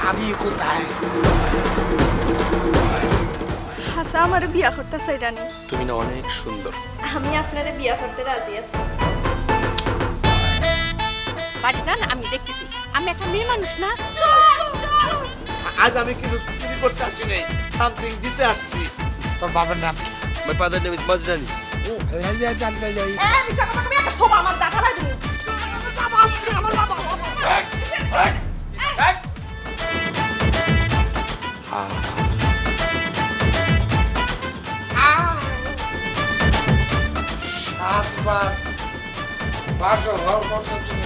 আমি কোথায়? হাসা আমারে বিয়া করতে চাই রানী। তুমি না অনেক সুন্দর। আমি আপনারে বিয়া করতে রাজি আছি। বাড়িজান আমি দেখতেছি আমি একটা মেয়ে মানুষ না। আজ আমি কিন্তু চুরি করতে আসছি না, সামথিং দিতে আসছি। তোর বাবার নাম? My father name is Majrani. আমার দেখা নাই তুমি সাতবার 500 ঘর করছো তুমি।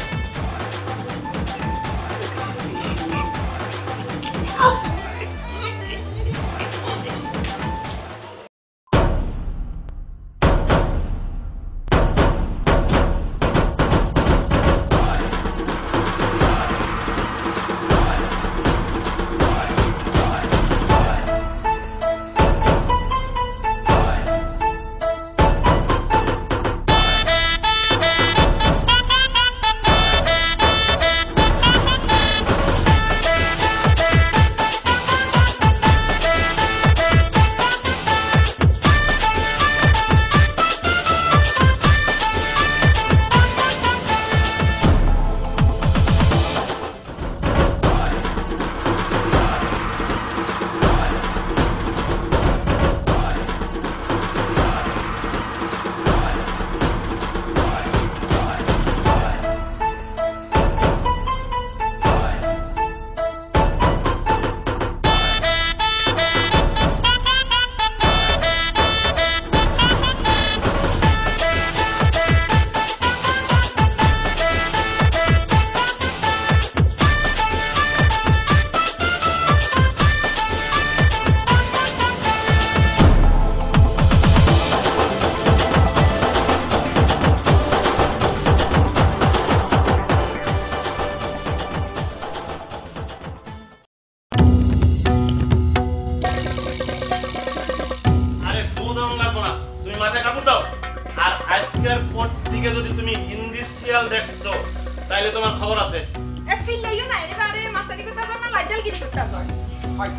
আজকের পর থেকে যদি তুমি হিন্দি সিরিয়াল দেখছো তাহলে তোমার খবর আছে। এক সিল লইও না এবারে মাস্টারি করতে হবে না লাইটাল গিরি করতে আছে। ভাই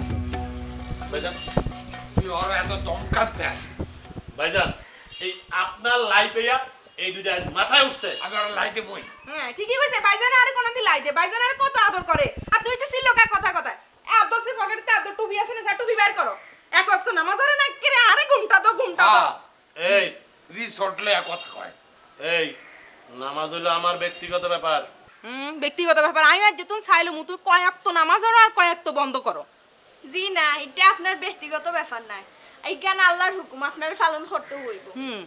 ভাইজান তুই ওর এত দমকাসতে? ভাইজান এই আপনার লাইফেয়া এই দুইটা আজ মাথায় উঠছে। আমি ওর লাইতে বই। হ্যাঁ ঠিকই কইছে ভাইজান আরে কোনদিন লাইতে ভাইজান আরে কত আদর করে আর তুই যে সিল লোকা কথা কথা এত সে পকেটে এত টুপি আছে না টুপি বের করো এক ওয়াক্ত নামাজ আরে না করে আরে ঘুমটা তো এই রিসর্টলে কথা কয়। এই নামাজ হলো আমার ব্যক্তিগত ব্যাপার। ব্যক্তিগত ব্যাপার আমি আজ যেতুন চাইলো মুতু কয়েক তো নামাজ আর কয়েক তো বন্ধ করো। জি না এটা আপনার ব্যক্তিগত ব্যাপার না, এই জ্ঞান আল্লাহর হুকুম আপনার পালন করতে হইব।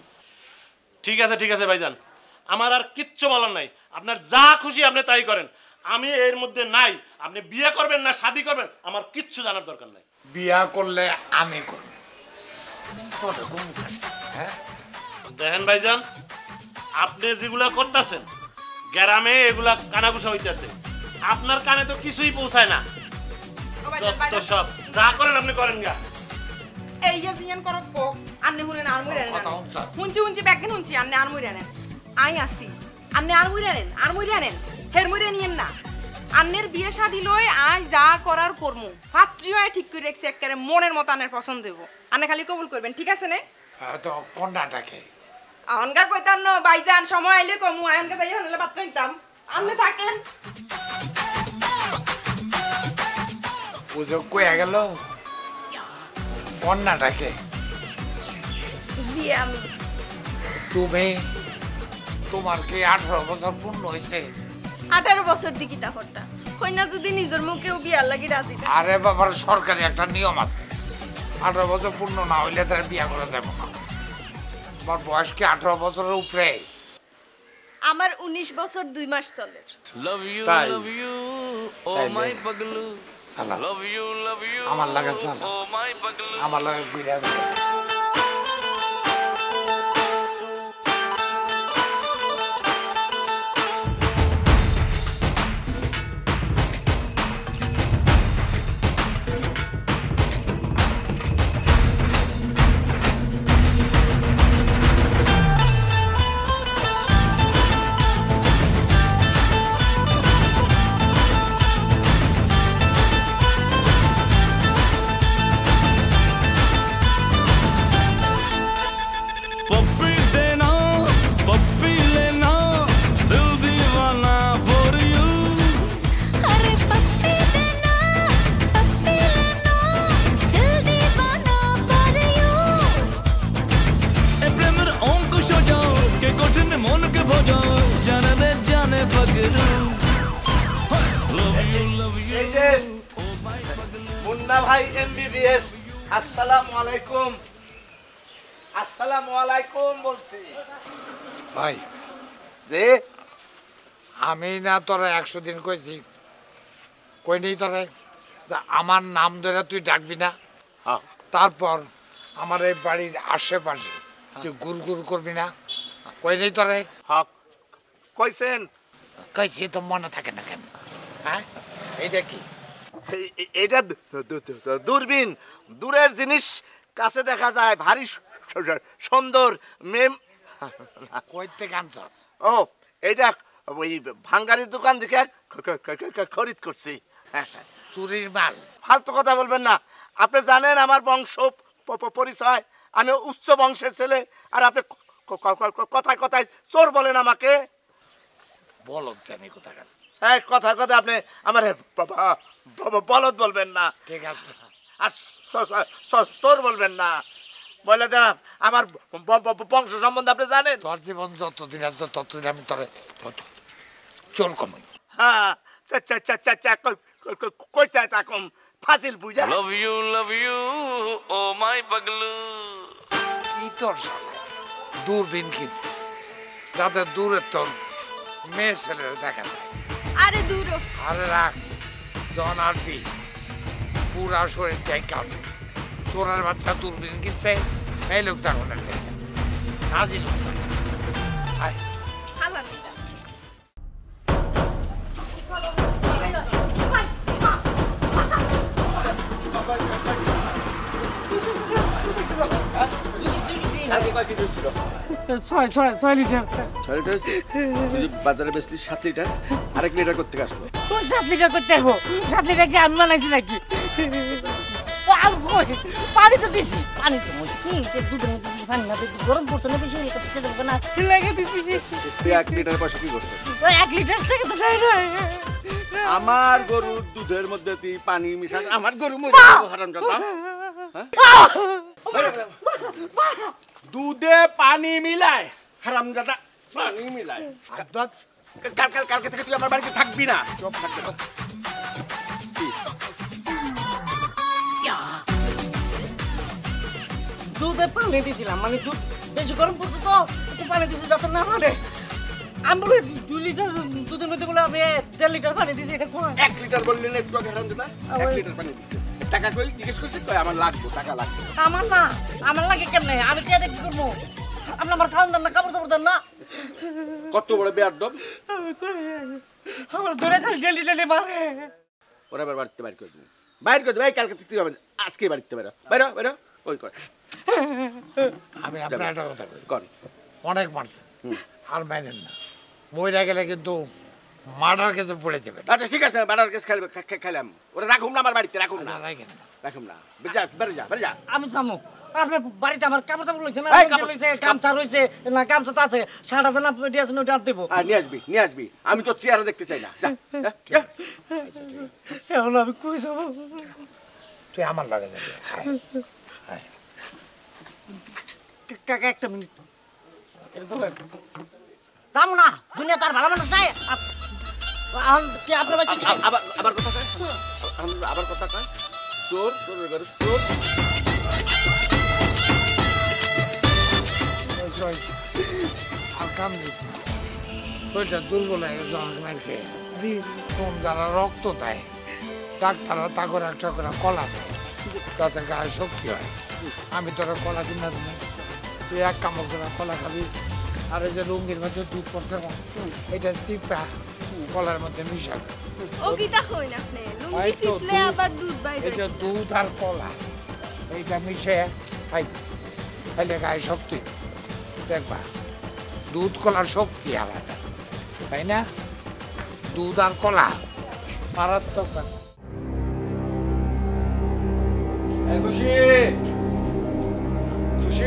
ঠিক আছে ভাইজান আমার আর কিচ্ছু বলার নাই, আপনার যা খুশি আপনি তাই করেন, আমি এর মধ্যে নাই। আপনি বিয়ে করবেন না শাদি করবেন আমার কিচ্ছু জানার দরকার নাই। বিয়া করলে আমি করব। তোর ঘুম খায়। হ্যাঁ দেখেন ভাইজান আপনি যেগুলা করতেছেন গ্রামে এগুলা কানাঘুষা হইতেছে, আপনার কানে তো কিছুই পৌঁছায় না। তো সব যা করেন আপনি করেন গা। এই যে জিয়ান করো কোক আন্নে হুনে না আর মুইরা নেন। হুনছি ব্যাগেন হুনছি আন্নে আর মুইরা নেন। আই আসি আন্নে আর মুইরা নেন হের মুইরা নিয়েন না। আন্নের বিয়ে শাদি লই আই যা করার করমু পাত্রীও ঠিক করে রাখছি একেবারে মনের মতো আন্নের পছন্দ দেব। আন্নে খালি কবুল করবেন ঠিক আছে নে? তো কন্যাটাকে আনগা কইতাম না ভাইজান সময় আইলে কমু আনগা যাই হলে পাত্র নিতাম আন্নে থাকেন। বুঝো কইয়া গেল কন্যাটাকে? জি আমি। তুমি তোমার কি 18 বছর পূর্ণ হয়েছে? 18 বছর দিকিটা হরতা কইনা যদি নিজের মুখেও বিয়ার লাগি রাজি থাকে। আরে বাবার সরকারি একটা নিয়ম আছে, 18 বছর পূর্ণ না হইলে তার বিয়া করা যাবে না। তোমার বয়স কি 18 বছরের উপরে? আমার 19 বছর 2 মাস চলে। লাভ ইউ ও মাই পাগলু। লাভ ইউ আমার লাগে সালা ও মাই পাগলু। আমার লাগে ঘুরে এই যে মুন্না ভাই এমবিবিএস, আসসালামু আলাইকুম। আসসালামু আলাইকুম বলছি। ভাই যে আমি না তোরা 100 দিন কইছি, কই নেই তোরা যে আমার নাম ধরে তুই ডাকবি না। তারপর আমার এই বাড়ির আশেপাশে তুই গুড় গুড় করবি না, কই নেই তোরা। হক কইছেন? কইছি তো মনে থাকে না কেন? হ্যাঁ, এইটা কি? এটা দূরবীন, দূরের জিনিস কাছে দেখা যায়, ভারী সুন্দর মেম। কই থেকে আনছস? ও এটা ওই ভাঙ্গারির দোকান থেকে খরিদ করছি। চুরির মাল। ফালতু কথা বলবেন না। আপনি জানেন আমার বংশ পরিচয়, আমি উচ্চ বংশের ছেলে, আর আপনি কথায় কথায় চোর বলেন আমাকে। বলদ জানি কোথাকার। হ্যাঁ, কথায় কথায় আপনি আমার বলদ বলবেন না, ঠিক আছে? আর চোর বলবেন না। বলে দেন আমার বংশ সম্বন্ধে আপনি জানেন। তোর জীবন যতদিন আসতো ততদিন আমি তোরে চোর কমাই। হ্যাঁ, কইতে তাকম ফাজিল বুঝা। Love you, oh my paglu. কি তোর শালা দূরবীন কিনছে যাতে দূরে তোর মেয়ে ছেলেরা দেখা যায়। আরে দূর হ। আরে রাখ, জন আসবি পুরা শরীরটাই কাঁপবে। চোরের বাচ্চা দূরবীন কিনছে, এই লোকটা হোটেল থেকে কাজী লোকটা। আয় হালাল এটা। ছয় লিটার। 6 লিটার হয়েছে? তুই যে বাজারে বেচলি 7 লিটার, আরেক লিটার করতে আসলো। 7 লিটার করতে আসবো? 7 লিটার কি আমি বানাইছি নাকি? আমি কই পানি তো দিছি, পানি তো মুশকিল। দুধের মধ্যে পানি না দিতে গরম পড়ছে না বেশি, করতে যাবে না, লেগে দিছি। তুই 1 লিটার পয়সা কি করছিস? 1 লিটার থেকে তো নাই নাই। আমার গরুর দুধের মধ্যে তুই পানি মিশাস? আমার গরু মরে হারামজাদা। দুধে পানি মিলায় হারামজাদা, পানি মিলায়। কালকে থেকে তুই আমার বাড়িতে থাকবি না। দুধে পানি দিয়েছিলাম, মানে দুধ বেশি গরম পড়ছে তো একটু পানি দিয়েছি যত না মানে। আমি বলে 2 লিটার দুধের মধ্যে বলে আমি 1.5 লিটার পানি দিয়েছি। এটা কোন 1 লিটার বললি না একটু হারামজাদা? 1 লিটার পানি দিছে। টাকা কই জিজ্ঞেস করছিস? কই আমার লাগবে, টাকা লাগবে। আমার না, আমার লাগে কেমনে? আমি কি কি করবো? আপনি আমার খাওয়ান দেন না, কাপড় চাপড় দেন না। কত বড় বেয়াদব! আমার ধরে খালি ডেলি ডেলি মারে। ওরা আবার বাড়িতে বাইর করে দিবি, বাইর করে দিবি। কালকে তুই আজকে বাড়িতে বাইর বাইর ওই কর। আমি আপনার একটা কথা কই, কর। অনেক মারছে আর মানেন না, মইরা গেলে কিন্তু মার্ডার কেসে পড়ে যাবে। আচ্ছা ঠিক আছে, বাড়ার কেস খাইলাম। ওরা রাখুম না আমার বাড়িতে, রাখুম না। রাখেন না, রাখুম না। যা বেরে যা, বেরে যা। আমি যাবো আপনার বাড়িতে। আমার কাপড় চাপড় লইছে না, এই কাপড় লইছে, গামছা রইছে না, গামছা তো আছে, শাড়ি আছে না, পেটি আছে না, ওটা দেব। নিয়ে আসবি, নিয়ে আসবি। আমি তো চেহারা দেখতে চাই না। যা যা। এখন আমি কই যাব? তুই আমার লাগে যাবি। কাকা একটা মিনিট যাবো না, দুনিয়া তার ভালো মানুষ নাই। কি আপনার বাচ্চা আবার কথা কয়, আবার কথা কয়। চোর চোরের ঘরে চোর। আর কাম দিছি শরীরটা দুর্বল হয়ে গেছে অনেক খেয়ে। কোন যারা রক্ত দেয় ডাক্তাররা তা করে একটা করে কলা দেয় তাতে গায়ে শক্তি হয়। আমি তোরা কলা কিনা দিই, তুই এক কামড় করে কলা খাবি। আর এই যে লুঙ্গির মধ্যে দুধ পড়ছে এটা চিপা কলার মধ্যে মিশাবে। ও কিটা কইন আপনি? লুঙ্গি চিপলে আবার দুধ বাইরে। এই যে দুধ আর কলা এইটা মিশে খাইবে, খাইলে গায়ে শক্তি। দেখবা দুধ কলার শক্তি আলাদা, তাই না? দুধ আর কলা মারাত্মক। খুশি খুশি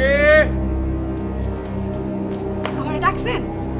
আমার ডাকছেন?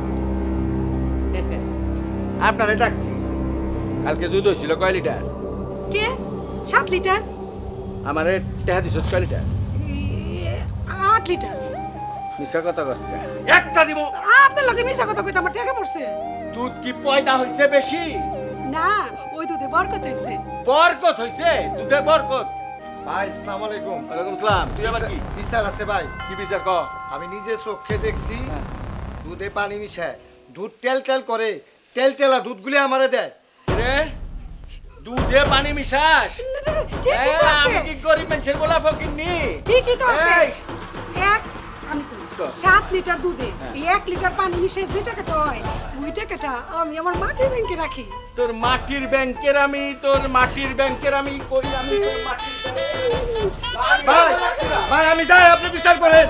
আপনারে ডাকছি। কালকে দুধ হয়েছিল কয় লিটার? কে? 7 লিটার। আমারে টেহা দিছ কয় লিটার? 8 লিটার। মিশা কথা কসকা একটা দিব। আপনার লগে মিছা কথা কইতে আমার টাকা পড়ছে। দুধ কি পয়দা হইছে বেশি? না, ওই দুধে বরকত হইছে। বরকত হইছে দুধে বরকত। ভাই আসসালামু আলাইকুম। ওয়ালাইকুম সালাম। তুই আবার কি বিচার আছে ভাই? কি বিচার ক? আমি নিজে চোখে দেখছি দুধে পানি মিশায় দুধ তেল তেল করে, তেল তেলা দুধগুলি আমারে দেয়। রে দুধে পানি মিশাস? ঠিকই তো আছে। আমি কি গরিব মানুষের বলা ফকিরনি? ঠিকই তো আছে। এই, আমি 7 লিটার দুধে 1 লিটার পানি মিশিয়ে যে টাকাটা হয় ওই টাকাটা আমি আমার মাটির ব্যাংকে রাখি। তোর মাটির ব্যাংকের আমি তোর মাটির ব্যাংকের আমি কই আমি তোর মাটির ভাই ভাই আমি যাই, আপনি বিচার করেন।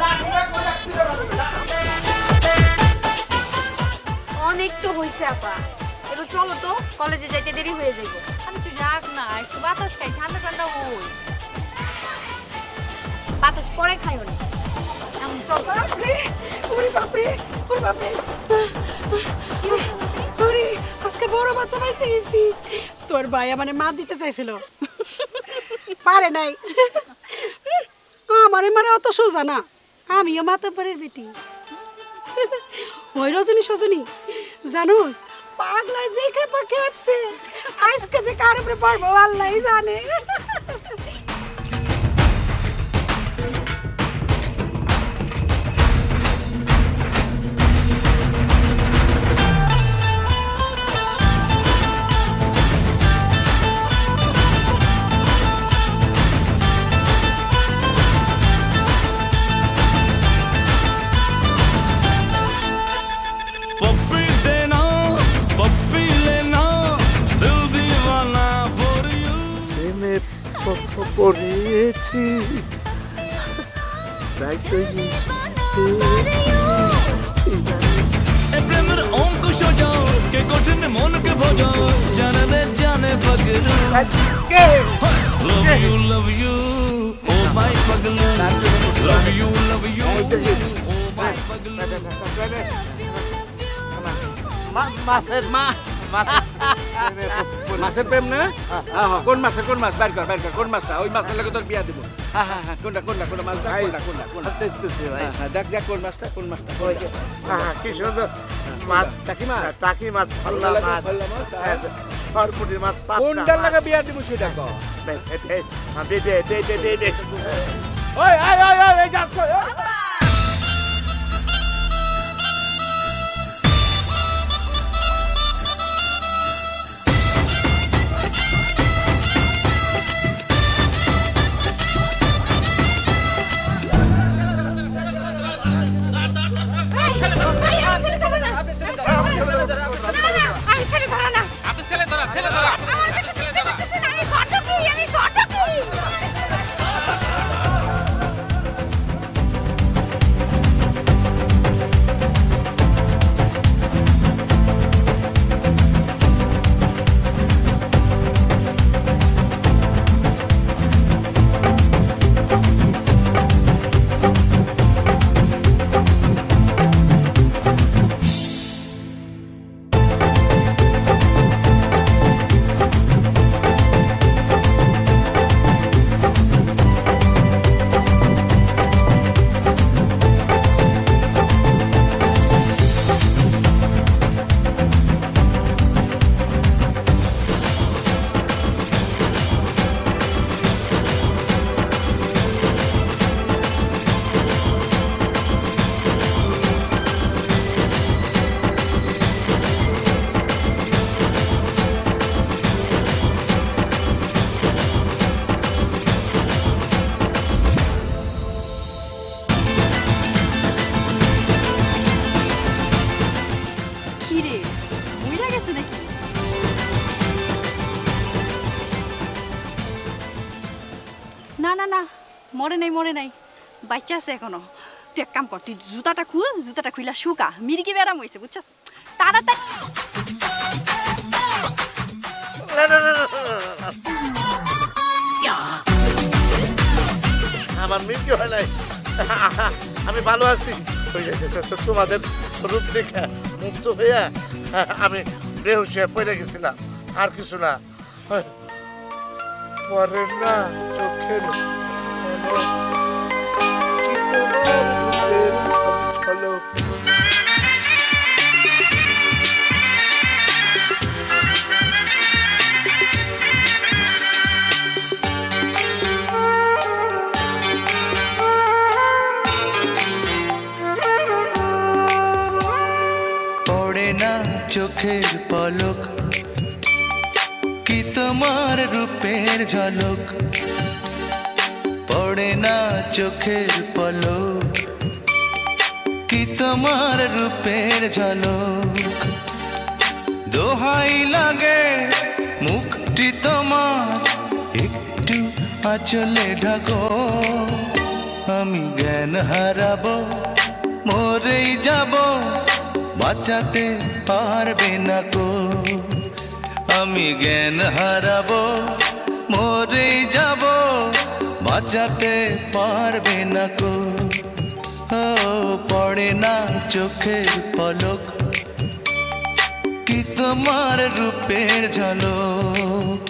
অনেক তো হইছে আপা, এবার চলো তো, কলেজে যাইতে দেরি হয়ে যাইব। আমি তুই রাখ না, একটু বাতাস খাই, ঠান্ডা ঠান্ডা হই। বাতাস পরে খাইও না, এমন চল। বাপরে ওরে বাপরে ওরে বাপরে ওরে আজকে বড় বাচ্চা পাইতে গেছি। তোর ভাই আমারে মার দিতে চাইছিল, পারে নাই। আমারে মারা অত সোজা না, আমিও মাতাব্বরের বেটি। ওই রজনী সজনী জানোস পাগলায় যে খেপা খেপছে, আজকে যে কার উপরে পারবো আল্লাহই জানে। পড়িয়েছি প্রেমের অঙ্ক সোজাও কে কঠিন মনকে বোঝাও জানে জানে Paglu love you oh my Paglu love you oh my Paglu মাছের মাছের প্রেম না? কোন মাছের কোন মাছ? বাইর কর কোন মাছটা? ওই মাছের লাগে তোর বিয়া দিব। হ্যাঁ কোনটা মাছ? দেখ কোন মাছটা কি সুন্দর মাছ, টাকি মাছ, ফল্লা মাছ, সরপুটির মাছ। কোনটার লাগে বিয়া দিব সেটা কর। ওই যাস কই? মরে নাই বাচ্চা আছে এখনো। তুই এক কাম কর, তুই জুতাটা খুইলা শুকা, মির্গি ব্যারাম হয়েছে বুঝছস, তাড়াতাড়ি। আমার মির্গি হয় নাই, আমি ভালো আছি। তোমাদের রূপ দেখে মুক্ত হইয়া আমি বেহুশ হয়ে পড়ে গেছিলাম, আর কিছু না। পরে না চোখের চোখের পলক কি তোমার রূপের ঝলক পড়ে না চোখের পলক কি তোমার রূপের ঝলক দোহাই লাগে মুখটি তোমার একটু আঁচলে ঢাকো আমি জ্ঞান হারাবো মরেই যাব বাঁচাতে পারবে না কো আমি জ্ঞান হারাবো মরেই যাব বাঁচাতে পারবে না কো ও পড়ে না চোখের পলক কি তোমার রূপের ঝলক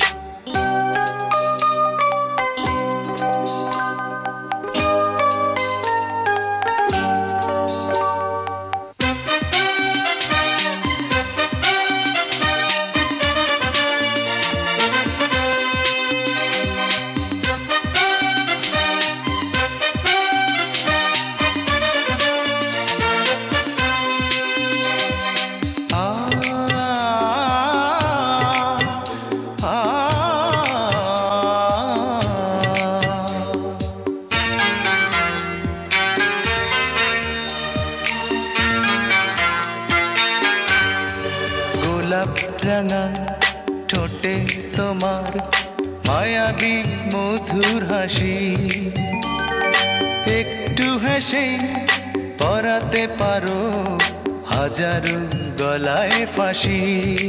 রাঙা ঠোঁটে তোমার মায়াবী মধুর হাসি একটু হেসে পরাতে পারো হাজারো গলায় ফাঁসি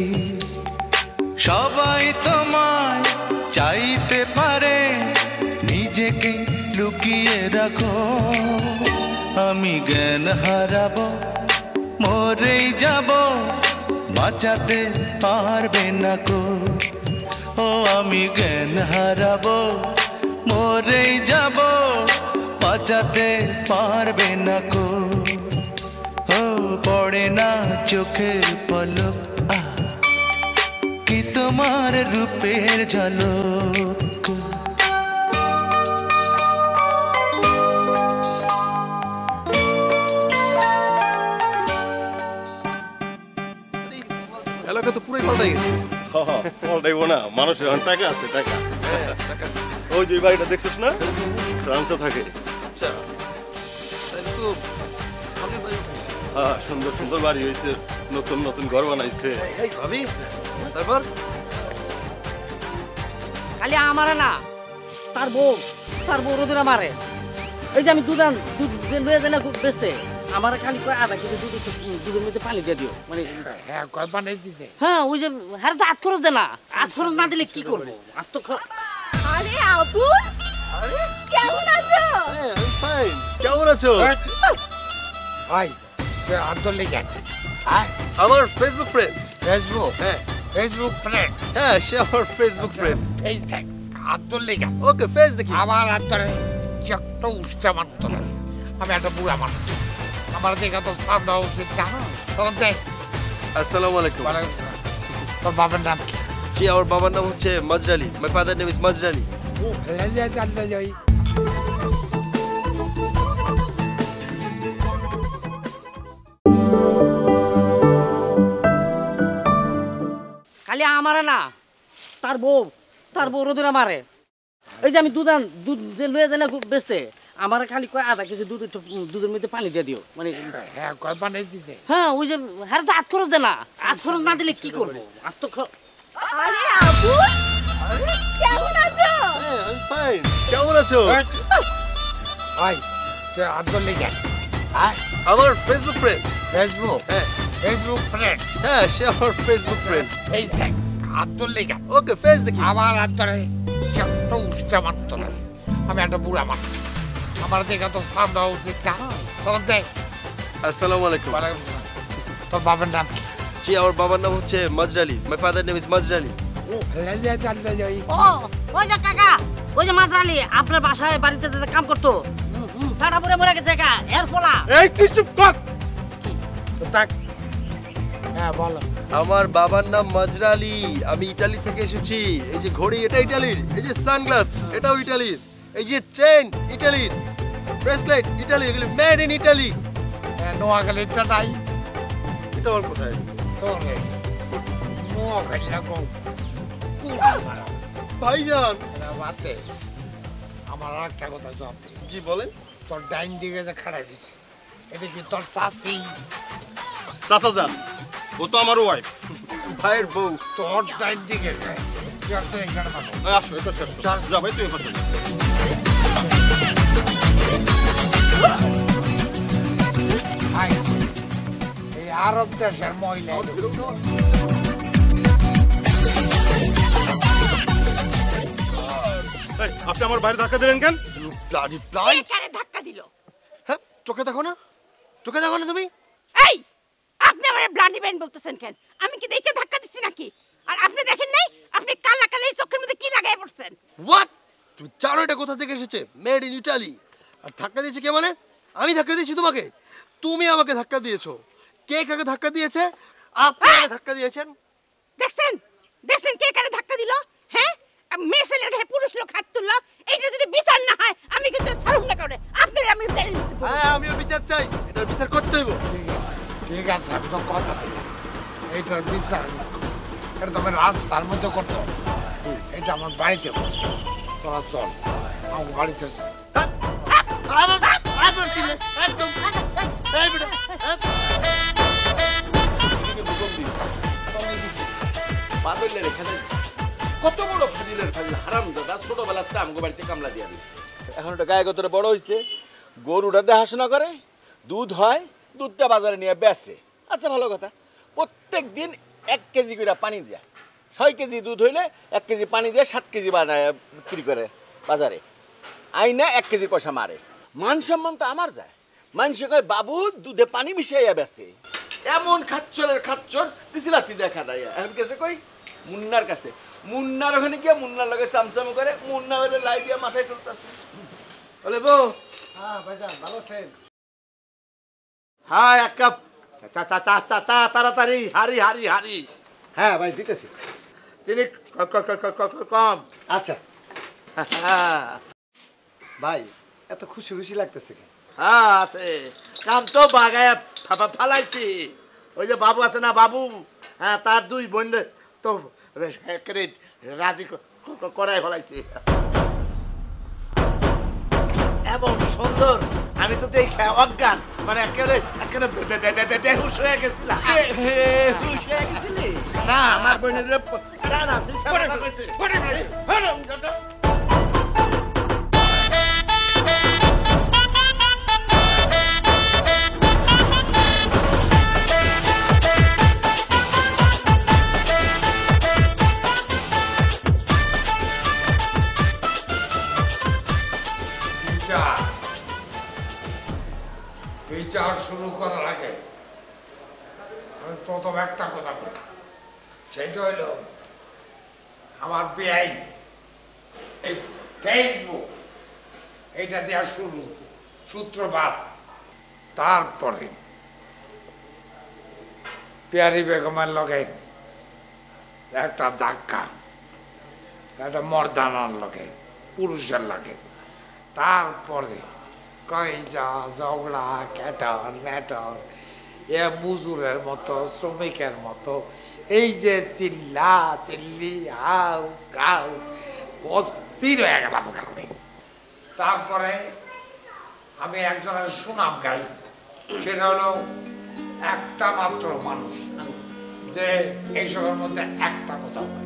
সবাই তোমায় চাইতে পারে নিজেকে লুকিয়ে রাখো আমি জ্ঞান হারাবো মরেই যাব বাঁচাতে পারবে না কো ও আমি জ্ঞান হারাবো মরেই যাব বাঁচাতে পারবে না কো ও পড়ে না চোখের পলক কি তোমার রূপের ঝলক এলাকা তো পুরোই পাল্টাই গেছে পাল্টাইবো না মানুষের টাকা আছে টাকা ওই যে বাড়িটা দেখছিস না ফ্রান্সে থাকে আচ্ছা তাহলে তো অনেক বাড়ি হয়েছে হ্যাঁ সুন্দর সুন্দর বাড়ি হয়েছে নতুন নতুন ঘর বানাইছে ভাবি তারপর খালি আমারে না তার বউ রোদের আমারে এই যে আমি দুধ লয়ে যাই না বেচতে আমার খালি কয় আধা কেজি দুধের মধ্যে পানি দিয়ে দিও মানে হ্যাঁ কয় পানি দিতে হ্যাঁ ওই যে হ্যাঁ তো আট খরচ দে না আট খরচ না দিলে কি করবো আট তো আরে আপু কেমন আছো আমি ফাইন কেমন আছো ভাই আন্দোলন লেগে আমার ফেসবুক ফ্রেন্ড ফেসবুক হ্যাঁ ফেসবুক ফ্রেন্ড হ্যাঁ সে আমার ফেসবুক ফ্রেন্ড এই দেখ আন্দোলন লেগে ওকে ফেস দেখি আমার আন্তরে একটা উষ্টা মানুষ তোলে আমি একটা বুড়া মানুষ আমার দেখা তো সাপ দেওয়া উচিত না তখন দেখ আসসালামু আলাইকুম ওয়ালাইকুম আসসালাম। তোর বাবার নাম কি জি আমার বাবার নাম হচ্ছে Mojrali my father name is Mojrali খালি আমারে না তার বউ রোদের আমারে এই যে আমি দুধ লয়ে যাই না বেচতে আমার খালি কয় আধা কেজি দুধের মধ্যে পানি দিয়ে দিও মানে হ্যাঁ কয় পানি দিতে হ্যাঁ ওই যে হ্যাঁ তো আট খরচ দে না আট খরচ না দিলে কি করবো আট তো আরে আপু কেমন আছো আমি ফাইন কেমন আছো ভাই আন্দোলন লেগে আমার ফেসবুক ফ্রেন্ড ফেসবুক হ্যাঁ ফেসবুক ফ্রেন্ড হ্যাঁ সে আমার ফেসবুক ফ্রেন্ড এই দেখ আন্দোলন লেগে ওকে ফেস দেখি আমার আন্তরে একটা উষ্টা মানুষ তোলে আমি একটা বুড়া মানুষ আমার দেখা তো সাপ দেওয়া উচিত না তখন দেখ আসসালামু আলাইকুম ওয়ালাইকুম আসসালাম। তোর বাবার নাম কি জি আমার বাবার নাম হচ্ছে Mojrali my father name is Mojrali ও ওই যে কাকা ওই যে মাদ্রালি আপনার বাসায় বাড়িতে যে কাম করতো ঠাডা পরে মরে গেছে কা এর ফলা এই তুই চুপ কর দেখ হ্যাঁ বলো আমার বাবার নাম মজরালি আমি ইতালি থেকে এসেছি এই যে ঘড়ি এটা ইতালির এই যে সানগ্লাস এটাও ইতালির এই যে চেন ইতালির ব্রেসলেট ইতালি এগুলো মেড ইন ইতালি নোয়াখালীটা নাই এটা আমার কোথায় তোরে মুখ খাইলা কো ভাইজান বাতে আমার একটা কথা জবাব দে। জি বলেন। তোর ডাইন দিকে যে খাড়া দিছে এটা কি তোর চাচি? চাচা যান, ও তো আমার ওয়াইফ, ভাইয়ের বউ। তোর ডাইন দিকে যায় তুই আর তো এখানে পাবো। আসো এটা শেষ যা ভাই, তুই এবার চল। এই আরব দেশের মহিলা আপনি আমার বাইরে ধাক্কা দিলেন কেন? এখানে ধাক্কা দিল। হ্যাঁ, চোখে দেখো না, চোখে দেখো না তুমি? এই আপনি আমারে ব্লাডি ব্যান্ড বলতেছেন কেন? আমি কি দেখে ধাক্কা দিছি নাকি? আর আপনি দেখেন নাই? আপনি কালা কালা এই চোখের মধ্যে কি লাগাই পড়ছেন? হোয়াট? তুমি জানো এটা কোথা থেকে এসেছে? Made in Italy. আর ধাক্কা দিয়েছে কে মানে? আমি ধাক্কা দিয়েছি তোমাকে? তুমি আমাকে ধাক্কা দিয়েছো। কে কাকে ধাক্কা দিয়েছে? আপনি আমাকে ধাক্কা দিয়েছেন। দেখছেন দেখছেন কে কারে ধাক্কা দিল? হ্যাঁ, মেয়ে ছেলের গায়ে পুরুষ লোক হাত তুললো। এইটা যদি বিচার না হয় আমি কিন্তু ছাড়ুম না করে। আপনার আমি জানি না। হ্যাঁ, আমিও বিচার চাই। এটার বিচার করতে হইব। ঠিক আছে, আমি তো কথা দিলাম এইটার বিচার এটা তো আমি রাস্তার মধ্যে করতে হবে। এটা আমার বাড়িতে করতে হবে। তোরা চল আমার বাড়িতে চল। একদম কত বড় ফাজিলের ফাজিল হারামজাদা, ছোটবেলাতে আমগো বাড়িতে কামলা দিয়া দিচ্ছে। এখন ওটা গায়ে গতরে বড় হয়েছে, গরুটা দেখাশোনা করে, দুধ হয়, দুধটা বাজারে নিয়ে বেচে। আচ্ছা ভালো কথা, প্রত্যেক দিন 1 কেজি করে পানি দেয়। 6 কেজি দুধ হইলে 1 কেজি পানি দিয়ে 7 কেজি বানায় বিক্রি করে বাজারে। আইনা 1 কেজি পয়সা মারে। মান সম্মান তো আমার যায়। মানুষে কয় বাবু দুধে পানি মিশাইয়া বেচে। এমন খাচ্চরের খাচ্চর পিছিলাতি দেখা দেয়। এখন কেসে কই মুন্নার কাছে, মুন্নার ওখানে গিয়ে মুন্নার লগে চামচাম করে, মুন্না হলে লাই দিয়ে মাথায় তুলতেছে। বলে বউ। হ্যাঁ ভাইজান, ভালো আছেন? হ্যাঁ, এক কাপ চা চা চা চা চা তাড়াতাড়ি, হারি হারি হারি। হ্যাঁ ভাই, দিতেছি। চিনি কম। আচ্ছা ভাই, এত খুশি খুশি লাগতেছে কি? হ্যাঁ আছে, কাম তো বাগায় ফালাইছি। ওই যে বাবু আছে না, বাবু, হ্যাঁ, তার 2 বোন তো রাজি করাই ফেলাইছি। এমন সুন্দর, আমি তো দেখে অজ্ঞান, মানে একেবারে বেহুশ হয়ে গেছিলাম। না আমার বোনের না না মিশা কথা কইছে। বিচার শুরু করার আগে আমি প্রথম একটা কথা বলি, সেটা হইল আমার বেআইন এই ফেসবুক এইটা দেওয়া শুরু, সূত্রপাত। তারপরে পেয়ারি বেগমের লগে একটা ধাক্কা, একটা মর্দানার লগে, পুরুষের লাগে। তারপরে কয়জা ঝগড়া, ক্যাটর ম্যাটর, এ মজুরের মতো, শ্রমিকের মতো, এই যে চিল্লা চিল্লি, হাউ কাউ, অস্থির হয়ে গেলাম কারণে। তারপরে আমি একজনের সুনাম গাই, সেটা হলো একটা মাত্র মানুষ যে এইসবের মধ্যে একটা কথা হয়,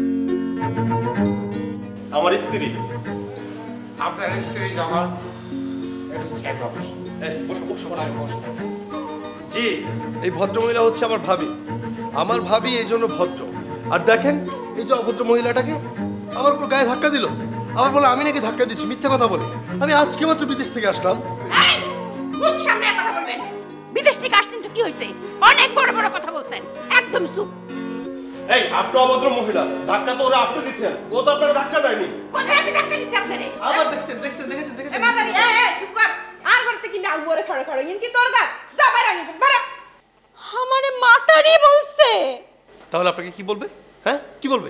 আমার স্ত্রী। আপনার স্ত্রী যখন জি, এই ভদ্র মহিলা হচ্ছে আমার ভাবি। আমার ভাবি এই জন্য ভদ্র। আর দেখেন এই যে অভদ্র মহিলাটাকে আমার উপর গায়ে ধাক্কা দিল। আবার বলে আমি নাকি ধাক্কা দিচ্ছি, মিথ্যে কথা বলে। আমি আজকে মাত্র বিদেশ থেকে আসলাম। মুখ সামনে কথা বলবেন। বিদেশ থেকে আসছেন তো কি হয়েছে? অনেক বড় বড় কথা বলছেন, একদম চুপ। এই আপনি অভদ্র মহিলা, ধাক্কা তো ওরা আপনি দিচ্ছেন, ও তো আপনারা ধাক্কা দেয়নি। কোথায় আমি ধাক্কা দিছি আপনারে? আবার দেখছেন দেখছেন দেখেছেন দেখেছেন। এ মাদারি, চুপ কর। আর করতে কি লাউ করে খড় খড়, ইনকি তোর গা যা বাইরে আনি বাড়া। আমারে মাতারি বলছে। তাহলে আপনাকে কি বলবে? হ্যাঁ, কি বলবে?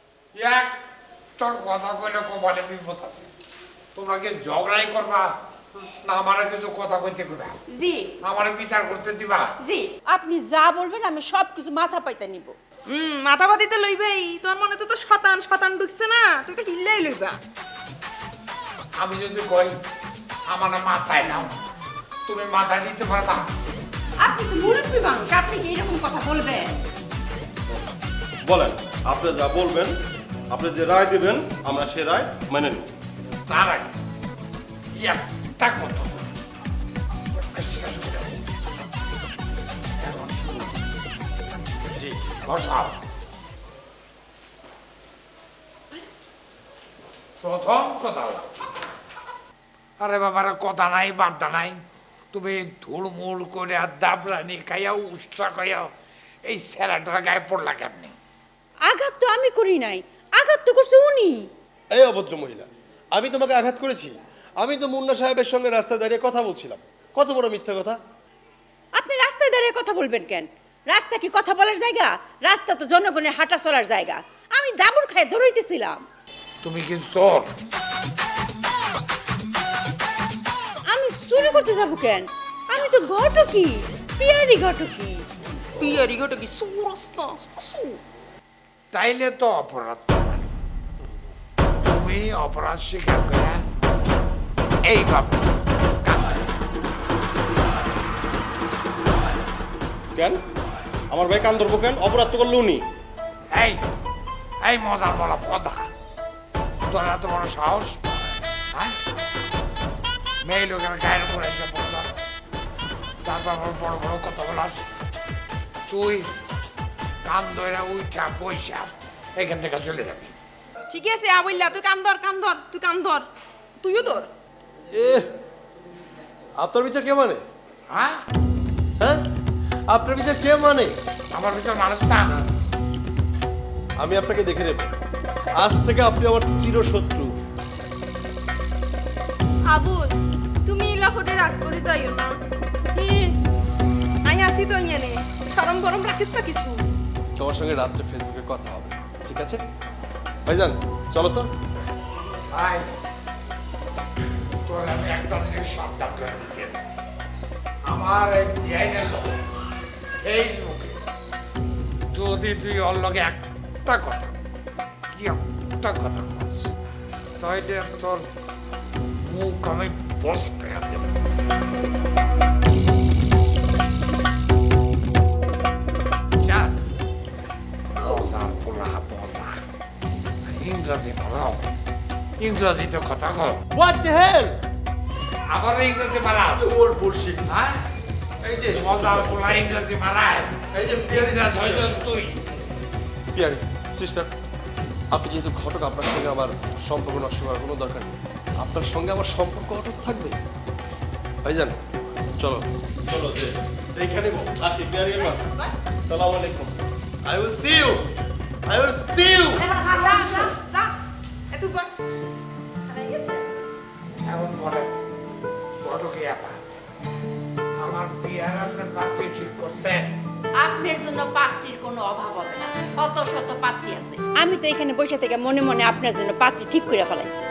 একটা কথা কইলে কোবালে বিপদ আছে। তোমরা কি ঝগড়াই করবা না আমার কিছু কথা কইতে কইবা জি আমার বিচার করতে দিবা জি আপনি যা বলবেন আমি সব কিছু মাথা পাইতে নিব মাথা পাতিতে লইবেই তোর মনে তো শতান শতান ঢুকছে না তুই তো হিল্লাই লইবা আমি যদি কই আমার মাথায় নাও তুমি মাথা দিতে পারবা আপনি তো মুরব্বী মানুষ আপনি কি এরকম কথা বলবেন বলেন আপনি যা বলবেন আপনি যে রায় দিবেন আমরা সে রায় মেনে নেব তার আগে একটা কথা এখন শুরু জি বসাও প্রথম কথা আরে বাবারা কথা নাই বার্তা নাই তুমি ধুড়মুড় করে দাবরানি খাইয়া উষ্টা খাইয়া এই স্যালাডটা গায়ে পড়লা কেমনি আঘাত তো আমি করি নাই আঘাত তো করছে উনি এই অভদ্র মহিলা আমি তোমাকে আঘাত করেছি আমি তো মুন্না সাহেবের সঙ্গে রাস্তায় দাঁড়িয়ে কথা বলছিলাম কত বড় মিথ্যা কথা আপনি রাস্তায় দাঁড়িয়ে কথা বলবেন কেন রাস্তা কি কথা বলার জায়গা রাস্তা তো জনগণের হাঁটা চলার জায়গা আমি দাবুর খায় দৌড়াইতেছিলাম তুমি কি চোর আমি চুরি করতে যাব কেন আমি তো ঘটকি পিয়ারি ঘটকি সুরস্তা তাইলে তো অপরাধ তুমি অপরাধ স্বীকার করে এইভাবে কেন আমার ভাই কান ধরবো কেন অপরাধ তো করলো উনি এই এই মজার বলা পজা তোর এত বড় সাহস হ্যাঁ মেয়ে লোকের গায়ের উপর এসে পজা তারপর বড় বড় কথা বলাস তুই কান ধরে উঠা পয়সা এখান থেকে চলে যাবি ঠিক আছে আবইল্লা তুই কান ধর তুই কান ধর তুইও ধর আপনার বিচার কে মানে হ্যাঁ হ্যাঁ আপনার বিচার কে মানে আমার বিচার মানুষ না আমি আপনাকে দেখে নেব আজ থেকে আপনি আমার চিরশত্রু আবুল তুমি লাহোরে রাগ করে যাইও না আমি আসি তো ইয়েনে শরম বরম রাখিস না কিছু তোমার সঙ্গে রাত্রে ফেসবুকে কথা হবে ঠিক আছে ভাইজান চলো তো ভাই তোর আমি একটা জিনিস সাবধান করে দিতেছি আমার এই বিআইনের লোক ফেসবুকে যদি তুই ওর লগে একটা কথা কি একটা কথা বলছ তাইলে তোর মুখ আমি বস করে দেব ইংরেজি বলাও ইংরেজিতে কথা কও হোয়াট দ্য হেল আবার ইংরেজি মারাস ওর বুলশিট হ্যাঁ এই যে মজার পোলা ইংরেজি মারায় এই যে তুই পিয়ারি সিস্টার আপনি যেহেতু ঘটক আপনার সঙ্গে আমার সম্পর্ক নষ্ট করার কোনো দরকার নেই আপনার সঙ্গে আমার সম্পর্ক অটুট থাকবে ভাইজান চলো চলো যে এইখানে আসি পিয়ারি আসসালামু আলাইকুম I will see you I will see you যা এত বড় এখন বলে ঘটকে আপা আমার বিয়ার আপনার পাত্রী ঠিক করছেন আপনার জন্য পাত্রীর কোনো অভাব হবে না কত শত পাত্রী আছে আমি তো এখানে বসে থেকে মনে মনে আপনার জন্য পাত্রী ঠিক করে ফেলাইছি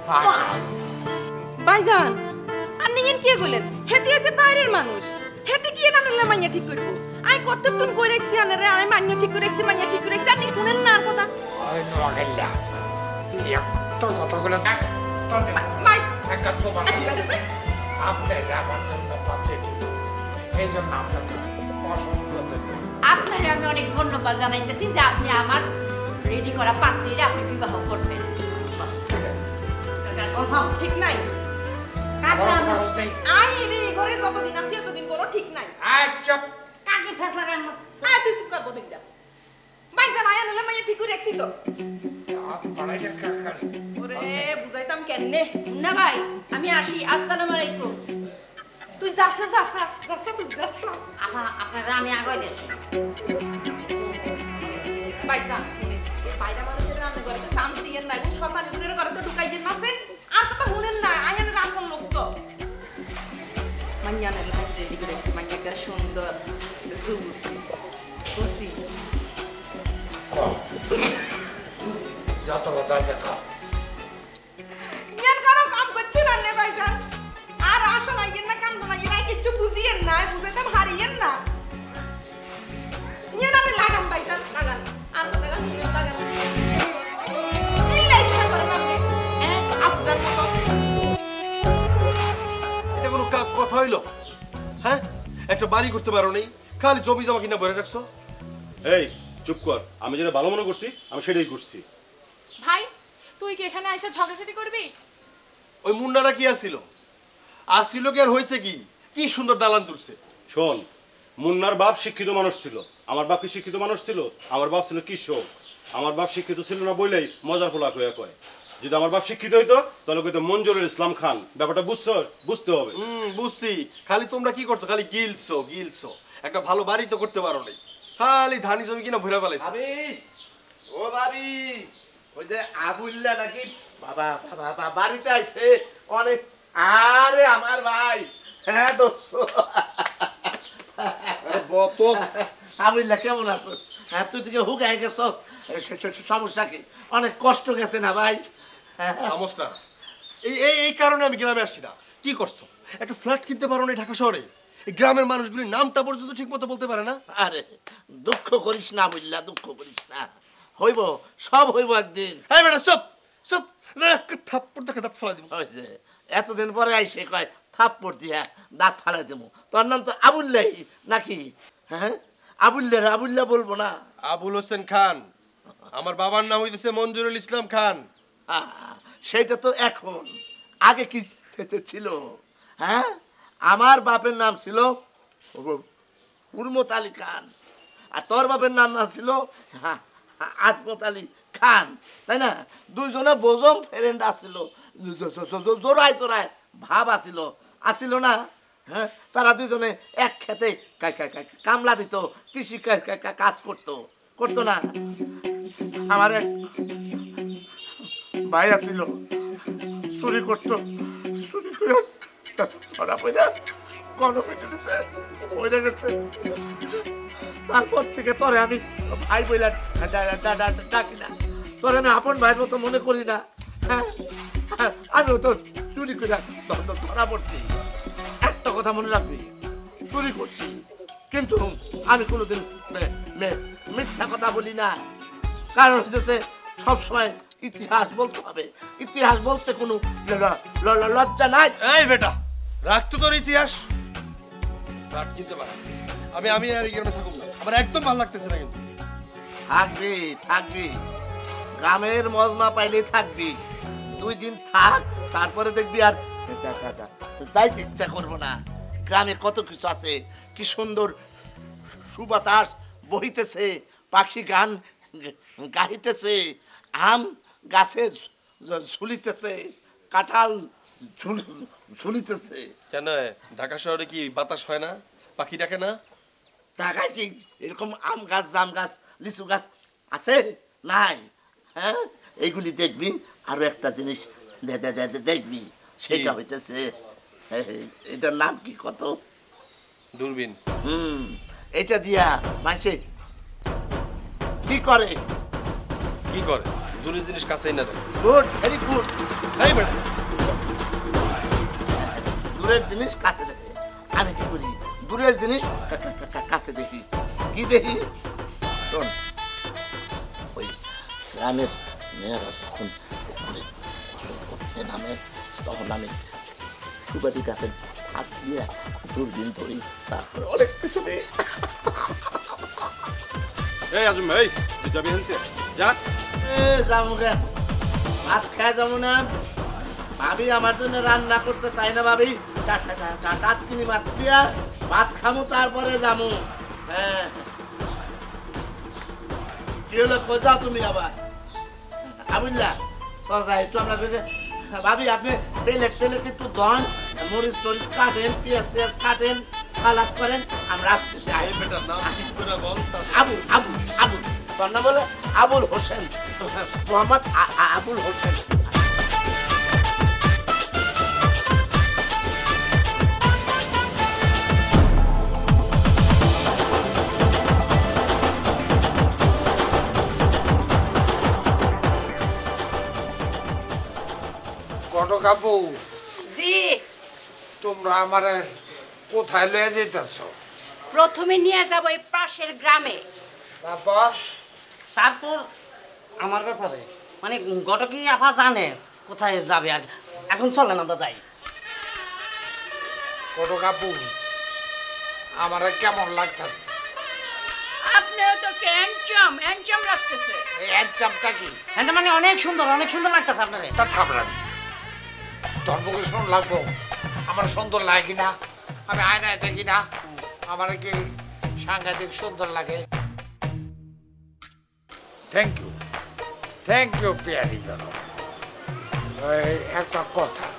ভাইজান আপনি এর কি বলেন হেতি আছে বাইরের মানুষ হেতি কি না নিলে মাইয়া ঠিক করব আই কতক্ষণ কই রাখছি আনারে আমি মাইয়া ঠিক করে রাখছি মাইয়া ঠিক করে রাখছি আপনি শুনেন না আর কথা ওই নোয়াগাইলা একটা কথা বলে থাক মাই একটা জোবান আপনি আমার জন্য পাত্রী ঠিক করছেন এই জন্য আপনাকে আপনারে আমি অনেক ধন্যবাদ জানাইতেছি যে আপনি আমার রেডি করা পাত্রীরে আপনি বিবাহ করবেন ঠিক নাই আই রে ঘরে যতদিন আছি ততদিন কোনো ঠিক নাই চুপ কাকে ফেসলা কেন তুই চুপ কর বদিন যা ভাইজান আয়া নিলে মাইয়া ঠিক করে রাখছি তো ওরে বুঝাইতাম কেনে না ভাই আমি আসি আসসালামু আলাইকুম তুই যাচ্ছে তুই যাচ্ছে আপনারা আমি আগে দেখি ভাইজান বাইরে মানুষের আমি ঘরে চান্স দিয়ে নাই শতানি করে ঘরে তো ঢুকাই দিন আছে আর কথা শুনেন না আয়ানের আপন লোক তো মাইয়ানের লাইন রেডি করে রাখছি মাইয়াটা সুন্দর খুশি যত কথা আছে খাও জ্ঞান করো কাম করছি না নে ভাইজান নাই বুঝাইতাম হারিয়েন না নিয়ে না লাগান ভাইজান লাগান আর তো লাগান লাগান নিলাই ইচ্ছা করেন আপনি আফজার মতো এটা কোনো কথা হইলো? হ্যাঁ, একটা বাড়ি করতে পারো নেই, খালি জমি জমা কিনা ভরে রাখছো। এই চুপ কর, আমি যেটা ভালো মনে করছি আমি সেটাই করছি। ভাই তুই কি এখানে আইসা ঝগড়াঝাটি করবি? ওই মুন্নারা কি আসছিল কি আর হয়েছে কি? কি সুন্দর দালান তুলছে। শোন, মুন্নার বাপ শিক্ষিত মানুষ ছিল, আমার বাপ কি শিক্ষিত মানুষ ছিল? আমার বাপ ছিল কৃষক। আমার বাপ শিক্ষিত ছিল না বলেই মজার ফোলা কয়ে কয়। যদি আমার বাপ শিক্ষিত হইতো তাহলে কইতো মঞ্জুরুল ইসলাম খান। ব্যাপারটা বুঝতে হবে। বুঝছি, খালি তোমরা কি করছো? খালি গিলছো। একটা ভালো বাড়ি তো করতে পারো নাই, খালি ধানি জমি কিনা ভরে ফেলাইছো। ও ভাবি, ওই যে আবুল্লা নাকি বাবা বাড়িতে আইছে অনেক। আরে আমার ভাই, হ্যাঁ দোস্ত আবুল্লা কেমন আছো? হ্যাঁ তুই থেকে হুগায় গেছ, সমস্যা কি? অনেক কষ্ট গেছে না ভাই? সমস্যা এই কারণে আমি গ্রামে আসি না। কি করছো? একটা ফ্ল্যাট কিনতে পারো না ঢাকা শহরে? এই গ্রামের মানুষগুলির নামটা পর্যন্ত ঠিক মতো বলতে পারে না। আরে দুঃখ করিস না বুঝলা, দুঃখ করিস না, হইব, সব হইব একদিন। এই বেটা চুপ চুপ, থাপ্পড় দেখে দাঁত ফেলাই দিব। এতদিন পরে আইসে কয় থাপ্পড় দিয়া দাঁত ফালাই দেবো। তোর নাম তো আবুল্লাই নাকি? হ্যাঁ আবুল্লা বলবো না, আবুল হোসেন খান। আমার বাবার নাম হইতেছে মঞ্জুরুল ইসলাম খান। সেটা তো এখন, আগে কি ছিল? হ্যাঁ, আমার বাপের নাম ছিল হুরমত আলী খান, আর তোর বাপের নাম ছিল আজমত আলী খান, তাই না? দুইজনে বোজম ফ্রেন্ড আসছিল, জোড়ায় ভাব আসিল না? হ্যাঁ, তারা দুইজনে এক খেতে কামলা দিত, কৃষি কাজ করতো না? আমার এক ভাই আছিল, চুরি করতো, চুরি করে ধরা পড়া গণপিটুনিতে গেছে। তারপর থেকে তোরে আমি ভাই বইলা ডাকি না, তোরে আমি আপন ভাইয়ের মতো মনে করি না। হ্যাঁ, আমিও তো চুরি করে ধরা পড়ছি। একটা কথা মনে রাখবি, চুরি করছি কিন্তু আমি কোনোদিন মিথ্যা কথা বলি না। কারণ হচ্ছে সবসময় ইতিহাস বলতে হবে, ইতিহাস বলতে কোনো লজ্জা নাই। এই বেটা, রাখতো তোর ইতিহাস, রাখ চিনতে পার। আমি আর এই গ্রামে থাকুক না, আমার একদম ভালো লাগতেছে না। কিন্তু থাকবি গ্রামের মজমা পাইলেই থাকবি, 2 দিন থাক, তারপরে দেখবি আর যাইতে ইচ্ছা করবো না। গ্রামে কত কিছু আছে, কি সুন্দর সুবাতাস বহিতেছে, পাখি গান গাইতেছে, আম গাছে ঝুলিতেছে, কাঁঠাল ঝুলিতেছে। কেন ঢাকা শহরে কি বাতাস হয় না, পাখি ডাকে না? ঢাকায় কি এরকম আম গাছ, জাম গাছ, লিচু গাছ আছে? নাই। হ্যাঁ, এইগুলি দেখবি। আরো একটা জিনিস দেখবি, সেটা হইতেছে, এটার নাম কি? কত দূরবীন। এটা দিয়া মানুষে কি করে? দূরের জিনিস কাছেই না দেখে। Good, very good. এই ম্যাডাম, দূরের জিনিস কাছে দেখে। আমি কি করি? দূরের জিনিস কাছে দেখি। কি দেখি? শোন, ওই গ্রামের মেয়েরা যখন করতে নামে, তখন আমি সুবাদি গাছের হাত দিয়ে দূরবীন ধরি, তারপরে অনেক কিছু নেই। এই আজম ভাই, তুই যাবি হেনতে? যা। যাবো গে, ভাত খায় যাবো না? ভাবি আমার জন্য রান্না করছে, তাই না ভাবি? টাটকিনি মাছ দিয়া ভাত খামু, তারপরে যাবো। হ্যাঁ, কি হলো? কই যাও তুমি আবার? আবুল্লা চল যাই একটু আমরা। ভাবি আপনি প্লেট একটু দন, মরিচ টরিচ কাটেন, পেঁয়াজ কাটেন, সালাদ করেন, আমরা আসতেছি। আবুল তোর নাম বলে আবুল হোসেন, মোহাম্মদ আবুল হোসেন। ঘটক আপু, জি, তোমরা আমারে কোথায় লয়ে যেতেছ? প্রথমে নিয়ে যাব এই পাশের গ্রামে। তারপর তারপর আমার ব্যাপারে মানে ঘটকি আপা জানে কোথায় যাবে আর এখন চলেন আমরা যাই। ঘটক আপু, আমার কেমন লাগতেছে? আপনারা তো আজকে হ্যান্ডসাম লাগতেছে। এই হ্যান্ডসামটা কি? হ্যাঁ মানে অনেক সুন্দর লাগতেছে আপনারে। তা থামলাম, তোর মুখে শুন লাগবো আমার সুন্দর লাগে কিনা? আমি আয়নায় দেখি না আমার কি সাংঘাতিক সুন্দর লাগে? থ্যাংক ইউ পিয়ারি গেল। একটা কথা,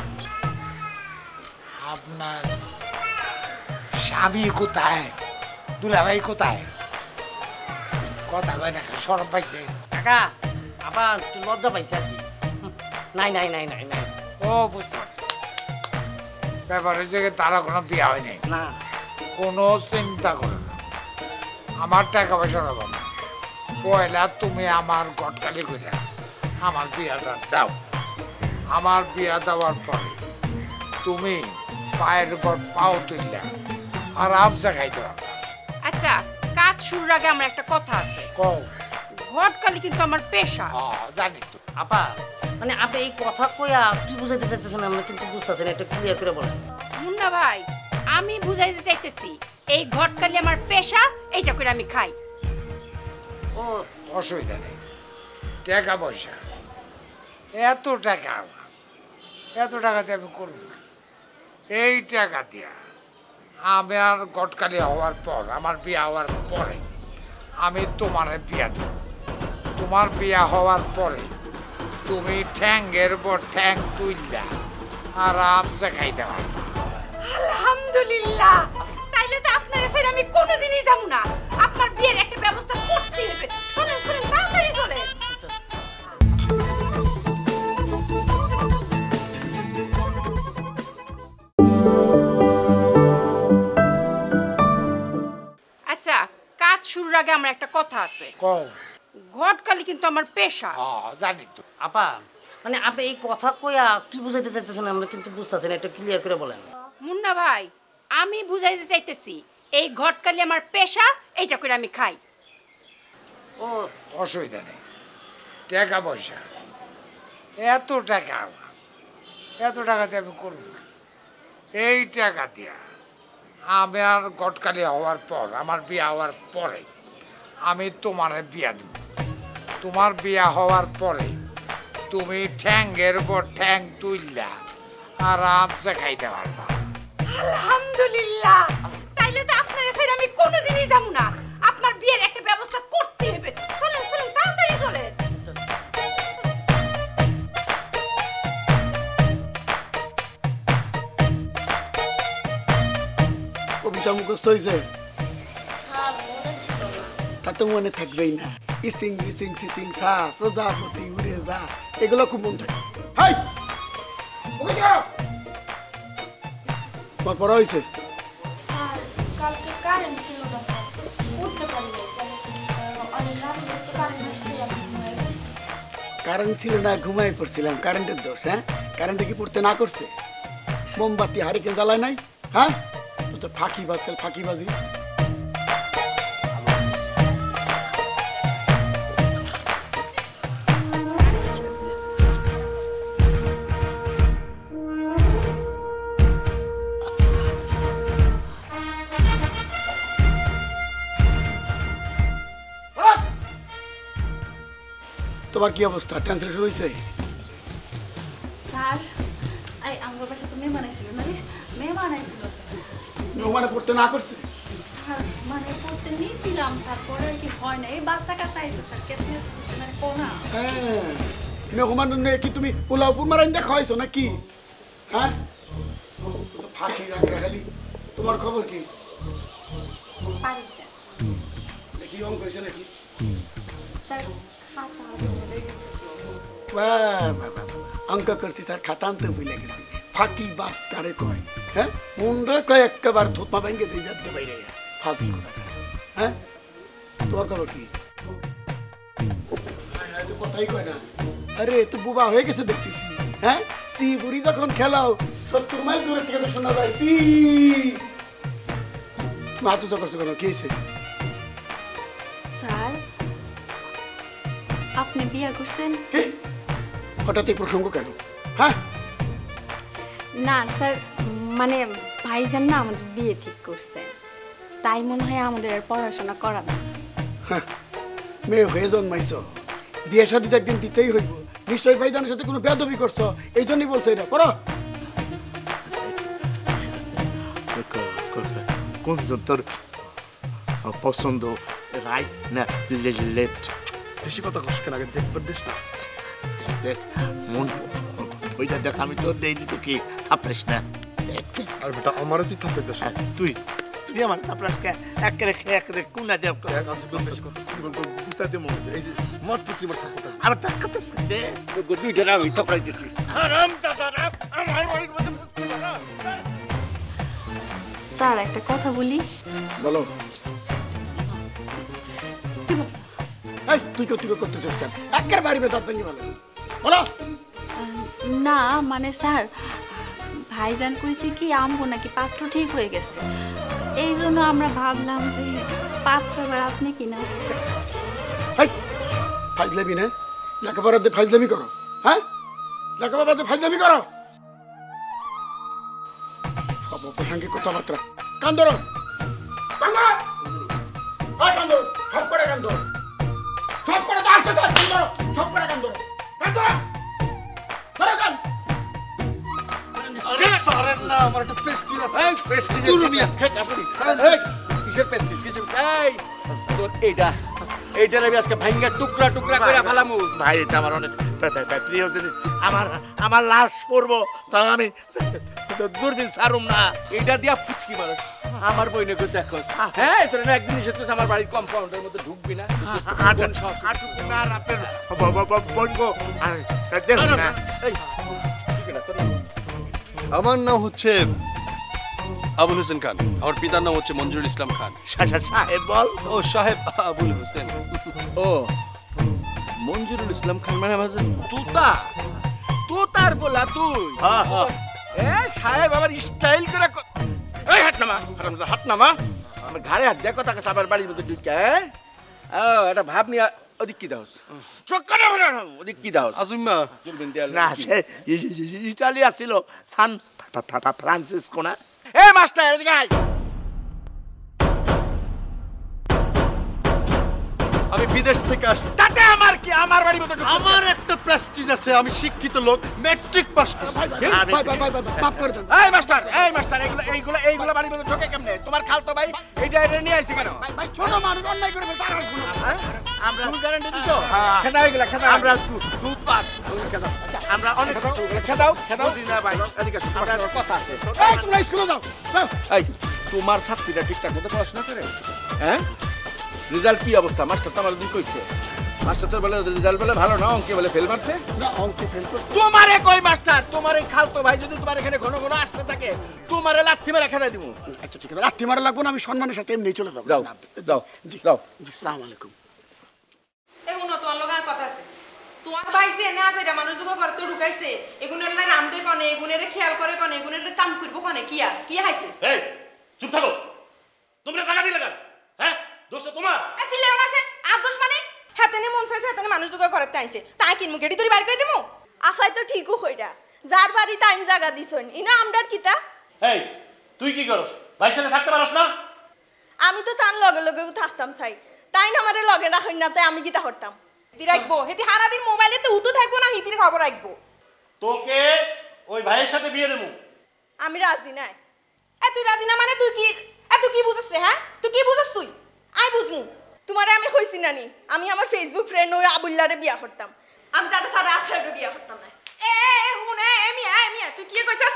আপনার স্বামী কোথায়? দুলাভাই কোথায়? কথা কয় না, শরম পাইছে? কাকা আবার একটু লজ্জা পাইছে আর কি। নাই। ও বুঝতে পারছি, ব্যাপার হয়েছে তারা কোনো বিয়ে হয় নাই। না কোনো চিন্তা করে না, আমার টাকা পয়সার অভাব না। পয়লা তুমি আমার গটকালি করে আমার বিয়াটা দাও। আমার বিয়া দেওয়ার পরে তুমি পায়ের উপর পাও তুললে আরামসে খাইতে পারবে। আচ্ছা, কাজ শুরুর আগে আমার একটা কথা আছে। কও। ঘটকালি কিন্তু আমার পেশা। জানি তো। আপা মানে আপনি এই কথা কইয়া কি বুঝাইতে চাইতেছেন আমরা কিন্তু বুঝতেছি না, একটু ক্লিয়ার করে বলেন। মুন্না ভাই, আমি বুঝাইতে চাইতেছি এই ঘটকালি আমার পেশা, এইটা করে আমি খাই। ও অসুবিধা নেই, টাকা পয়সা এত টাকাতে আমি করব না। এই টাকা দিয়া আমার গটকালি হওয়ার পর, আমার বিয়া হওয়ার পরে আমি তোমার বিয়া দেব। তোমার বিয়া হওয়ার পরে তুমি ঠ্যাঙ্গের পর ঠ্যাং তুইলা আরামসে খাইতে পারবে। আলহামদুলিল্লাহ, তাইলে তো আপনার ছেড়ে আমি কোনোদিনই যাব না। আপনার বিয়ের একটা ব্যবস্থা করতেই হবে। শুনেন তাড়াতাড়ি চলেন। আচ্ছা, কাজ শুরুর আগে আমার একটা কথা আছে। কও। ঘটকালি কিন্তু আমার পেশা। জানি তো। আপা মানে আপনি এই কথা কইয়া কি বুঝাইতে চাইতেছেন আমরা কিন্তু বুঝতেছি না, একটু ক্লিয়ার করে বলেন। মুন্না ভাই, আমি বুঝাইতে চাইতেছি এই ঘটকালি আমার পেশা, এইটা করে আমি খাই। ও অসুবিধা নেই, টাকা পয়সা এত টাকাতে আমি করব না। এই টাকা দিয়া আমার গটকালি হওয়ার পর, আমার বিয়া হওয়ার পরে আমি তোমার বিয়া দেব। তোমার বিয়া হওয়ার পরে তুমি ঠ্যাঙ্গের উপর ঠ্যাং তুইলা আরামসে খাইতে পারবা। আলহামদুলিল্লাহ, তাইলে তো আপনার ছেড়ে আমি কোনোদিনই যাব না। আপনার বিয়ের একটা ব্যবস্থা করতেই হবে। শুনেন তাড়াতাড়ি চলেন। কবিতা মুখস্থ হয়েছে? তা তো মনে থাকবেই না। ইসিং বিসিং সিসিং সা, প্রজাপতি উড়ে যা, এগুলো খুব মন থাকে। হাই পড়া হয়েছে? কালকে কারেন্ট ছিল না, উঠতে পারি কারেন্ট ছিল না, ঘুমাই পড়ছিলাম। কারেন্টের দোষ? হ্যাঁ, কারেন্টে কি পড়তে না করছে? মোমবাতি হারিকেন জ্বালায় নাই? হ্যাঁ, তো ফাঁকিবাজ, কাল ফাঁকিবাজি। তোমার কি অবস্থা? ট্রান্সলেশন হয়েছে? স্যার, এই আমার পাশে তো মেহমান আইছিল না? মেহমান আইছিল। মেহমানে পড়তে না করছে? মানে পড়তে নিয়েছিলাম স্যার, পরে কি হয় না, এই বাচ্চা কাছে আইছে স্যার, কেসমেস করছে না কোনা। হ্যাঁ, মেহমান কি তুমি পোলাও পুরমারাইন দেখা হয়েছো নাকি? হ্যাঁ, ফাঁকি রাখা খালি। তোমার খবর কি? পারি স্যার। দেখি অঙ্ক হয়েছে নাকি? স্যার অঙ্ক করছি স্যার, খাতা আনতে ভুলে গেছি। ফাঁকি বাস কারে কয়? হ্যাঁ, মুন্ডা কয় একেবারে ধোপা ভেঙে দিয়ে যাতে বাইরে ফাঁসি কথা। হ্যাঁ, তোমার খবর কি? কথাই কয় না। আরে তো বুবা হয়ে গেছে দেখতেছি। হ্যাঁ, সি বুড়ি যখন খেলাও 70 মাইল দূরে থেকে তো শোনা যাইছি মাতু চকর চকর কি হইছে স্যার আপনি বিয়ে করছেন কি হঠাৎ এই প্রসঙ্গ কেন হ্যাঁ না স্যার মানে ভাইজান না আমাদের বিয়ে ঠিক করছে তাই মনে হয় আমাদের আর পড়াশোনা করা না মেয়ে হয়ে জন্মাইছ বিয়ে শাদী তো একদিন দিতেই হইব নিশ্চয়ই ভাইজানের সাথে কোনো বেয়াদবি করছো এই জন্যই বলছো এটা করো কোন তোর পছন্দ রাইট না লেফট বেশি কথা কষ্ট কেন আগে দেখবার দিস না দেখ মন ওইটা দেখ আমি তোর দেইনি তো কি থাপড়াস না আর বেটা আমারও তুই থাপড়ে দিস তুই তুই আমার থাপড়াস কে একরে কোনা দেব বেশি কথা কি বলবো বুঝতে মনে হচ্ছে এই যে মত তুই আমার থাপড়া আমার টাকাতে দে তুই দেনা আমি থাপড়াই দিছি হারাম দাদা আমার বাড়ির মধ্যে বুঝতে পারা স্যার একটা কথা বলি বলো এই তুই করতে চাস কেন একের বাড়ি বেতার ভেঙে বলো না মানে স্যার ভাইজান কইছে কি আমগো নাকি পাত্র ঠিক হয়ে গেছে এই জন্য আমরা ভাবলাম যে পাত্র এবার আপনি কিনা ফাইজলামি না লেখাপড়াতে ফাইজলামি করো হ্যাঁ লেখাপড়াতে ফাইজলামি করো সব অপ্রাসঙ্গিক কথাবার্তা কান ধরো সব করে কান ধরো সব করে তো আসতে কান ধরো সব করে কান ধরো কান ধরো ধরো কান আরে সারেন না আমার একটা প্রেস্টিজ আছে এই প্রেস্টিজ কিসের প্রেস্টিজ এই তোর এইটা আমি আজকে ভাঙ্গা টুকরা টুকরা করে ফেলামু ভাই এটা আমার অনেক প্রিয় জিনিস আমার লাশ পড়বো তা আমি দূরবীন সারুম না এইটা দিয়া ফুচকি মানুষ আমার বইনে কই দেখো হ্যাঁ তোর না একদিন এসে তুই আমার বাড়ির কম্পাউন্ডের মধ্যে ঢুকবি না আমার নাম হচ্ছে আবুল হোসেন খান আমার পিতার নাম হচ্ছে মঞ্জুরুল ইসলাম খান সাহেব বল ও সাহেব আবুল হোসেন ও মঞ্জুরুল ইসলাম খান মানে আমাদের তুতার বলা তুই এ সাহেব আবার স্টাইল করে এই হাত নামা আমার ঘাড়ে হাত দেখো তাকে আমার বাড়ির মধ্যে ঢুকে এটা ভাব নিয়ে ওদিক কি দাওস ওদিক কি দাওস আসুম্মা না সে ইটালিয়া ছিল সান ফ্রান্সিসকো না এ মাস্টার এদিকে আয় আমি বিদেশ থেকে আসছি তাতে আমার কি আমার বাড়ির মধ্যে আমার একটা প্রেস্টিজ আছে আমি শিক্ষিত লোক ম্যাট্রিক পাস করছি এই মাস্টার এইগুলা বাড়ির মধ্যে ঢোকে কেমনে তোমার খালতো ভাই এইটা নিয়ে আইছি কেন ভাই ছোট মানুষ অন্যায় করে ফেলছে আর শুনো আমরা ফুল গ্যারান্টি দিছো খেদাও এগুলা খেদাও আমরা দুধ পাক আমরা অনেক খেদাও বুঝি না ভাই এদিকে আমরা কথা আছে এই তোমরা স্কুলে যাও এই তোমার ছাত্রীরা ঠিকঠাক মতো পড়াশোনা করে হ্যাঁ রেজাল্ট কি অবস্থা মাস্টার তো আমার দিন কইছে মাস্টার তো বলে রেজাল্ট বলে ভালো না অঙ্কে বলে ফেল মারছে না অঙ্কে ফেল করছে তোমারে কই মাস্টার তোমার এই খালতো ভাই যদি তোমার এখানে ঘন ঘন আসতে থাকে তোমারে লাথি মেরে খেদাই দিব আচ্ছা ঠিক আছে লাথি মারা লাগবো না আমি সম্মানের সাথে এমনি চলে যাবো যাও যাও যাও আসসালামু আলাইকুম এগুনো তোমার লগার কথা আছে তোমার ভাই যে এনে আছে এটা মানুষ দুটো করে তো ঢুকাইছে এগুনের না রামদে কোনে এগুনের খেয়াল করে কোনে এগুনের কাম করব কোনে কি হাইছে এই চুপ থাকো তোমরা জায়গা দিলে কেন হ্যাঁ দোষ তো তোমার আসলে ওরা আছে আর দোষ মানে হাতেনে মন চাইছে হাতেনে মানুষ দুটো করে টাইছে তাই কিনমু গেডি তুই বাইর করে দিমু আফাই তো ঠিকও কইরা যার বাড়ি টাইম জায়গা দিছন ইনা আমডার কিতা এই তুই কি করস ভাইয়ের সাথে থাকতে পারস না আমি তো তার লগে লগে থাকতাম চাই তাই না আমারে লগে রাখেন না তাই আমি কিতা করতাম হিতি রাখবো হেতি হারা দিন মোবাইলে তো উতো থাকবো না হিতির খবর রাখবো তোকে ওই ভাইয়ের সাথে বিয়ে দেবো আমি রাজি নাই তুই রাজি না মানে তুই কি বুঝছ রে হ্যাঁ তুই কি বুঝছ তুই আই বুঝমু তোমারে আমি কইছি নানি আমি আমার ফেসবুক ফ্রেন্ড ওই আবুল্লারে বিয়া করতাম আমি তার সাথে আর কাউকে বিয়া করতাম না হুনে এমিয়া তুই কি কইছস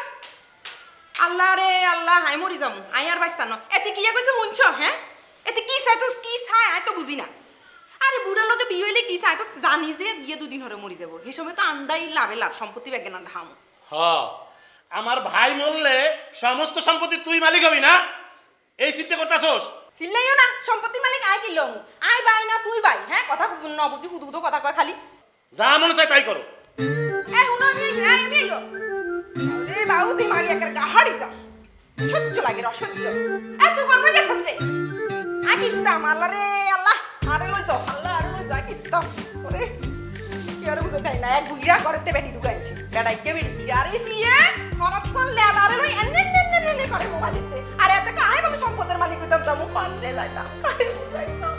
আল্লাহ রে আল্লাহ হাই মরি যামু আই আর বাইস্তা ন এতে কি কইছ হুনছ হ্যাঁ এতে কি চাই আই তো বুঝি না আরে বুড়ার লগে বিয়ে হইলে কি চাই তো জানি যে ইয়ে দুদিন হরে মরি যাব সেই সময় তো আন্দাই লাভ সম্পত্তি ব্যাগে না ধাম হ্যাঁ আমার ভাই মরলে সমস্ত সম্পত্তি তুই মালিক হবি না এই চিন্তা করতাছস চিল্লাইও না সম্পত্তির মালিক আই কিলো আই বাই না তুই বাই হ্যাঁ কথা না বুঝি হুদুদু কথা কয় খালি যা মনে চাই তাই করো হুনো আমি আইলো রে তাও দিমাগে একের গাহাড়ি যা সহ্য লাগে অসহ্য এত গরমে গেছিস রে আকিতাম আল্লাহ রে আল্লাহ আরে লই যাও আল্লাহ আরে লই যা আকিতাম ওরে কি আর বুঝতে তাই না এক বুইরা করতে বেটি দুগাইছি বেটাই কে বেটি আরে দিয়ে হঠাৎ কোন লেদা আরে লই এনে নে করে মোবাইলতে আরে এত কাই বলে সম্পদের মালিক হইতাম দামু পারলে যাইতাম আরে যাইতাম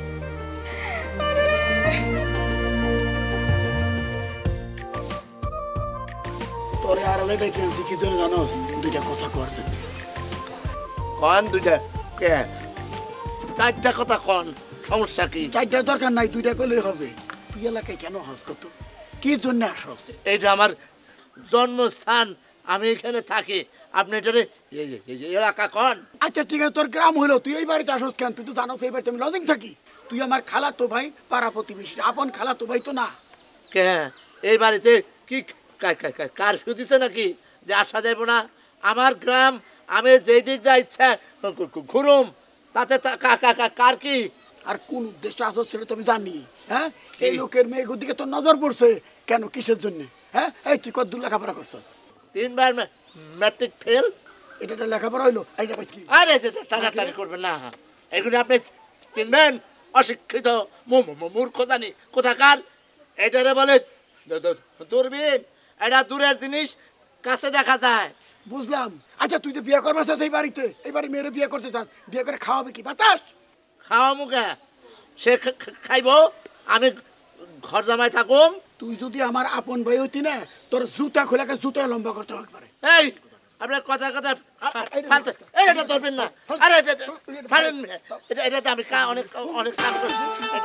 তোরে আড়ালে ডেকে আনছি কি জন্য জানোস দুইটা কথা কর জন্য কন দুইটা কে চারটা কথা কন সমস্যা কি চারটার দরকার নাই দুইটা কইলেই হবে তুই এলাকায় কেন হস কত কি জন্য আসস এইটা আমার জন্মস্থান আমি এখানে থাকি আপনি এটারে এলাকা কন আচ্ছা ঠিক আছে তোর গ্রাম হলো তুই এই বাড়িতে আসস কেন তুই তো জানোস এই বাড়িতে আমি লজিং থাকি তুই আমার খালাতো ভাই পাড়া প্রতিবেশী আপন খালাতো ভাই তো না কে এই বাড়িতে কি কার দিছে নাকি যে আসা যাইব না আমার গ্রাম আমি যেই দিক যা ইচ্ছা ঘুরুম তাতে কার কি আর কোন উদ্দেশ্যে আসো সেটা তো আমি জানি হ্যাঁ এই লোকের মেয়েগুর দিকে তোর নজর পড়ছে কেন কিসের জন্য হ্যাঁ এই তুই কত দূর লেখাপড়া করছস 3 বার ম্যাট্রিক ফেল এটা লেখাপড়া হইলো এটা কি আরে টানাটানি করবেন না এগুলো আপনি চিনবেন অশিক্ষিত মূর্খ জানি কোথাকার এটারে বলে দূরবীন এটা দূরের জিনিস কাছে দেখা যায় বুঝলাম আচ্ছা তুই তো বিয়ে করবে সেই বাড়িতে এই বাড়ি মেয়েরে বিয়ে করতে চাস বিয়ে করে খাওয়াবে কি বাতাস খাওয়া মুখে সে খাইব আমি ঘর জামাই থাকুম তুই যদি আমার আপন ভাই হইতি না তোর জুতা খোলাকে জুতা লম্বা করতে হবে পারে এই আপনার কথা এটা ধরবেন না আরে ছাড়েন এটাতে আমি অনেক অনেক কাজ করছি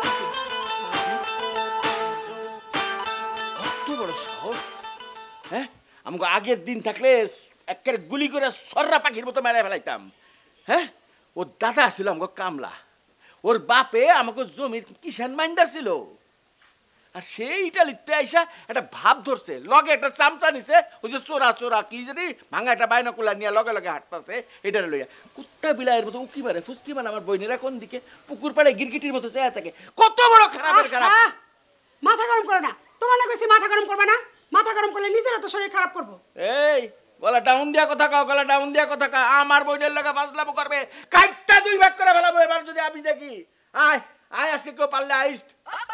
বড় সাহস হ্যাঁ আমাকে আগের দিন থাকলে একের গুলি করে সর্রা পাখির মতো মেরে ফেলাইতাম হ্যাঁ ওর দাদা ছিল আমাকে কামলা ওর বাপে আমাকে জমির কিষান মাইন্দার ছিল আর সেইটা লিখতে আইসা একটা ভাব ধরছে লগে একটা চামচা নিছে ওই যে চোরা চোরা কি জানি ভাঙা একটা বাইনাকুলা নিয়ে লগে লগে হাঁটতেছে এটা লইয়া কুত্তা বিলাইয়ের মতো উকি মারে ফুসকি মানে আমার বইনেরা কোন দিকে পুকুর পাড়ে গিরগিটির মতো চেয়ে থাকে কত বড় খারাপের খারাপ মাথা গরম করো না তোমার না কইছি মাথা গরম করবে না মাথা গরম করলে নিজেরও তো শরীর খারাপ করবো এই গলা ডাউন দিয়া কথা কও গলা ডাউন দিয়া কথা কও আমার বইনের লাগা ফাজলাম করবে কাইটটা দুই ভাগ করে ফেলাবো এবার যদি আমি দেখি আয় আয় আজকে কেউ পারলে আইস্ট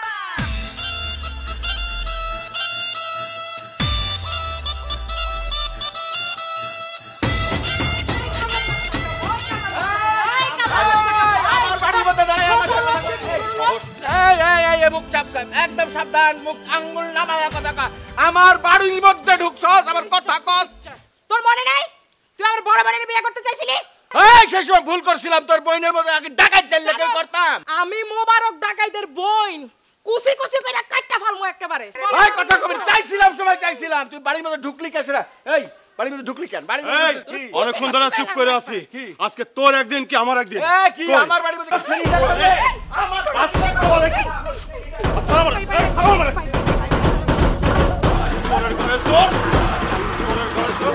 একদম সাবধান মুখ আঙ্গুল নামায়া কথা কা আমার বাড়ির মধ্যে ঢুকছস আমার কথা কস তোর মনে নাই তুই আমার বড় বোনের বিয়ে করতে চাইছিলি এই সেই সময় ভুল করছিলাম তোর বোনের মধ্যে আগে ডাকাত চাইলে কেউ করতাম আমি মোবারক ডাকাইদের বোন কুসি কুসি কইরা কাটটা ফালমু একেবারে এই কথা কবি চাইছিলাম সময় চাইছিলাম তুই বাড়ির মধ্যে ঢুকলি কেসরা এই বাড়ির মধ্যে ঢুকলি কেন বাড়ির মধ্যে অনেকক্ষণ ধরে চুপ করে আছি আজকে তোর একদিন কি আমার একদিন কি আমার বাড়ির মধ্যে আমার আজকে তোর একদিন আসসালামু আলাইকুম তোরের ঘরে চোর তোরের ঘরে চোর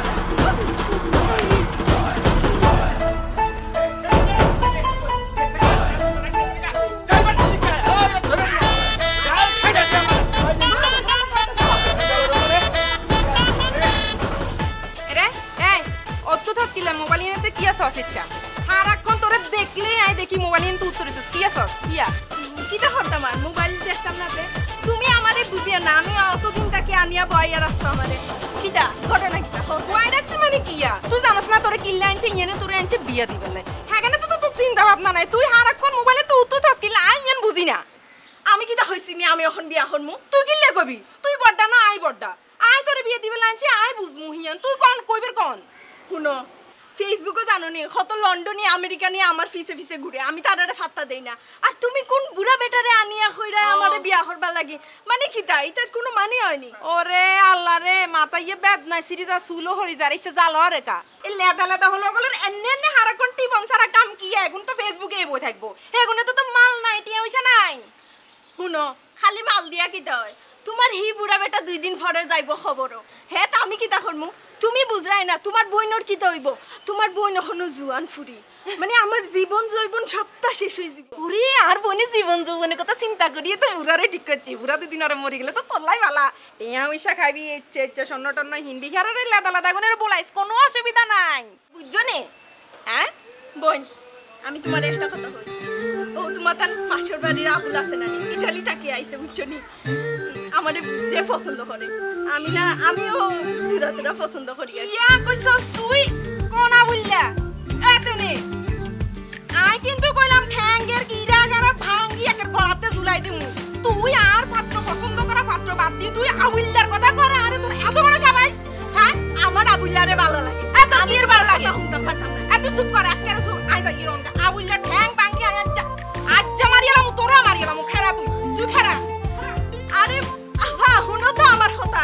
মোবাইল নিতে কি আসস ইচ্ছা হারাক্ষণ তোরে দেখলে আই দেখি মোবাইল নিতে উত্তরিছস কি আসস কিয়া কিটা করতাম আর মোবাইল দেখতাম না তে তুমি আমারে বুঝিয়া না আমি অতদিন তাকে আনিয়া বইয়া রাখছো আমারে কিটা ঘটনা কিটা বই রাখছ মানে কিয়া তুই জানোস না তোরে কিল্লা আনছে ইয়েনে তোরে আনছে বিয়া দিবেলে হ্যাঁ কেন তো তোর চিন্তা ভাবনা নাই তুই হারাক্ষণ মোবাইলে তো উত্তরছস কিল্লা আই ইয়েন বুঝি না আমি কিটা হইছি নি আমি এখন বিয়া করমু তুই কিল্লা কবি তুই বড়ডা না আই বড়ডা আই তোরে বিয়া দিবেলে আনছে আই বুঝমু হিয়ান তুই কোন কইবের কোন শুনো ফেসবুকে জানো নি কত লন্ডনে আমেরিকা নিয়ে আমার ফিসে ফিসে ঘুরে আমি তারারে ফাত্তা দেই না আর তুমি কোন বুড়া বেটারে আনিয়া কইরা আমারে বিয়া করবার লাগি মানে কি তাই এটার কোনো মানে হয়নি ওরে আল্লাহ রে মাথায় বেদনা সিরিজা সুলো হরি যার ইচ্ছা জালো রে কা এই লেদা লেদা হলো গলের এন্নে হারাকন টিবন সারা কাম কি এখন তো ফেসবুকে বই থাকবো এগুনে তো মাল নাই টিয়া হইছে নাই শুনো খালি মাল দিয়া কি হয় তোমার হি বুড়া বেটা 2 দিন পরে যাইবো খবরও হে তা আমি কিতা করমু তুমি বুঝরাই না তোমার বইনর কিতা হইব তোমার বইন এখনো জুয়ান ফুরি মানে আমার জীবন জৈবন সবটা শেষ হয়ে যাবে। ওরে আর বোনে জীবন যৌবনের কথা চিন্তা করিয়ে তো বুড়ারে ঠিক করছি। বুড়া দুদিন আরে মরে গেলে তো তল্লাই বালা। টিয়া পয়সা খাবি ইচ্ছে স্বর্ণ টন্ন হিন্দি খারে লাদা লাদা গুনের বলাইস, কোনো অসুবিধা নাই, বুঝছো নে? হ্যাঁ বোন, আমি তোমার একটা কথা বলি। ও তোমার তার পাশের বাড়ির আবুল আছে না, ইটালি তাকে আইছে, বুঝছো নি? আমার যে পছন্দ করে, আমিও তুরা পছন্দ করি। ইয়া কইছস তুই কোন আবুল্লা? এতনে আই কিন্তু কইলাম ঠ্যাঙ্গের গিরা গারা ভাঙ্গি একের গলাতে ঝুলাই দিমু। তুই আর পাত্র পছন্দ করা পাত্র বাদ দিয়ে তুই আবুল্লার কথা কর। আরে তোর এত বড় সাবাস? হ্যাঁ, আমার আবুল্লারে ভালো লাগে, এত আমির ভালো লাগে। হুমতাম পারতাম না। এত চুপ কর, একের চুপ আইজা ইরনটা আবুল্লার ঠ্যাং ভাঙ্গি আজ্জা মারিয়ালাম, তোরা মারিয়ালাম। খেরা তুই খেরা। আরে আহা হুনো তো আমার কথা।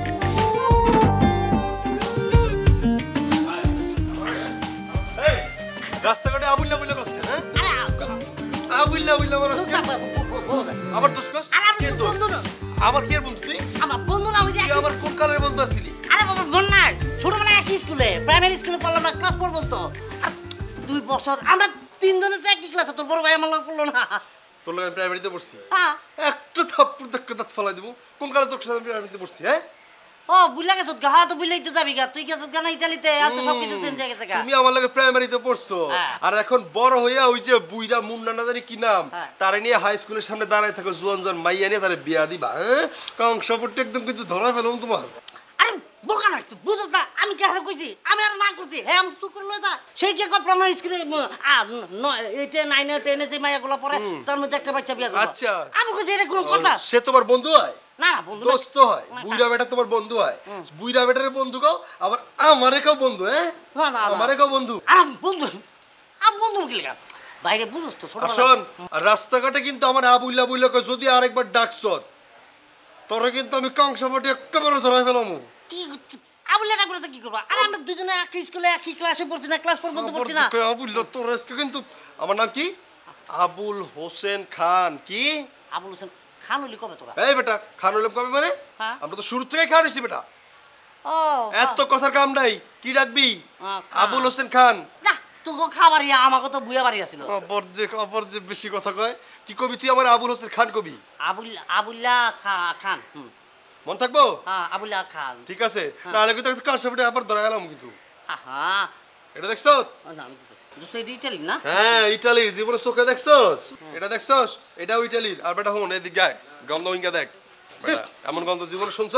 রাস্তাঘাটে আবুল্লা বলে কষ্ট, হ্যাঁ? আবুল্লা বলে আবার দোষ কস? আমার কি বন্ধু তুই? আমার বন্ধু না, ওই যে আমার কোন কালের বন্ধু আসলি? আরে বাবা মন নাই, ছোটবেলায় একই স্কুলে প্রাইমারি স্কুলে পড়লাম না, ক্লাস 4 বলতো। 2 বছর আমরা তিনজনে তো একই ক্লাসে, তোর বড় ভাই আমার পড়লো না। তোর লাগে প্রাইমারিতে পড়ছি? হ্যাঁ। একটা থাপ্পড় ধাক্কা দাঁত ফলাই দেবো। কোন কালে তোর সাথে প্রাইমারিতে পড়ছি? হ্যাঁ, ও বুঝলা গেছ গা, তো বুঝলেই তো যাবি গা। তুই গেছিস গা না ইতালিতে, আর তো সবকিছু চেঞ্জ হয়ে গেছে গা। তুমি আমার লাগে প্রাইমারিতে পড়ছো, আর এখন বড় হইয়া ওই যে বুইরা মুন্না না জানি কি নাম, তারে নিয়ে হাই স্কুলের সামনে দাঁড়ায় থাকো, জুয়ান মাইয়া নিয়ে তারে বিয়া দিবা। হ্যাঁ, কংসপট্টি একদম কিন্তু ধরা ফেলুম তোমার। আরে বোকা না, তুই বুঝছ না আমি কে হারে কইছি? আমি আর না করছি। হ্যাঁ, আমি সুকুর লই যা। সেই কি কো প্রাইমারি স্কুলে 8 9 10 যে মাইয়াগুলো পড়ে, তার মধ্যে একটা বাচ্চা বিয়া করলো। আচ্ছা, আমি কইছি এটা কোন কথা? সে তোমার বন্ধু হয়? না না, বন্ধু দোস্ত হয়। বুইরা বেটা তোমার বন্ধু হয়, বুইরা বেটার বন্ধু কও, আবার আমারে কও বন্ধু। হ্যাঁ, না না, আমারে কও বন্ধু। আম বন্ধু কি লাগা বাইরে বুঝছ তো ছোট। শোন, রাস্তাঘাটে কিন্তু আমার আবুল্লা বুইলা কই, যদি আরেকবার ডাকছত তোরে কিন্তু আমি কংসপট্টি একেবারে ধরা ফেলামু। কি আবুল্লা ডাকলে তো কি করবা? আরে আমরা দুজনে একই স্কুলে একই ক্লাসে পড়ছি না, ক্লাস 4 বন্ধু পড়ছি না। আবুল্লা তোর আজকে কিন্তু আমার নাম কি? আবুল হোসেন খান। কি আবুল হোসেন খান হলি কবে তোরা? এই বেটা, খান হইলাম কবে মানে? আমরা তো শুরু থেকে খান হইছি বেটা। ও এত কথার কাম নাই। কি ডাকবি? আবুল হোসেন খান। যা তোকে খাবারই, আমাকে তো বুয়া বাড়ি আছিল। অপর যে বেশি কথা কয়। কি কবি তুই আমার আবুল হোসেন খান কবি? আবুল্লা খান। মন থাকবো? হ্যাঁ, আবুল্লা খান। ঠিক আছে, নাহলে কিন্তু কংসপট্টি আবার ধরা গেলাম কিন্তু। আহা, এটা দেখছো? না আমি দেখতেছি। দোস্ত এটা ইতালি না? হ্যাঁ, ইতালির। জীবনে চোখে দেখছস? এটা দেখছস? এটাও ইতালির। আর বেটা হুন এদিক গায়, গন্ধ ইঙ্গা দেখ বেটা। এমন গন্ধ জীবনে শুনছ?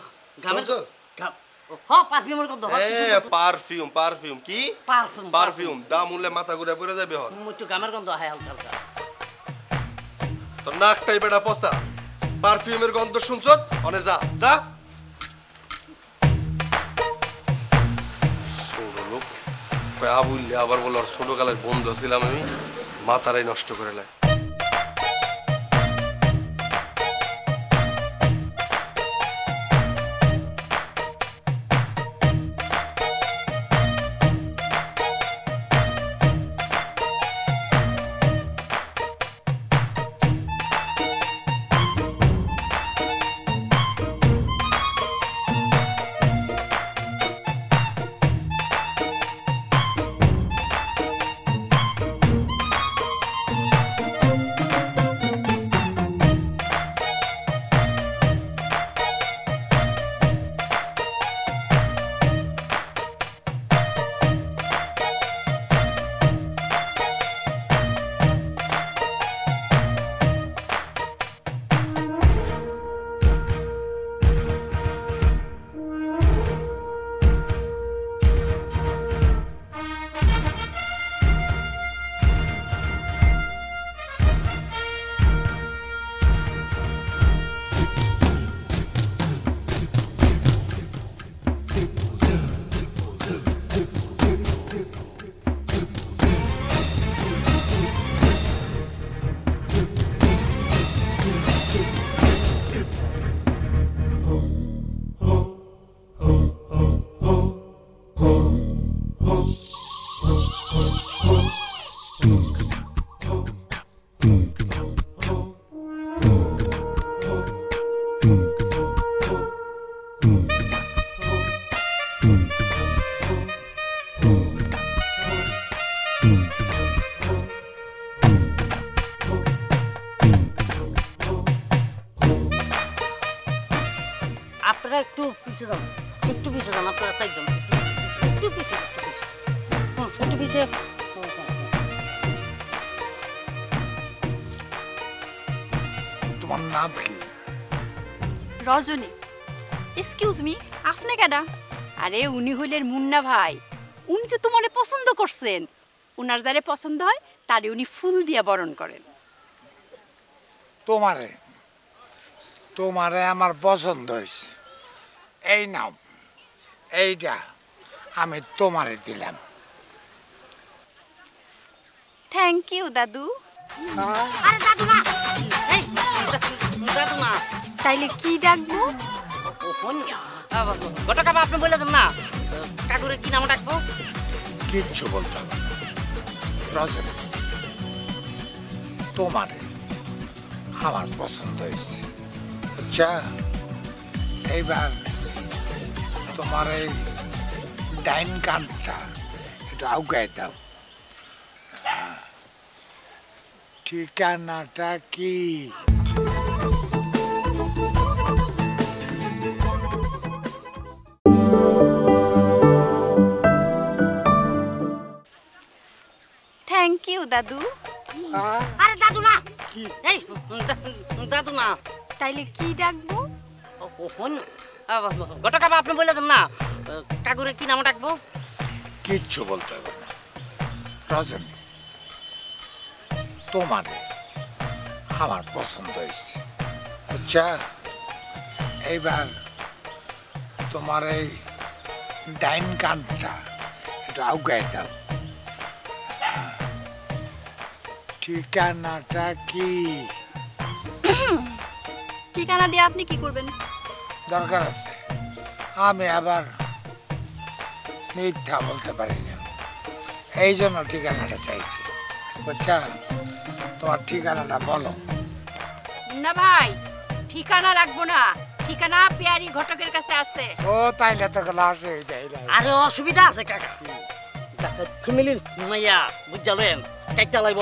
হ্যাঁ, পারফিউমের গন্ধ। হ্যাঁ, পারফিউম। কি পারফিউম? দাম উঠলে মাথা ঘুরে পড়ে যাবে। হন একটু গামের গন্ধ। হ্যাঁ, হালকা হালকা। তোর নাকটাই বেটা পস্তা। পারফিউমের গন্ধ শুনছ? অনে যা যা। আবুল্লে আবার বলো ছোট কালের বন্ধু ছিলাম আমি, মাথারাই নষ্ট করে লাই। আপনারা একটু পিছে যান, আপনারা চারজন একটু পিছে একটু পিছে। তোমার নাম কি? রজনী। এক্সকিউজ মি, আপনি কেডা? আরে উনি হইলেন মুন্না ভাই। উনি তো তোমারে পছন্দ করছেন। উনার যারে পছন্দ হয় তারে উনি ফুল দিয়া বরণ করেন। তোমারে আমার পছন্দ হয়েছে। এই নাও, এইটা আমি তোমারে দিলাম। থ্যাংক ইউ দাদু। আরে দাদু না, এই দাদু না, তাইলে কি ডাকবো? ঘটক আপা আপনি বলে দেন না, কাকুরে কি নাম ডাকবো? কিচ্ছু বলতে হবে না। রজনী, তোমারে আমার পছন্দ হয়েছে। আচ্ছা, এইবার তোমার এই ডাইন কানটা এটা আউগায় দাও। ঠিকানাটা কি? থ্যাংক ইউ দাদু। আরে দাদু না, এই দাদু না, তাইলে কি ডাকবো? ঘটক আপা আপনি বলে দেন না, কাকুরে কি নাম ডাকবো? কিচ্ছু বলতে হবে না। রজনী, তোমার আমার পছন্দ হয়েছে। আচ্ছা, এইবার তোমার এই ডাইন কানটা এটা আউগায় দাও। ঠিকানাটা কি? ঠিকানা দিয়ে আপনি কি করবেন? দরকার আছে, আমি আবার মিথ্যা বলতে পারি না, এই জন্য ঠিকানাটা চাইছি। বুঝছা, তোমার ঠিকানাটা বলো। না ভাই, ঠিকানা রাখবো না, ঠিকানা পেয়ারি ঘটকের কাছে আছে। ও তাইলে তো কোনো অসুবিধাই নাই। আরে অসুবিধা আছে কাকা, ফ্যামিলির মাইয়া বুঝালেন কাইটা লাইব।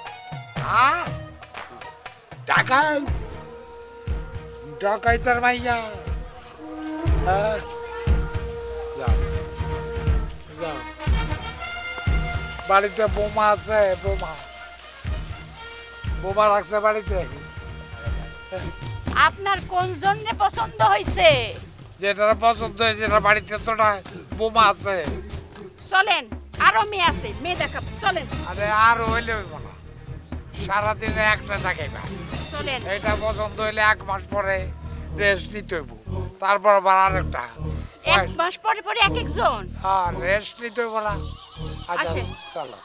ডাকাইতার মাইয়া। যাও যাও, বাড়িতে বোমা আছে, বোমা রাখছে বাড়িতে। আপনার কোন জন্য পছন্দ হয়েছে? যেটা পছন্দ হয়েছে সেটা বাড়িতে তো না, বোমা আছে। চলেন, আরো মেয়ে আছে, মেয়ে দেখাবো, চলেন। আরে আর হইলে হইব না, সারাদিনে একটা থাকে না। চলেন। এটা পছন্দ হইলে 1 মাস পরে রেস্ট নিতে হইব, তারপর আবার আরেকটা। 1 মাস পরে পরে এক একজন। হ্যাঁ, রেস্ট নিতে হইব না। আচ্ছা আসেন। চলো।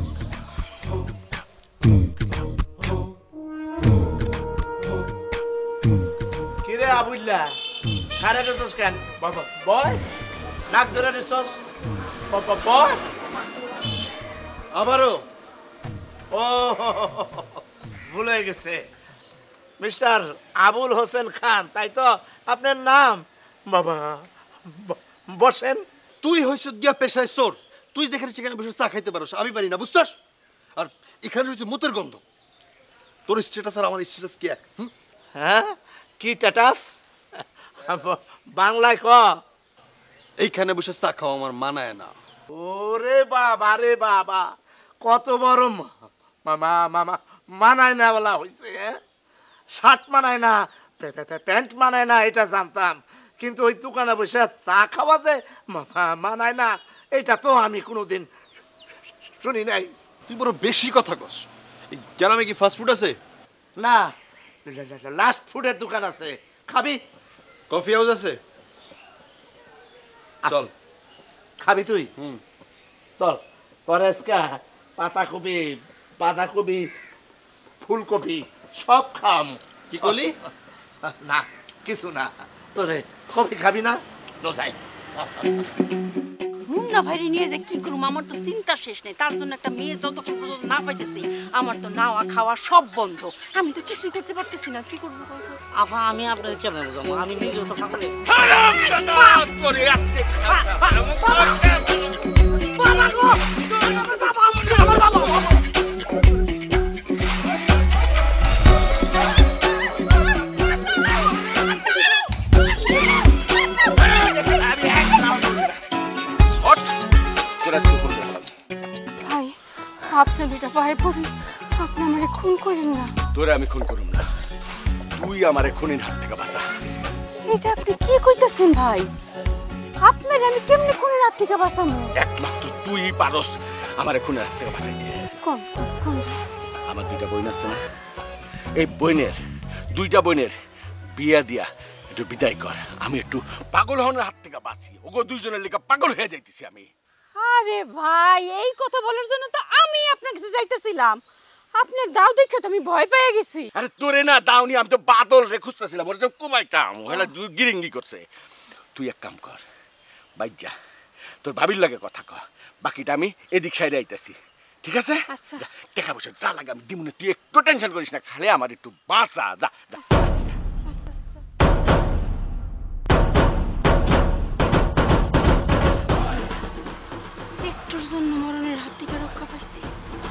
কিরে আবুল্লা, কারে রেছস কেন? বাবা বয়, নাক ধরে রেছস। বাবা বয় আবারও। ও ভুল হয়ে গেছে, মিস্টার আবুল হোসেন খান, তাই তো আপনার নাম? বাবা বসেন। তুই হইছ গিয়া পেশায় চোর, তুই যেখানে সেখানে বসে চা খাইতে পারোস, আমি পারি না, বুঝছস? আর এখানে হচ্ছে মুতের গন্ধ। তোর স্ট্যাটাস আর আমার স্ট্যাটাস কি এক? হ্যাঁ, কি স্ট্যাটাস? বাংলায় ক। এইখানে বসে চা খাওয়া আমার মানায় না। ওরে বাবা রে বাবা, কত বড় মানায় না বলা হয়েছে। শার্ট মানায় না, প্যান্ট মানায় না, এটা জানতাম, কিন্তু ওই দোকানে বসে চা খাওয়া যে মানায় না, এটা তো আমি কোনোদিন শুনি নাই। তুই বড় বেশি কথা কস। এই গ্রামে কি ফাস্ট ফুড আছে? না, লাস্ট ফুডের দোকান আছে, খাবি? কফি হাউস আছে? চল। খাবি তুই? চল, তোর আজকে পাতাকপি, বাঁধাকপি, ফুলকপি সব খাম। কি করলি? না কিছু না, তোরে কফি খাবি না? যাই। মুন্না ভাইরে নিয়ে যে কি করুম, আমার তো চিন্তা শেষ নেই। তার জন্য একটা মেয়ে যতক্ষণ পর্যন্ত না পাইতেছি, আমার তো নাওয়া খাওয়া সব বন্ধ। আমি তো কিছুই করতে পারতেছি না, কি করবো? আপা আমি আপনার কেমন যাবো, আমি নিজেও তো খাবো। পায়ে পড়ি, আপনি আমারে খুন করেন না। তোরে আমি খুন করুম না, তুই আমারে খুনির হাত থেকে বাঁচা। এটা আপনি কি কইতাছেন ভাই? আপনার আমি কেমনে খুনের হাত থেকে বাঁচাবো? একমাত্র তুই পারস আমারে খুনের হাত থেকে বাঁচাইতে। কোন কোন? আমার দুইটা বোন আছে না, এই দুইটা বোনের বিয়া দিয়া একটু বিদায় কর, আমি একটু পাগল হওয়ার হাত থেকে বাঁচি। ওগো দুইজনের লেখা পাগল হয়ে যাইতেছি আমি। আরে ভাই, এই কথা বলার জন্য তো আমি আপনার কাছে যাইতেছিলাম। আপনার দাও দেখে তো আমি ভয় পেয়ে গেছি। আরে তোরে না দাওনি, আমি তো বাদল রে খুঁজতেছিলাম, ওরে তো কুমাইতাম, হেলা গিরিঙ্গি করছে। তুই এক কাম কর, বাইর যা, তোর ভাবির লাগে কথা কর, বাকিটা আমি এদিক সাইডে আইতেছি, ঠিক আছে? টাকা পয়সা যা লাগে আমি দিমুনে, তুই একটু টেনশন করিস না, খালি আমার একটু বাঁচা। যা যা। একটুর জন্য মরণের হাত থেকে রক্ষা পাইছি।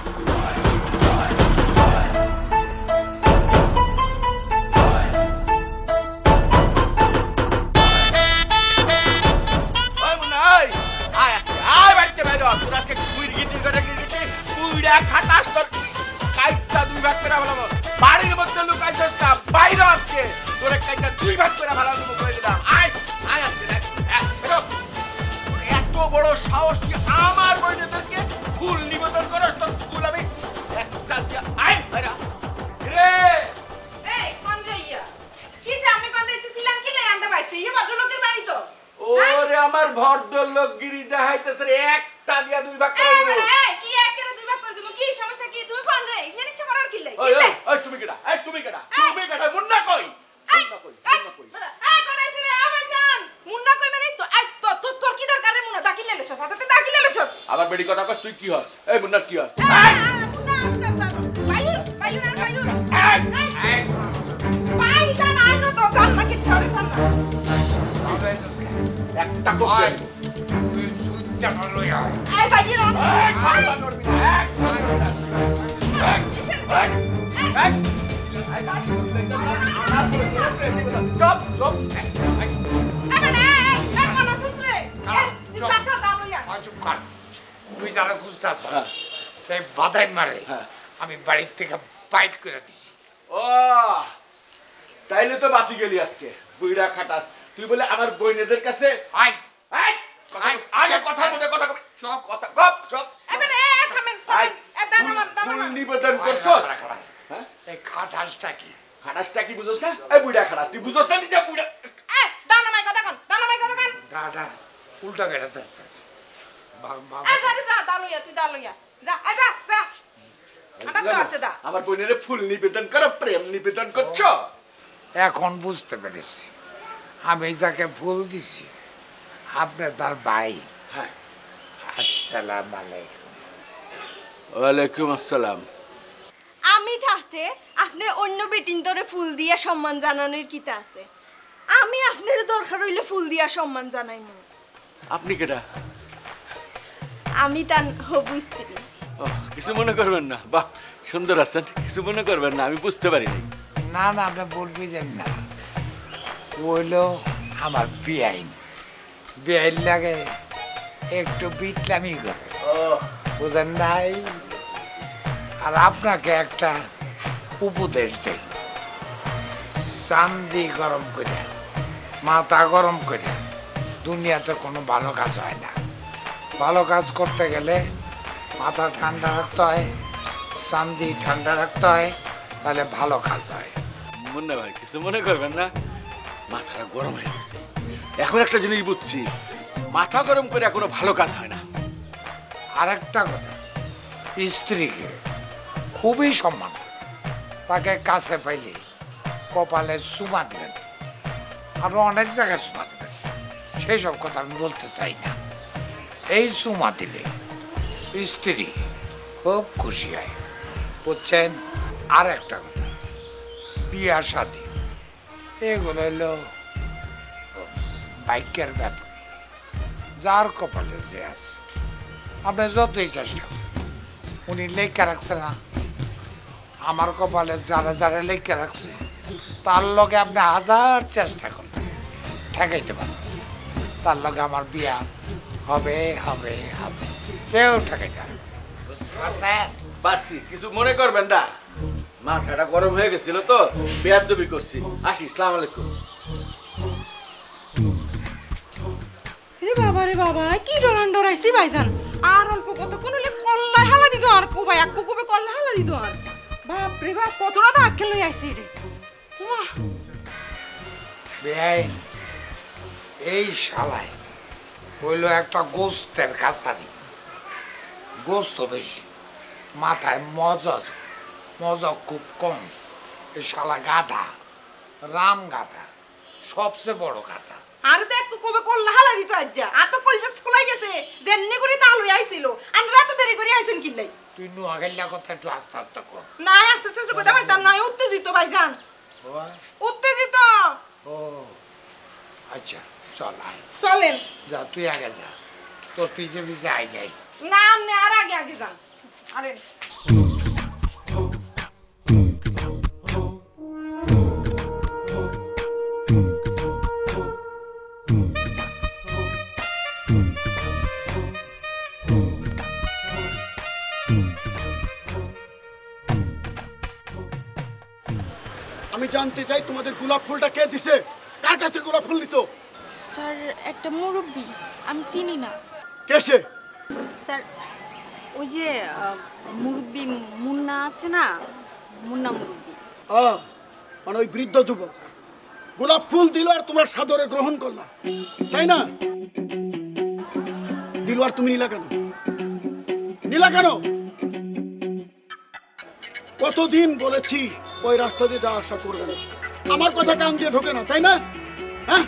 বাড়ির মধ্যে লুকাইছিস না, বাইরে আজকে তোর একটা দুই ভাগ করে ভালো দেবো করে দিলাম। আয় আয় আজকে এত বড় সাহস তুই আমার বইনেদেরকে ফুল নিবেদন করস, তোর ফুল আমি একটা দিয়া আয় বাইরে রে। এই কোন রে ইয়া? কিসে আমি কোন রে ছিলাম কি লে আনতে বাইতে? ইয়া ভদ্রলোকের বাড়ি তো। ওরে আমার ভদ্রলোক গিরি দেখাইতেছে রে, একটা দিয়া দুই ভাগ করে দিবো। এই কি এক করে দুই ভাগ করে দিব? কি সমস্যা কি? তুই কোন রে? ইয়া ইচ্ছা করার কি লাই? ওই ওই তুমি কেডা? এই তুমি কেডা? তুমি কেডা? মুন্না কই? মুন্না কই? মুন্না কই? এই কোন আইছে রে? আমার জান মুন্না কই মানে তো এই তোর কি দরকার রে? মুন্না দাখিলে লইছস, সাথে দাখিলে লইছস। আবার বেডি কথা কস, তুই কি হস? এই মুন্নার কি হস? ভাই জান আইনো তো জান নাকি ছড়ে সামনে। একটা কই তুই সুচ্চা ভালো ইয়া। এই ভাই রন। কথা নড়বি না। চপ চপ। তুই যারা খুঁজতেছ সেই বাধাই মারে আমি বাড়ির থেকে বাইট করে দিছি। ও তাইলে তো বাঁচি গেলি আজকে, বুইড়া খাটাস। তুই বলে আমার বইনেদের কাছে আয় আয় আগে কথার মধ্যে কথা কবি, সব কথা গপ সব। এবারে থামেন থামেন, এ দানামান ফুল নিবেদন করছস। হ্যাঁ এই খাটাসটা কি? খাটাসটা কি বুঝছস না? এই বুইড়া খাটাস তুই বুঝছস না? নিজে বুইড়া এ দানামাই কথা কোন, দানামাই কথা কোন। দাদা উল্টা কেটে ধরছে। যা দালইয়া, তুই দালইয়া যা, যা যা। আটা তো আছে দা। আমার বোনের ফুল নিবেদন কর, প্রেম নিবেদন করছ। এখন বুঝতে পেরেছি, আমি যাকে ফুল দিছি আপনি তার ভাই। হ্যাঁ। আসসালামু আলাইকুম। ওয়ালাইকুম আসসালাম। আমি থাকতে আপনি অন্য বেটিন ধরে ফুল দিয়া সম্মান জানানোর কিতা আছে? আমি আপনার দরকার হইলে ফুল দিয়া সম্মান জানাইমু। আপনি কেডা? আমি তার হবু স্ত্রী। কিছু মনে করবেন না, বাহ সুন্দর আছেন, কিছু মনে করবেন না, আমি বুঝতে পারিনি। না না আপনি বলবেন না, ওইলো আমার বেআইন। বেআইন লাগে একটু বিটলামি করে, বুঝেন নাই? আর আপনাকে একটা উপদেশ দেই, চান্দি গরম করে মাথা গরম করে দুনিয়াতে কোনো ভালো কাজ হয় না। ভালো কাজ করতে গেলে মাথা ঠান্ডা রাখতে হয়, চান্দি ঠান্ডা রাখতে হয়, তাহলে ভালো কাজ হয়। মুন্না ভাই কিছু মনে করবেন না, মাথাটা গরম হয়ে গেছে। এখন একটা জিনিস বুঝছি, মাথা গরম করে কোনো ভালো কাজ হয় না। আর একটা কথা, স্ত্রীকে খুবই সম্মান, তাকে কাছে পাইলে কপালে চুমা দেবেন, আরো অনেক জায়গায় চুমা দেবেন, সেই সব কথা আমি বলতে চাই না। এই চুমা দিলে স্ত্রী খুব খুশি হয়, বুঝছেন? আর একটা কথা, বিয়া শাদী এগুলো হলো ভাগ্যের ব্যাপার, যার কপালে যে আছে। আপনি যতই চেষ্টা করেন, উনি লেখা রাখছে না, আমার কপালে যারা যারা লেখা রাখছে তার লগে আপনি হাজার চেষ্টা করবেন, ঠেকাইতে পারেন, তার লগে আমার বিয়া হবে হবে হবে, কেউ ঠেকাইতে পারে। বুঝতে পারছেন? পারছি, কিছু মনে করবেন না। মাথাটা গরম হয়ে গেছিল তো, বেয়াদবি করছি। আসি, আসসালামু আলাইকুম। রে বাবা কি ডরান ডরাইছি ভাইজান। আর অল্প কত কোন কল্লা হালা দিত আর কো ভাই আকু কবে কল্লা হালা দিত আর। বাপ রে বাপ কতটা তো আক্কেল লই আইছি রে। ওমা বেআইন এই শালায় হইল একটা গোস্তের কাছারি। গোস্ত বেশি, মাথায় মজা খুব কম। এই শালা গাধা, রাম গাধা, সবচেয়ে বড় গাধা। আর দেখ কবে কল্লা হালা দিত আজ্জা। আর তো কলজা স্কুলাই গেছে, জেন্নে করে তা লই আইছিল। আমরা তো দেরি করে আইছেন কিল্লাই। তুই নোয়াখালীর কথা একটু আস্তে আস্তে কর। না আস্তে আস্তে কথা ভাই তার নাই উত্তেজিত ভাইজান। উত্তেজিত। ও আচ্ছা চল আয়। চলেন। যা তুই আগে যা, তোর পিছে পিছে আই যাই। না না আর আগে আগে যান। আরে আমি জানতে চাই তোমাদের গোলাপ ফুলটা কে দিছে? কার কাছে গোলাপ ফুল দিছো? স্যার একটা মুরব্বি, আমি চিনি না। কে সে? স্যার ওই যে মুরব্বি মুন্না আছে না, মুন্না মুরব্বি। মানে ওই বৃদ্ধ যুবক গোলাপ ফুল দিল আর তোমরা সাদরে গ্রহণ করলা, তাই না? দিল আর তুমি নিলা কেন? নিলা কেন? কতদিন বলেছি ওই রাস্তা দিয়ে যাওয়া আসা করবে না, আমার কথা কান দিয়ে ঢোকে না, তাই না? হ্যাঁ,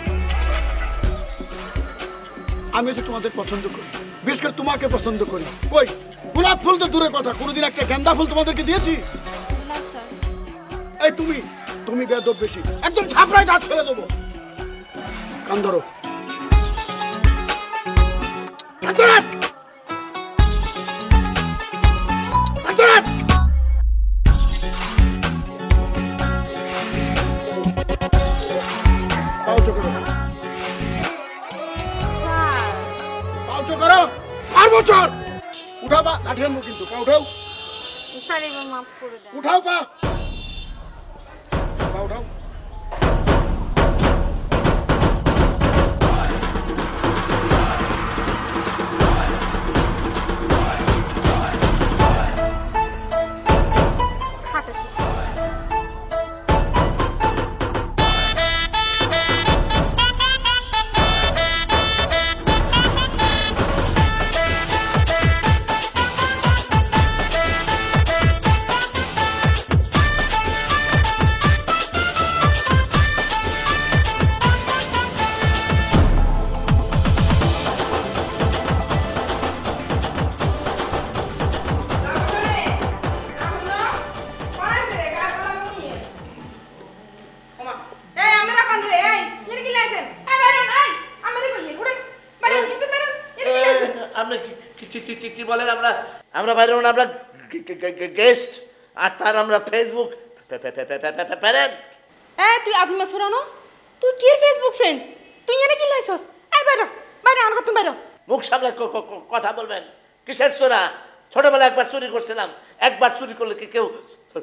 আমি যে তোমাদের পছন্দ করি, বিশেষ করে তোমাকে পছন্দ করি। কই গোলাপ ফুল তো দূরের কথা, কোনোদিন একটা গেন্দা ফুল তোমাদেরকে দিয়েছি? না স্যার। এই তুমি বেয়াদব বেশি, একদম ছাপড়ায় দাঁত ফেলে দেবো। কান ধরো। উঠাও পা, লাঠি আনবো কিন্তু। পা উঠাও। স্যার এবার মাফ করে দেন। উঠাও পা, পা উঠাও। কি বলেন? আমরা বাইরে আমরা গেস্ট আর তার আমরা ফেসবুক প্যারেন্ট। তুই আজিমা সরানো, তুই কি ফেসবুক ফ্রেন্ড? তুই এনে কি লাইছস? এই বাইরে বাইরে আনগো, তুমি বাইরে। মুখ সামলে কথা বলবেন। কিসের চোরা? ছোটবেলায় একবার চুরি করছিলাম। একবার চুরি করলে কি কেউ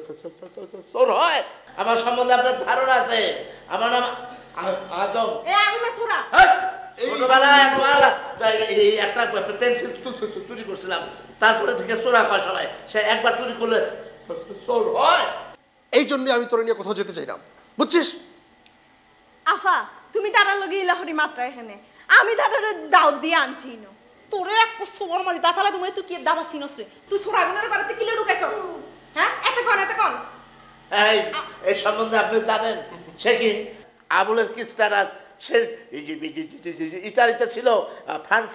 চোর হয়? আমার সম্বন্ধে আপনার ধারণা আছে। আমার নাম আজম। আজিমা সরা। ছোটবেলায় একটা পেন্সিল চুরি করছিলাম, তারপরে থেকে চোরা কয় সবাই। সে একবার চুরি করলে চোর হয়। এই জন্যই আমি তোর নিয়ে কোথাও যেতে চাই না, বুঝছিস? আফা তুমি তারা লগে ইলাহরি মাত্রা এখানে, আমি তারা দাউদ দিয়ে আনছি না। তোরে এক সোবর মারি তাতালা তুমি তুই কি দাবা সিনস রে? তুই সোরাগুনের করতে কিলে ঢুকাইছস? হ্যাঁ এত কোন এই সম্বন্ধে আপনি জানেন? সে কি আবুলের কি স্ট্যাটাস? সে ইতালিতে ছিল, ফ্রান্স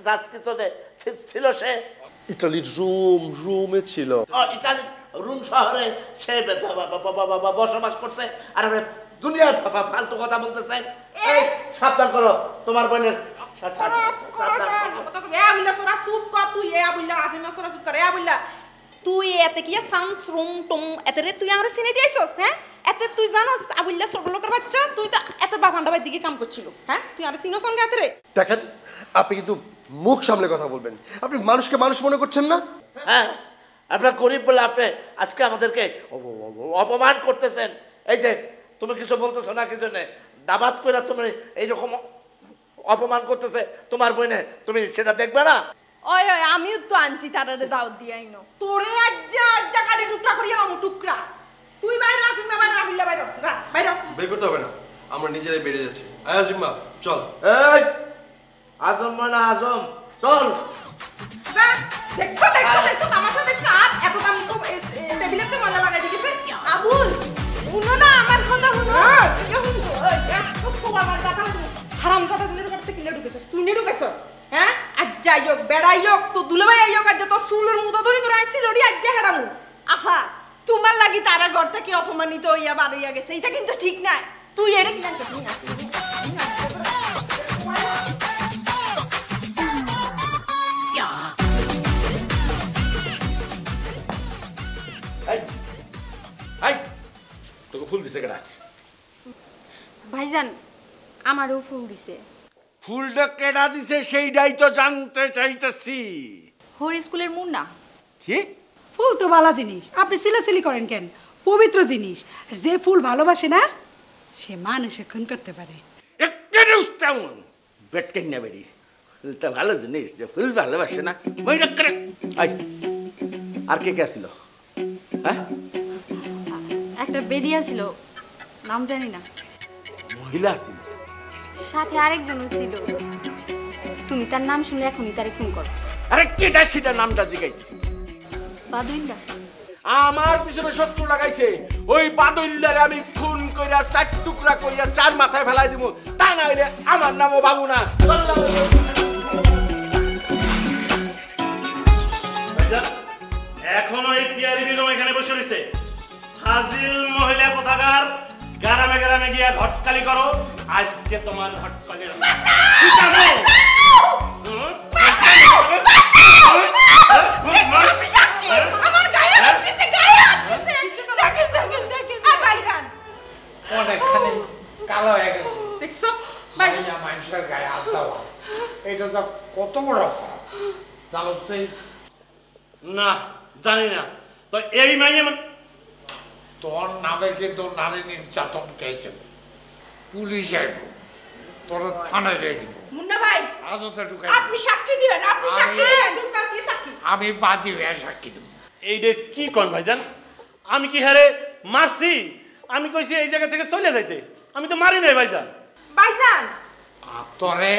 ছিল, সে ইটালির রোমে ছিল। ইটালির রোম শহরে সে বসবাস করছে। আর দুনিয়ার ফালতু কথা বলতেছেন। সাবধান করো তোমার বোনের। তুই এতে কি সানস রুম টুম এতে রে তুই আমরা চিনে দিয়েছস? হ্যাঁ এতে তুই জানাস আবুল্লা ছোট লোকের বাচ্চা, তুই তো এত বাবান্ডাবার দিকে কাম করছিল। হ্যাঁ তুই আমরা চিনো সঙ্গে এতে রে। দেখেন, আপনি কিন্তু মুখ সামলে কথা বলবেন। আপনি মানুষকে মানুষ মনে করছেন না? হ্যাঁ আপনার গরিব বলে আপনি আজকে আমাদেরকে অপমান করতেছেন। এই যে তুমি কিছু বলতেছো না কিছু নেই, দাবাত করে তুমি এইরকম অপমান করতেছে তোমার বইনে, তুমি সেটা দেখবে না? ওই ওই আমিও তো আনছি তারারে দাওয়াত দিয়ে আইনো। তোরে আজ্জা আজ্জা কাটি টুকরা করিয়া আমু টুকরা। তুই বাইরে আ, তুমি বাইরে আবিল্লা বাইরে যা বাইরে। বের করতে হবে না, আমরা নিজেরাই বেরিয়ে যাচ্ছি। আয় আজিম্মা চল। এই আজম মানে আজম, চল। যা দেখছো দেখছো দেখছো তামাশা দেখছো। আর এত দাম তো টেবিলে তো মজা লাগাই দিছে। আবুল উনো না আমার কথা শুনো। কি শুনছো? এই এত সবার মার কথা শুনো। হারামজাদা দুলের কাছে কিলে ঢুকেছস, তুই নে ঢুকেছস। হ্যাঁ আজ যাইওক বেড়াইওক তো দুলাভাই আইওক আজ তো সুলের মুতো ধরি তোর আইছি লড়ি আজ হেডামু। আফা তোমার লাগি তারা ঘর থেকে অপমানিত হইয়া বার হইয়া গেছে, এটা কিন্তু ঠিক না। তুই এরে কি জানছ? তুমি তোকে ফুল দিছে কেডা? ভাইজান আমারও ফুল দিছে। ফুলটা কেডা দিছে সেইটাই তো জানতে চাইতেছি। হোর স্কুলের মুন্না। কি? ফুল তো ভালো জিনিস, আপনি সিলাসিলি করেন কেন? পবিত্র জিনিস, আর যে ফুল ভালোবাসে না সে মানুষে খুন করতে পারে। বেটকেন না বেরি, ফুলটা ভালো জিনিস, যে ফুল ভালোবাসে না। আর কে কে ছিল? হ্যাঁ একটা বেডিয়া ছিল, নাম জানি না। মহিলা ছিল? সাথে আরেকজনও ছিল। তুমি তার নাম শুনলে এখনই তারে খুন করো। আরে কেটা সেটা নামটা জিগাইতেছি। বাদুইল্লা। আমার পিছনে শত্রু লাগাইছে, ওই বাদুইল্লারে আমি খুন কইরা চার টুকরা কইরা চার মাথায় ফেলাই দিব, তা না হইলে আমার নামও বাবু না। এখনো এই পিয়ারি বেগম এখানে বসে রয়েছে। ফাজিল মহিলা কোথাকার, গ্রামে গ্রামে গিয়া ঘটকালি করো। আজকে তোমার ঘটকালির অনেকখানি কালো হয়ে গেছে দেখছো ভাইয়া, মানুষের গায়ে হাত দেওয়া এটা তো কত বড় জানো তুই? না জানি না। তো এই মাইয়া তোর নামে কিন্তু নারী নির্যাতন খেয়েছে, পুলিশ আইব, তোর থানায় গেছিল। মুন্না ভাই আজতে ঢুকাই আপনি সাক্ষী দিবেন, আপনি সাক্ষী দিবেন। কি সাক্ষী? আমি বাদী হয়ে সাক্ষী দেব। এইটা কি কোন ভাইজান? আমি কি হারে মারছি? আমি কইছি এই জায়গা থেকে চলে যাইতে, আমি তো মারি নাই ভাইজান। ভাইজান তোরে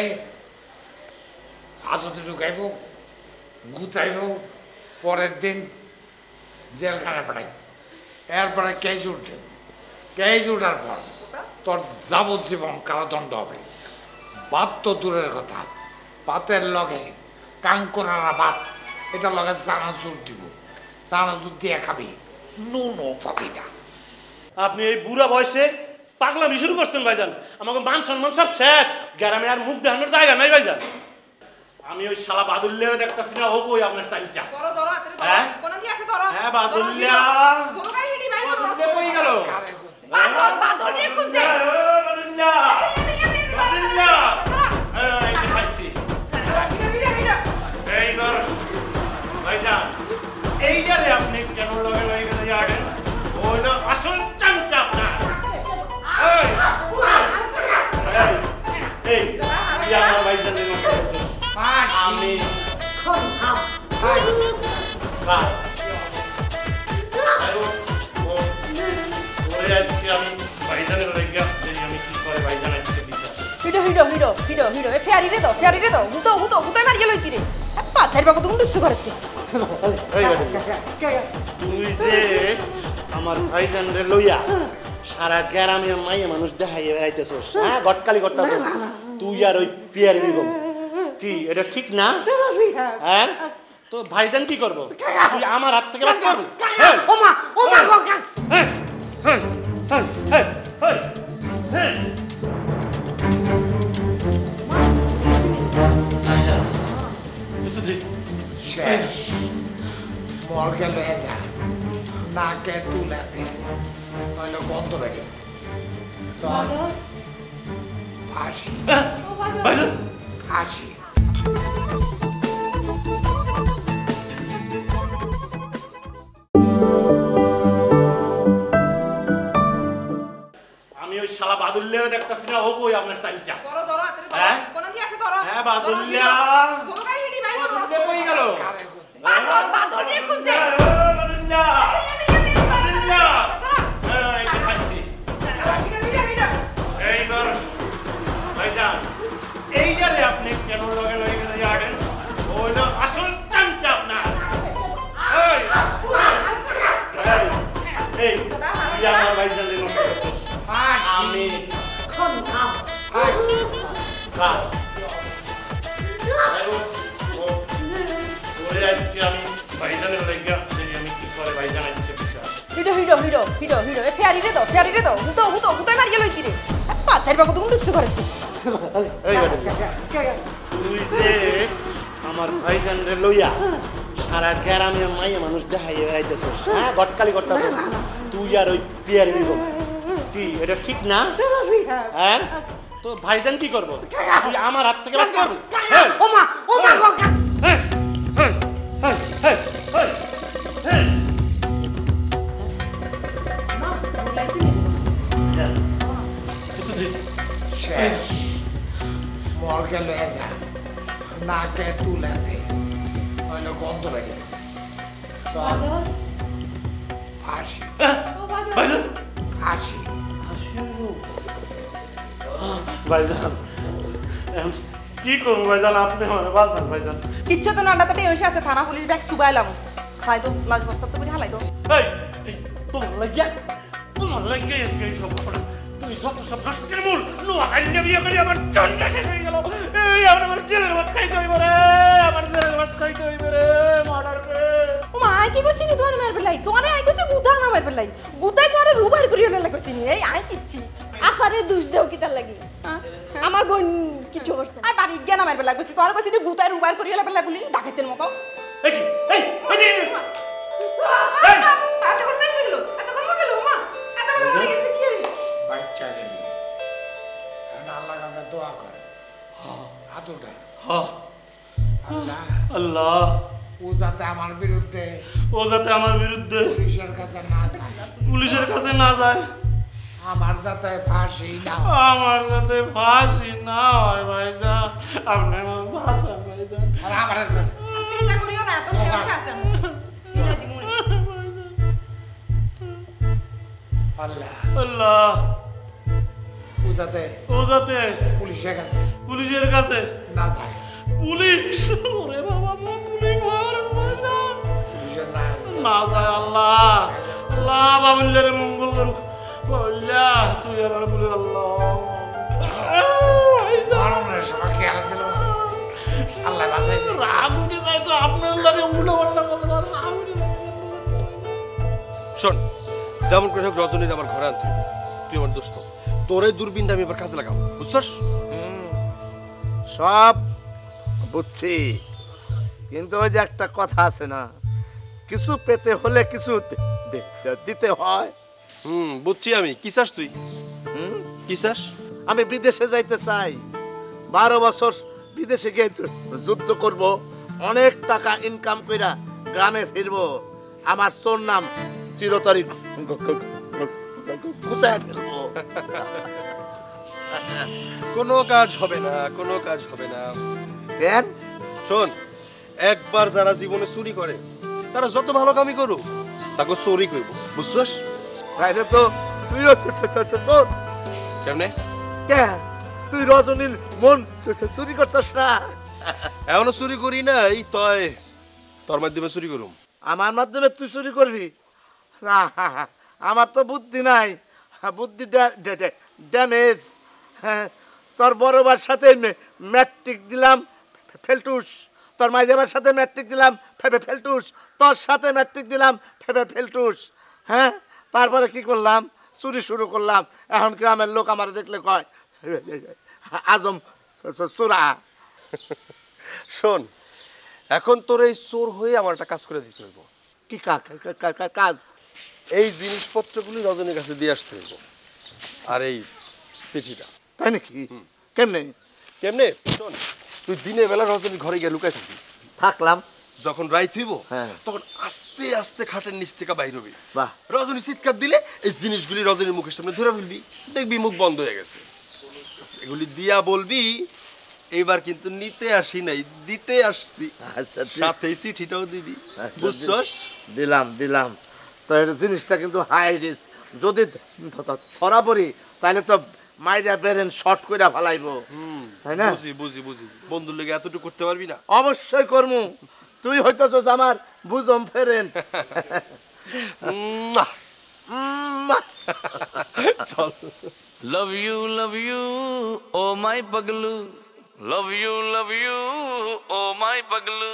আজতে ঢুকাইব, গুতাইব, পরের দিন জেলখানে পাঠাইব। এরপরে কেস উঠে, কেস উঠার পর তোর যাবজ্জীবন কারাদণ্ড হবে। বাদ তো দূরের কথা, ভাতের লগে কাঙ্করারা ভাত, এটা লগে চানাচুর দিব, চানাচুর দিয়ে খাবি, নুনও পাবি না। আপনি এই বুড়া বয়সে পাগলামি শুরু করছেন ভাইজান। আমাকে মান সম্মান সব শেষ, গ্রামে আর মুখ দেখানোর জায়গা নাই ভাইজান। আমি ওই শালা বাদুল্লিয়ারে দেখতাছি না, হোক ওই আপনার চাইছা। ধরো ধরো হাতে ধরো, কোন দিয়ে আছে ধরো। হ্যাঁ বাদুল্লিয়া, ধরো গাই হিডি ভাই ধরো। কই গেল? বাদল নিয়ে খুঁজ দে। বাদুল্লিয়া, বাদুল্লিয়া, এই যে খাইছি। এই ধর ভাইজান, এই যারে আপনি কেন লগে লগে গেলে জানেন? ওইলো আসল চামচা আপনার। এই এই আমার ভাইজানের নষ্ট করছিস। আমি আজকে আমি ভাইজানের লেগে আমি কি করে ভাইজান আজকে বিচার। হিডো হিডো হিডো হিডো হিডো এ ফেয়ারি রে দাও, ফেয়ারি রে দাও। হুতো হুতো হুতো মারিয়া লইতি রে। পাঁচার বাকো তুমি ঢুকছো করতে। তুই যে আমার ভাইজানরে লইয়া সারা গ্রামের মাইয়া মানুষ দেখাইয়া বেড়াইতেছস, হ্যাঁ গটকালি করতেছস তুই আর ওই পিয়ারি বেগম, কি এটা ঠিক না? হ্যাঁ তো ভাইজান কি করবো? তুই আমার হাত থেকে বাঁচতে পারবি? ওমা ওমা গা শেষ মর্গে লয়ে যা, নাকে তুলে দে, নইলে গন্ধ বেগে। ফাঁসি ফাঁসি। বাদুল্লিয়ারে দেখতাছি না ও কই আপনার চামচা ধরো ধরো হাতে ধরো হ্যাঁ? কোন দিয়ে আছে ধরো হ্যাঁ বাদুল্লিয়া ধরো গাই হিডি ভাই ধরো কই গেল বাদল রে খুঁজ দে বাদুল্লিয়া বাদুল্লিয়া এই তো পাইছি এই ধর ভাইজান এই যারে আপনি কেন লগে লগে গেলে জানেন ওইটা আসল চামচা আপনার এই এই আমার ভাইজান রে নষ্ট করছিস আমি কোন নাম কা ওরে আজকে আমি ভাইজানের লাগিয়া আমি কি করে ভাইজান আজকে পিছা হিডো হিডো হিডো হিডো হিডো এ ফেয়ারি রে দাও হুতো মারিয়ে লইতি রে পাঁচার বাকো তুমি লুকছো করে এই তুই যে আমার ভাইজান রে লইয়া সারা গ্রামে মাইয়া মানুষ দেখাইয়ে বেড়াইতেছস হ্যাঁ গটকালি করতেছস তুই আর ওই পিয়ারি নিব কি এটা ঠিক না হ্যাঁ তো ভাইজান কি করবো তুই আমার হাত থেকে বাঁচতে পারবি ওমা মর্গে লয়ে যা নাকে তুলে দে নইলে গন্ধ লাগে ফাঁসি ফাঁসি ভাইজান কি করবো ভাইজান আপনি আমার বাঁচান ভাইজান কিচ্ছু তো নান্ডাতে এসে আছে থানা পুলিশ ব্যাগ সুবাইলাম খাই তো লাশ বস্তা তো করে হালাই দাও এই তোমার লাগিয়া এই সব ঘটনা তুই যত সব নষ্টের মূল নোয়াখালীকে বিয়ে করে আমার চন্ডা শেষ হয়ে গেল এই আমার জেলের ভাত খাইতে হইব রে আমার জেলের ভাত খাইতে হইব রে মার্ডার রে ও মা আই কি কইছিনি তোর মার বেলাই তোরে আই কইছে গুদা না মার বেলাই গুদাই তোরে রুবাইর করিও না কইছিনি এই আই কিচ্ছি আফারে দুষ দেও কি তার লাগি আমার বোন কিছু করছে আই বাড়ি গিয়া না মার বেলাই কইছি তোরে কইছিনি গুদাই রুবাইর করিও না বেলাই বলি ডাকাতের মতো এই কি এই এত কোন নাই গেল এত কোন গেল মা এত কোন হয়ে গেছে কি বাচ্চা দিবি আল্লাহ কাছে দোয়া করে হাতুটা আল্লাহ আল্লাহ ও যাতে আমার বিরুদ্ধে পুলিশের কাছে না যায় আমার যাতে ফাঁসি না হয় ভাইজান আপনি আমার বাঁচান ভাইজান আর আমার চিন্তা করিও না তো কেমন আছে মিলাই দিমু আল্লাহ আল্লাহ ও যাতে পুলিশের কাছে না যায় পুলিশ ওরে বাবা পুলিশ পুলিশের না যায় আল্লাহ আল্লাহ বাবুল্লার মঙ্গল করুক বাবুল্লা তুই আমার বলে আল্লাহ সবাই খেয়াল ছিল আল্লাহ বাঁচাইছে রাগ উঠে যায় তো আপনার লাগে উল্টো পাল্টা শোন যেমন করে হোক রজনীর আমার ঘরে আনতে হবে। তুই আমার দোস্ত তোর এই দূরবীনটা আমি এবার কাজে লাগাবো বুঝছস সব বুঝছি কিন্তু ওই যে একটা কথা আছে না কিছু পেতে হলে কিছু দিতে হয় বুঝছি আমি কি চাস তুই কি চাস আমি বিদেশে যাইতে চাই 12 বছর বিদেশে গিয়ে যুদ্ধ করব অনেক টাকা ইনকাম কইরা গ্রামে ফিরবো আমার তোর নাম চিরতরি গুছায় ফেলবো কোনো কাজ হবে না কেন শোন একবার যারা জীবনে চুরি করে তারা যত ভালো কামই করুক তাকে চুরি করব বুঝছস তাইলে তো তুইও চোর কেমনে কে তুই রজনীর মন চুরি করছস না এখনো চুরি করি নাই তয় তোর মাধ্যমে চুরি করুম আমার মাধ্যমে তুই চুরি করবি না আমার তো বুদ্ধি নাই বুদ্ধি ড্যামেজ তোর বড়বার সাথে ম্যাট্রিক দিলাম ফেলটুস তোর মাইজাবার সাথে ম্যাট্রিক দিলাম ফেলটুস তোর সাথে ম্যাট্রিক দিলাম ফেলটুস হ্যাঁ তারপরে কি করলাম চুরি শুরু করলাম এখন গ্রামের লোক আমার দেখলে কয় আজম চোরা শোন এখন তোর এই চোর হয়ে আমার একটা কাজ করে দিতে হইব কি কাজ এই জিনিসপত্রগুলি রজনীর কাছে দিয়ে আসতে হইব আর এই চিঠিটা তাই নাকি কেমনে কেমনে শোন তুই দিনের বেলা রজনীর ঘরে গিয়ে লুকাই থাকবি থাকলাম যখন রাইত হইব তখন আস্তে আস্তে খাটের নিচ থেকে বাইর হবি রজনী চিৎকার দিলে এই জিনিসগুলি রজনীর মুখের সামনে ধরে ফেলবি, দেখবি মুখ বন্ধ হয়ে গেছে। এগুলি দিয়া বলবি এইবার কিন্তু নিতে আসি নাই, দিতে আসছি। সাথে চিঠিটাও দিবি, বুঝছস? দিলাম। তো এই জিনিসটা কিন্তু হাই রিস্ক, যদি ধরা পড়ি তাহলে তো মাইরা বেরেন শর্ট কইরা ফেলাইবো, তাই না? বুঝি বন্ধুর লেগে এতটুকু করতে পারবি না? অবশ্যই করমু, তুই হইতেছস আমার বুঝম ফেরেন। চল। Love you, oh my paglu. Love you, oh my paglu.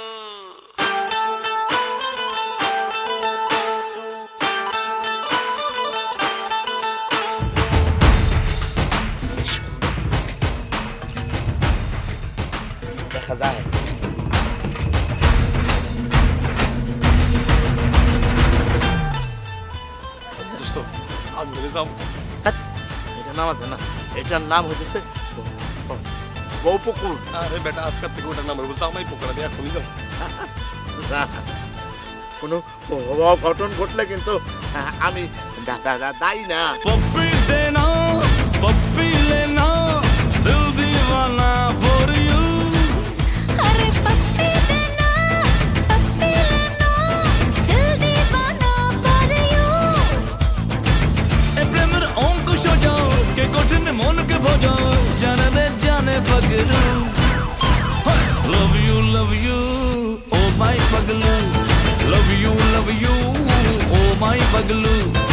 দেখা যায় দোস্ত আমি বলে যাও, এটা নাম আছে না, এটার নাম হচ্ছে বউ পুকুর। আরে বেটা আজকাল থেকে ওটার নাম হচ্ছে জামাই পুকুর, আমি এখনই যাবো। কোনো ঘটন ঘটলে কিন্তু আমি দায়ী না। Puppy dena, puppy lena, dil deewana for you. अरे पप्पी देना, पप्पी लेना, दिल दीवाना for you. ए प्रेमर अंकुश हो जाओ, के कठिन मन के भजो, जाने पगलू. Love you, oh my paglu. Love you, oh my paglu.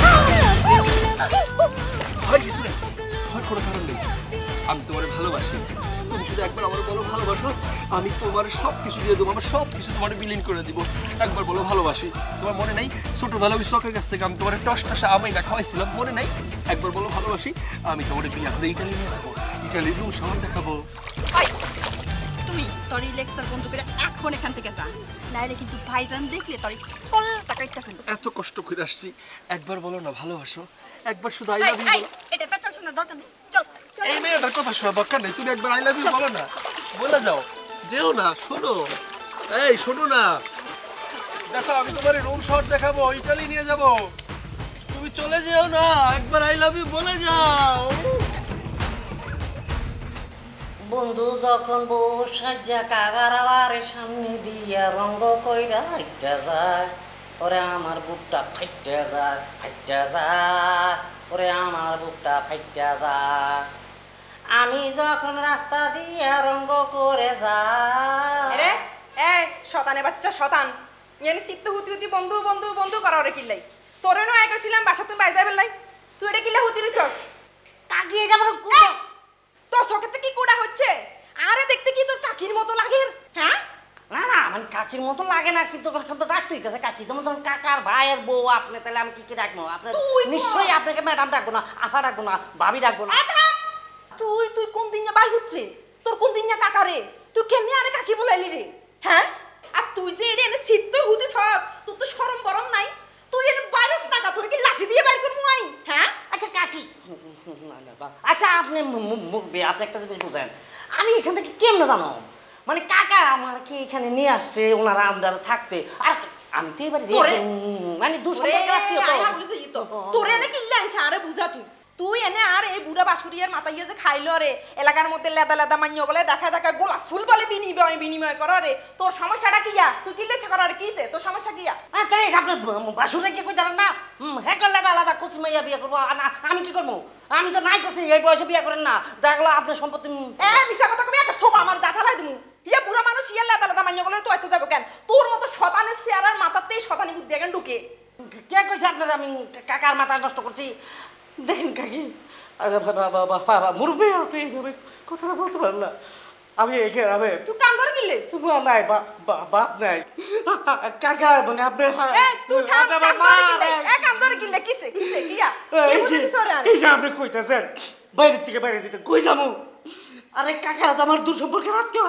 আমি তোমার ভালোবাসি, তুমি শুধু একবার আমার বলো ভালোবাসো, আমি তোমার সবকিছু দিয়ে দেবো, আমার সবকিছু তোমার বিলীন করে দিব। একবার বলো ভালোবাসি। তোমার মনে নাই ছোটবেলা ওই শখের কাছ থেকে আমি তোমার টসটসা আমাইটা খাওয়াইছিলাম, মনে নাই? একবার বলো ভালোবাসি, আমি তোমার বিয়ে করে ইটালি নিয়ে যাবো, ইটালির রুম শহর দেখাবো। তুই তোর লেকচার বন্ধ করে এখন এখান থেকে যা, নাইলে কিন্তু ভাইজান দেখলে তোর কল টাকাইটা ফেলবে। এত কষ্ট করে আসছি, একবার বলো না ভালোবাসো, একবার শুধু আই লাভ ইউ বলো। এটা পেছন শোনার দরকার নেই, চল। এই মেয়েটার কথা শোনা দরকার নেই, তুমি একবার আই লাভ ইউ বলো না, বলে যাও। যেও না, শোনো, এই শোনো না, দেখো আমি তোমার রুম শহর দেখাবো, ইটালি নিয়ে যাবো, তুমি চলে যেও না, একবার আই লাভ ইউ বলে যাও। বন্ধু যখন বউ সাজ্জা কাগার আবারের সামনে দিয়া রঙ্গ কইরা হাইটা যায়, ওরে আমার বুকটা ফাইটা যায়, ওরে আমার বুকটা ফাইটা যায়। আমি যখন রাস্তা দিয়া রঙ্গ করে যাই। রে এই শতানে বাচ্চা শতান, ইয়ানি চিত্ত হুতি বন্ধু করা রে কিল্লাই। তোরে নয় কইছিলাম বাসা তুমি বাইরে যাইবেলাই, তুই এটা কিল্লা হুতি রইছস? কাকি এটা আমার কুড়া, তোর চোখেতে কি কুড়া হচ্ছে? আরে দেখতে কি তোর কাকির মতো লাগে? হ্যাঁ না মানে কাকির মতো লাগে না, কিন্তু তো ডাকতে হইতেছে কাকি, যেমন ধরুন কাকার ভাইয়ের বউ আপনি, তাহলে আমি কি ডাকবো? আপনি নিশ্চয়ই আপনাকে ম্যাডাম ডাকবো না, আফা ডাকবো না, ভাবি ডাকবো না। তুই কোন দিন বাই হচ্ছে? তোর কোন দিন কাকারে তুই কেমনে আরে কাকি বলাইলি রে? হ্যাঁ আর তুই যে এটা এনে চিত্ত হুতি থস, তোর তো শরম বরম নাই, তুই এনে বাইরেস না, তোর কি লাঠি দিয়ে বাইর করবো আই? হ্যাঁ আচ্ছা কাকি, আচ্ছা আপনি মুখবে, আপনি একটা জিনিস বুঝেন, আমি এখান থেকে কেমনে জানো? মানে কাকা আমার কি এখানে নিয়ে আসছে ওনার আন্ডারে থাকতে, আর আমি তো এবারে মানে তোরে এনে কিল্লা আনছে আরে বুঝা তুই এনে আর এই বুড়া বাসুরিয়ার মাথায় যে খাইলো রে, এলাকার মধ্যে লেদা মান্য গলে দেখা গোলাপ ফুল বলে বিনিময় করো রে। তোর সমস্যাটা কিয়া? তুই কি লেছে করার কিছে? তোর সমস্যা কিয়া? আপনার বাসুরে কি কই জানেন না, হ্যাঁ লেদা আলাদা কুচি মাইয়া বিয়ে করবো, আমি কি করবো? আমি তো নাই করছি, এই বয়সে বিয়ে করেন না, দেখলো আপনার সম্পত্তি। মিশা কথা কবি, একটা সোবা আমার দাঁতা লাই দিমু। ইয়া বুড়া মানুষ ইয়া লেদা মান্য গলে তো এত যাবো কেন? তোর মতো শতানের চেয়ারার মাথাতেই শতানি বুদ্ধি এখন ঢুকে। কে কইছে আপনার আমি কাকার মাথা নষ্ট করছি? দেখেন কাকি, মুরব্বী আপনি এইভাবে কথাটা বলতে পারেন না। আমি এই গ্রামে তুই কাম ধরে কিনলে নাই, বাপ নাই, কাকা মানে আপনার কাম ধরে কিনলে কিসে কিয়া? এই যে আপনি কইতেছেন বাইরের থেকে বাইরে যেতে, কই যাবো? আরে কাকারা তো আমার দূর সম্পর্কে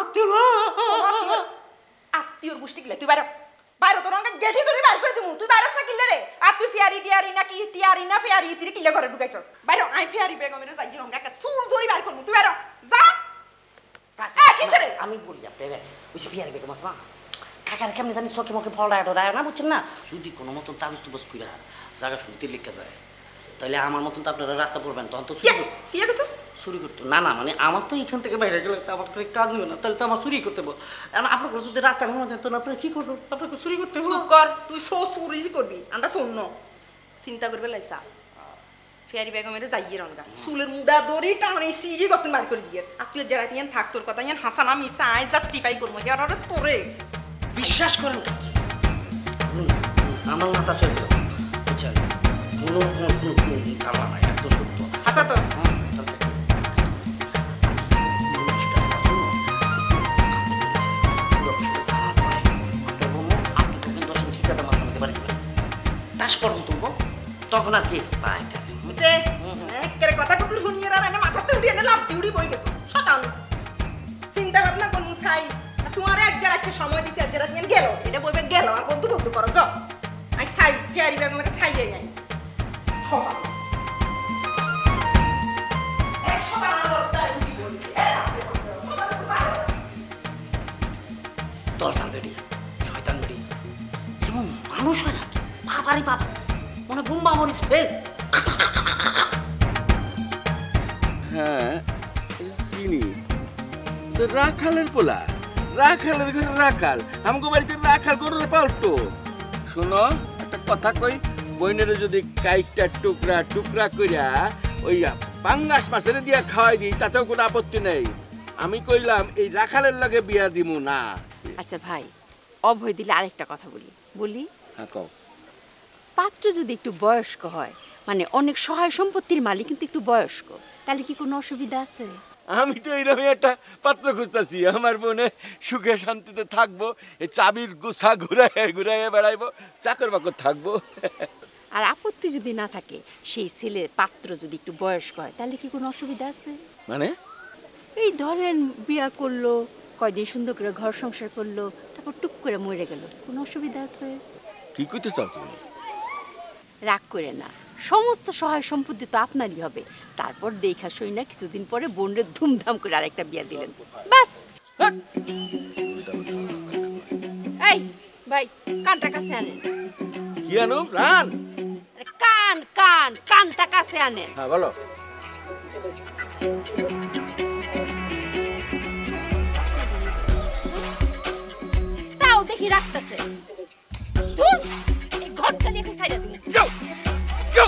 আত্মীয়র গোষ্ঠী কিলে, তুই বাইরে বাইরে তোর রঙে গেঠি ধরে বাইর করে দিমু। তুই বাইরে না কিনলে রে? আর তুই ফেয়ারি টিয়ারি না কি টিয়ারি না ফেয়ারি ইতিরি কিলে ঘরে ঢুকাইছস? বাইরে আই ফেয়ারি বেগমের যাই রঙে একটা চুল ধরি বাইর করমু। তুই বাইরে যা। আমি বলি আপনারে, ওই যে ফেয়ারি বেগম আছে না, কাকার কেমনি জানি চোখে মুখে ফলটা ডরায় না, বুঝছেন না? যদি কোনো মতন তাবিজ তুবজ কইরা জায়গা শুনতে লিখে দেয়, তাহলে আমার মতন তো আপনারা রাস্তা পড়বেন, তখন তো চুরি করতো না। না মানে আমার তো এখান থেকে বাইরে গেলে তো আমার কাজ নেবে না, তাহলে তো আমার চুরি করতে হবে। আপনার যদি রাস্তা ঘুমা দেন, তাহলে আপনারা কি করবেন? আপনাকে চুরি করতে হবে। চুপ কর, তুই চুরি করবি, আমরা শোন চিন্তা করবে লাইসা ফেয়ারি বেগমের যাইয়ে রঙ্গা চুলের মুদা দড়ি টানি সিঁড়ি কত বার করে দিয়ে, আর তুই যারা ইয়ান থাক তোর কথা ইয়ান হাসান আমি চাই জাস্টিফাই করবো আর তোরে বিশ্বাস করেন আমার মাথা চলে গেল, বুঝছেন? কোনো কামা নাই, একদম সত্য। হাসা তো তখন আর কি কথা কত শুনিয়ে মাথাতে উঠিয়ে লাভ দিউড়ি বই গেছো শতান চিন্তা ভাবনা করুন ছাই তোমার এক যারা একটা সময় দিছে এক যারা দিয়ে গেল এটা বইবে গেল আর বন্ধু বন্ধু করো যাও আই ছাই ফেয়ারি ব্যাগ আমার ছাই যাই নাই দর্শন বেডি শয়তান বেডি এমন মানুষ হয় না, বাবারি বাবা মনে বুম্বা মরিস ফেল। হ্যাঁ চিনি তো, রাখালের পোলা, রাখালের ঘরে রাখাল, আমগো বাড়িতে রাখাল গরুরে পাল্টো। শোনো একটা কথা কই, বইনের যদি কাইটটা টুকরা টুকরা কইরা ওই পাঙ্গাস মাছের দিয়া খাওয়াই দিই, তাতেও কোনো আপত্তি নেই। আমি কইলাম এই রাখালের লগে বিয়া দিমু না। আচ্ছা ভাই, অভয় দিলে আরেকটা কথা বলি। হ্যাঁ কও। পাত্র যদি একটু বয়স্ক হয়, মানে অনেক সহায় সম্পত্তির মালিক কিন্তু একটু বয়স্ক, তাহলে কি কোনো অসুবিধা আছে? আমি তো এইরকম একটা পাত্র খুঁজতেছি, আমার বোনে সুখে শান্তিতে থাকবো, এই চাবির গুছা ঘুরাইয়া বেড়াইবো, চাকর বাকর থাকবো। আর আপত্তি যদি না থাকে, সেই ছেলে পাত্র যদি একটু বয়স্ক হয়, তাহলে কি কোনো অসুবিধা আছে? মানে এই ধরেন বিয়া করলো, কয়দিন সুন্দর করে ঘর সংসার করলো, তারপর টুক করে মরে গেল, কোনো অসুবিধা আছে? কি করতে চাও তুমি? রাগ করে না, সমস্ত সহায় সম্পত্তি তো আপনারই হবে। তারপর দেখা সই না কিছুদিন পরে বোনরে ধুমধাম করে আরেকটা বিয়া দিলেন, বাস। এই ভাই, কানটা কাছে আনেন। কি আনো? রান কান কান কানটা কাছে আনেন। হ্যাঁ বলো। তাও দেখি রাখতেছে, ধুর এই ঘটকা নিয়ে একটু সাইডে দিন। যাও যাও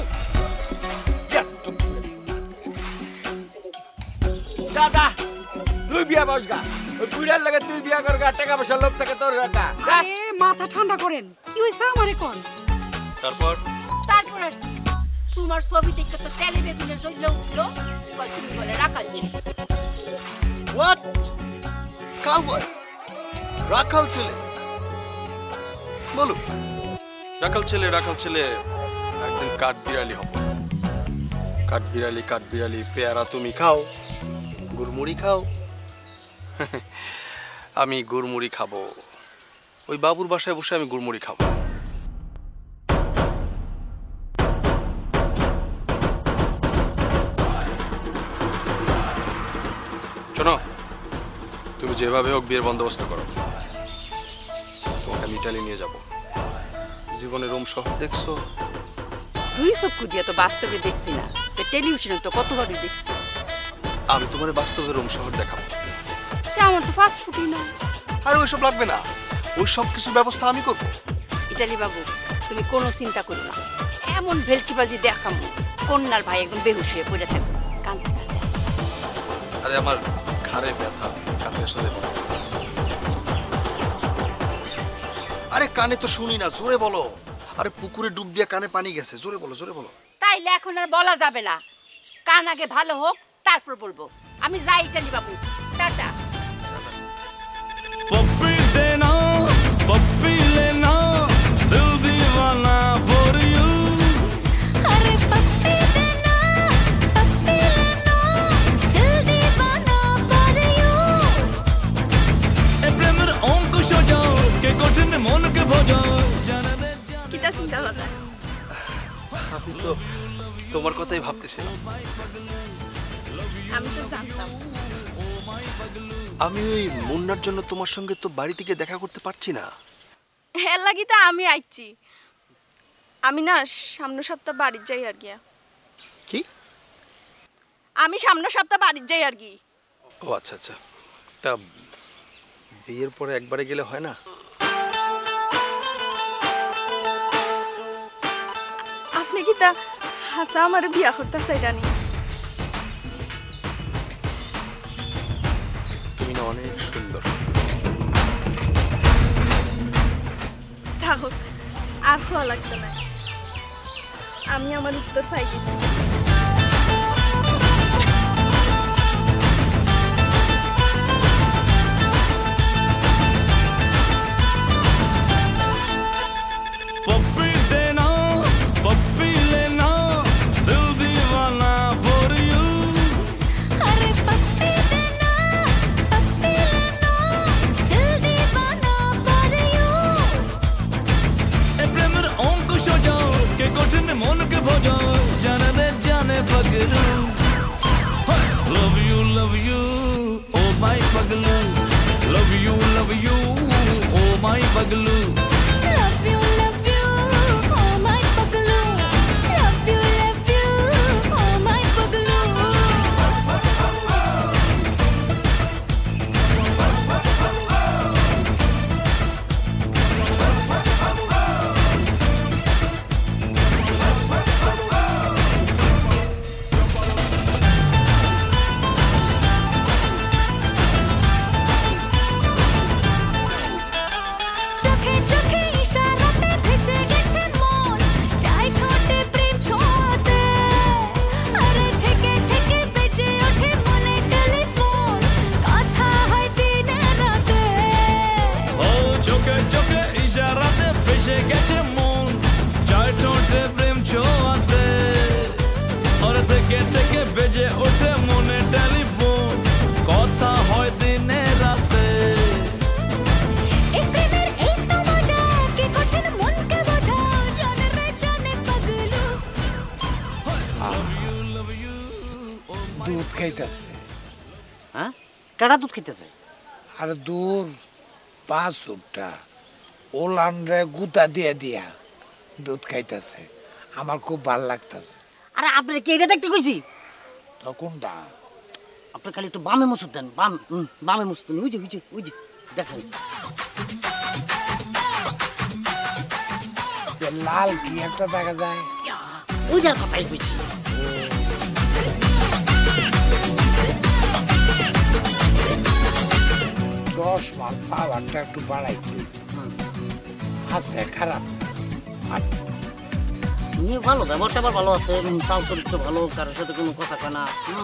দাদা, তুই বিয়া বসগা, ওই বুড়ার লাগে তুই বিয়া করগা, টাকা পয়সা লোভ থাকে তোর গা। আরে মাথা ঠান্ডা করেন, কি হইছে আমারে কোন? তারপরে তোমার ছবি দেখে তো তেলে বেগুনে জ্বলে উঠলো, কয় তুমি বলে রাখাল ছিল। হোয়াট? কাউবয়? রাখাল ছেলে? বলো, রাখাল ছেলে একদিন কাঠ বিড়ালি হব। কাঠ বিড়ালি পেয়ারা তুমি খাও, গুড়মুড়ি খাও। আমি গুড়মুড়ি খাবো, ওই বাবুর বাসায় বসে আমি গুড়মুড়ি খাবো। শোনো, তুমি যেভাবে হোক বিয়ের বন্দোবস্ত করো, তোমাকে আমি ইটালি নিয়ে যাব। জীবনে রোম শহর দেখছো? দুই চক্ষু দিয়ে তো বাস্তবে দেখছি না, টেলিভিশনে তো কতবারই দেখছি। আমি তোমার বাস্তবে রোম শহর দেখাবো। আমার তো ফাস্ট ফুডই না। আর ওইসব লাগবে না, ওই সব কিছুর ব্যবস্থা আমি করব। ইটালি বাবু, তুমি কোনো চিন্তা করো না, এমন ভেলকিবাজি দেখাবো কন্যার ভাই একদম বেহুশ হয়ে পড়ে থাকবে। কানটা কাছে। আরে আমার ঘাড়ে ব্যথা, কাছে এসে দেবো। আরে কানে তো শুনি না, জোরে বলো। আরে পুকুরে ডুব দিয়ে কানে পানি গেছে, জোরে বলো জোরে বলো। তাইলে এখন আর বলা যাবে না, কান আগে ভালো হোক তারপর বলবো। আমি যাই ইটালি বাবু, টাটা। पप्पी देना पप्पी लेना दिल दीवाना for you अरे पप्पी देना पप्पी लेना दिल दीवाना for you ए प्रेमर अंकुश हो जाओ के कठिन मन के भजाओ জানালে কিটা চিন্তা করলা? আমি তো তোমার কথাই ভাবতেছিলাম। আমি তো জানতাম। আমি ওই মুন্নার জন্য তোমার সঙ্গে তো বাড়ি থেকে দেখা করতে পারছি না। এর লাগি তো আমি আইছি। আমি না সামনের সপ্তাহ বাড়ি যাই আর কি। কি? আমি সামনের সপ্তাহ বাড়ি যাই আর কি। ও আচ্ছা আচ্ছা, তা বিয়ের পরে একবারে গেলে হয় না? আপনি কি তা হাসা আমার বিয়া করতে চাইরানি? তুমি না অনেক সুন্দর। থাকুক, আর খোয়া লাগতো না, আমি আমার উত্তর পাই গেছি। पप्पी देना पप्पी लेना दिल दीवाना for you अरे पप्पी देना पप्पी लेना दिल दीवाना for you ए प्रेमर अंकुश जाओ के कठिन मन के भजाओ जाने पगलू love you oh my पगलू love you oh my पगलू বেজে ওঠে মনে টেলিফোন কথা হয় দিনে রাতে দুধ খাইতেছে। হ্যাঁ, কেডা দুধ খাইতেছে? আর দুধ 5 ফুটটা ওলানরে গুতা দিয়ে দিয়া দুধ খাইতেছে, আমার খুব ভাল লাগতেছে। আরে আপনি কি এটা দেখতে কইছি? তো কোনটা? আপনি খালি একটু বামে মুছুত দেন, বামে মুছুত দেন, ওই যে দেখেন লাল কি একটা দেখা যায়, ওইটার কথাই কইছি। চশমার পাওয়ারটা একটু বাড়াই আছে, খারাপ নিয়ে ভালো, ব্যবহারটা আবার ভালো আছে, চাল চরিত্র ভালো, কারোর সাথে কোনো কথা কয় না।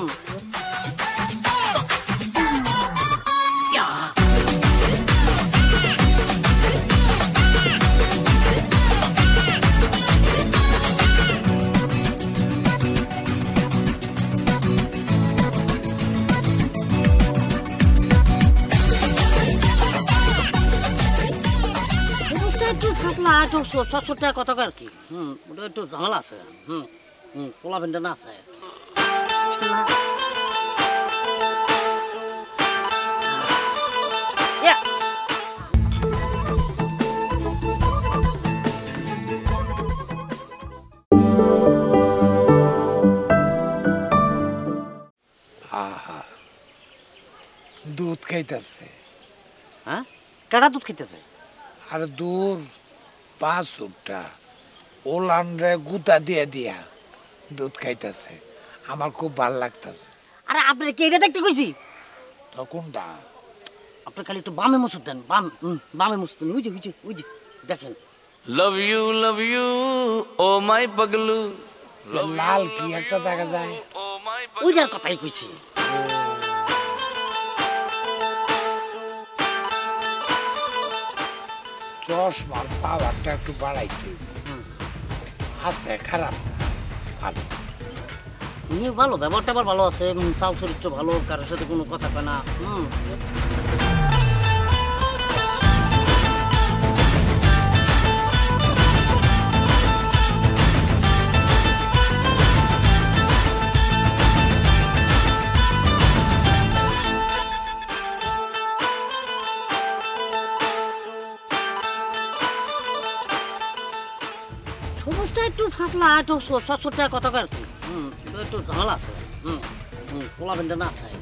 কথা আর কি, ওটা একটু ঝামেলা আছে, পোলা ভেন্ডা না আছে দুধ খাইতেছে। হ্যাঁ, কেডা দুধ খাইতেছে? আর দুধ 5 ফুটটা ওলানরে গুতা দিয়ে দিয়া দুধ খাইতেছে, আমার খুব ভাল লাগতেছে। আরে আপনি কি এটা দেখতে কইছি? তো কোনটা? আপনি খালি একটু বামে মুছুত দেন, বামে মুছুত দেন, ওই যে দেখেন love you oh my पगलू লাল কি একটা দেখা যায়, ওইটার কথাই কইছি। চশমার পাওয়ারটা একটু বাড়াই আছে, খারাপ ভালো নিয়ে ভালো, ব্যবহারটা আবার ভালো আছে, চাল চরিত্র ভালো, কারোর সাথে কোনো কথা কয় না। ফাতলা একটু ছোট কথা কর একটু ঝামেলা আছে পোলা বেন্ডা না আছে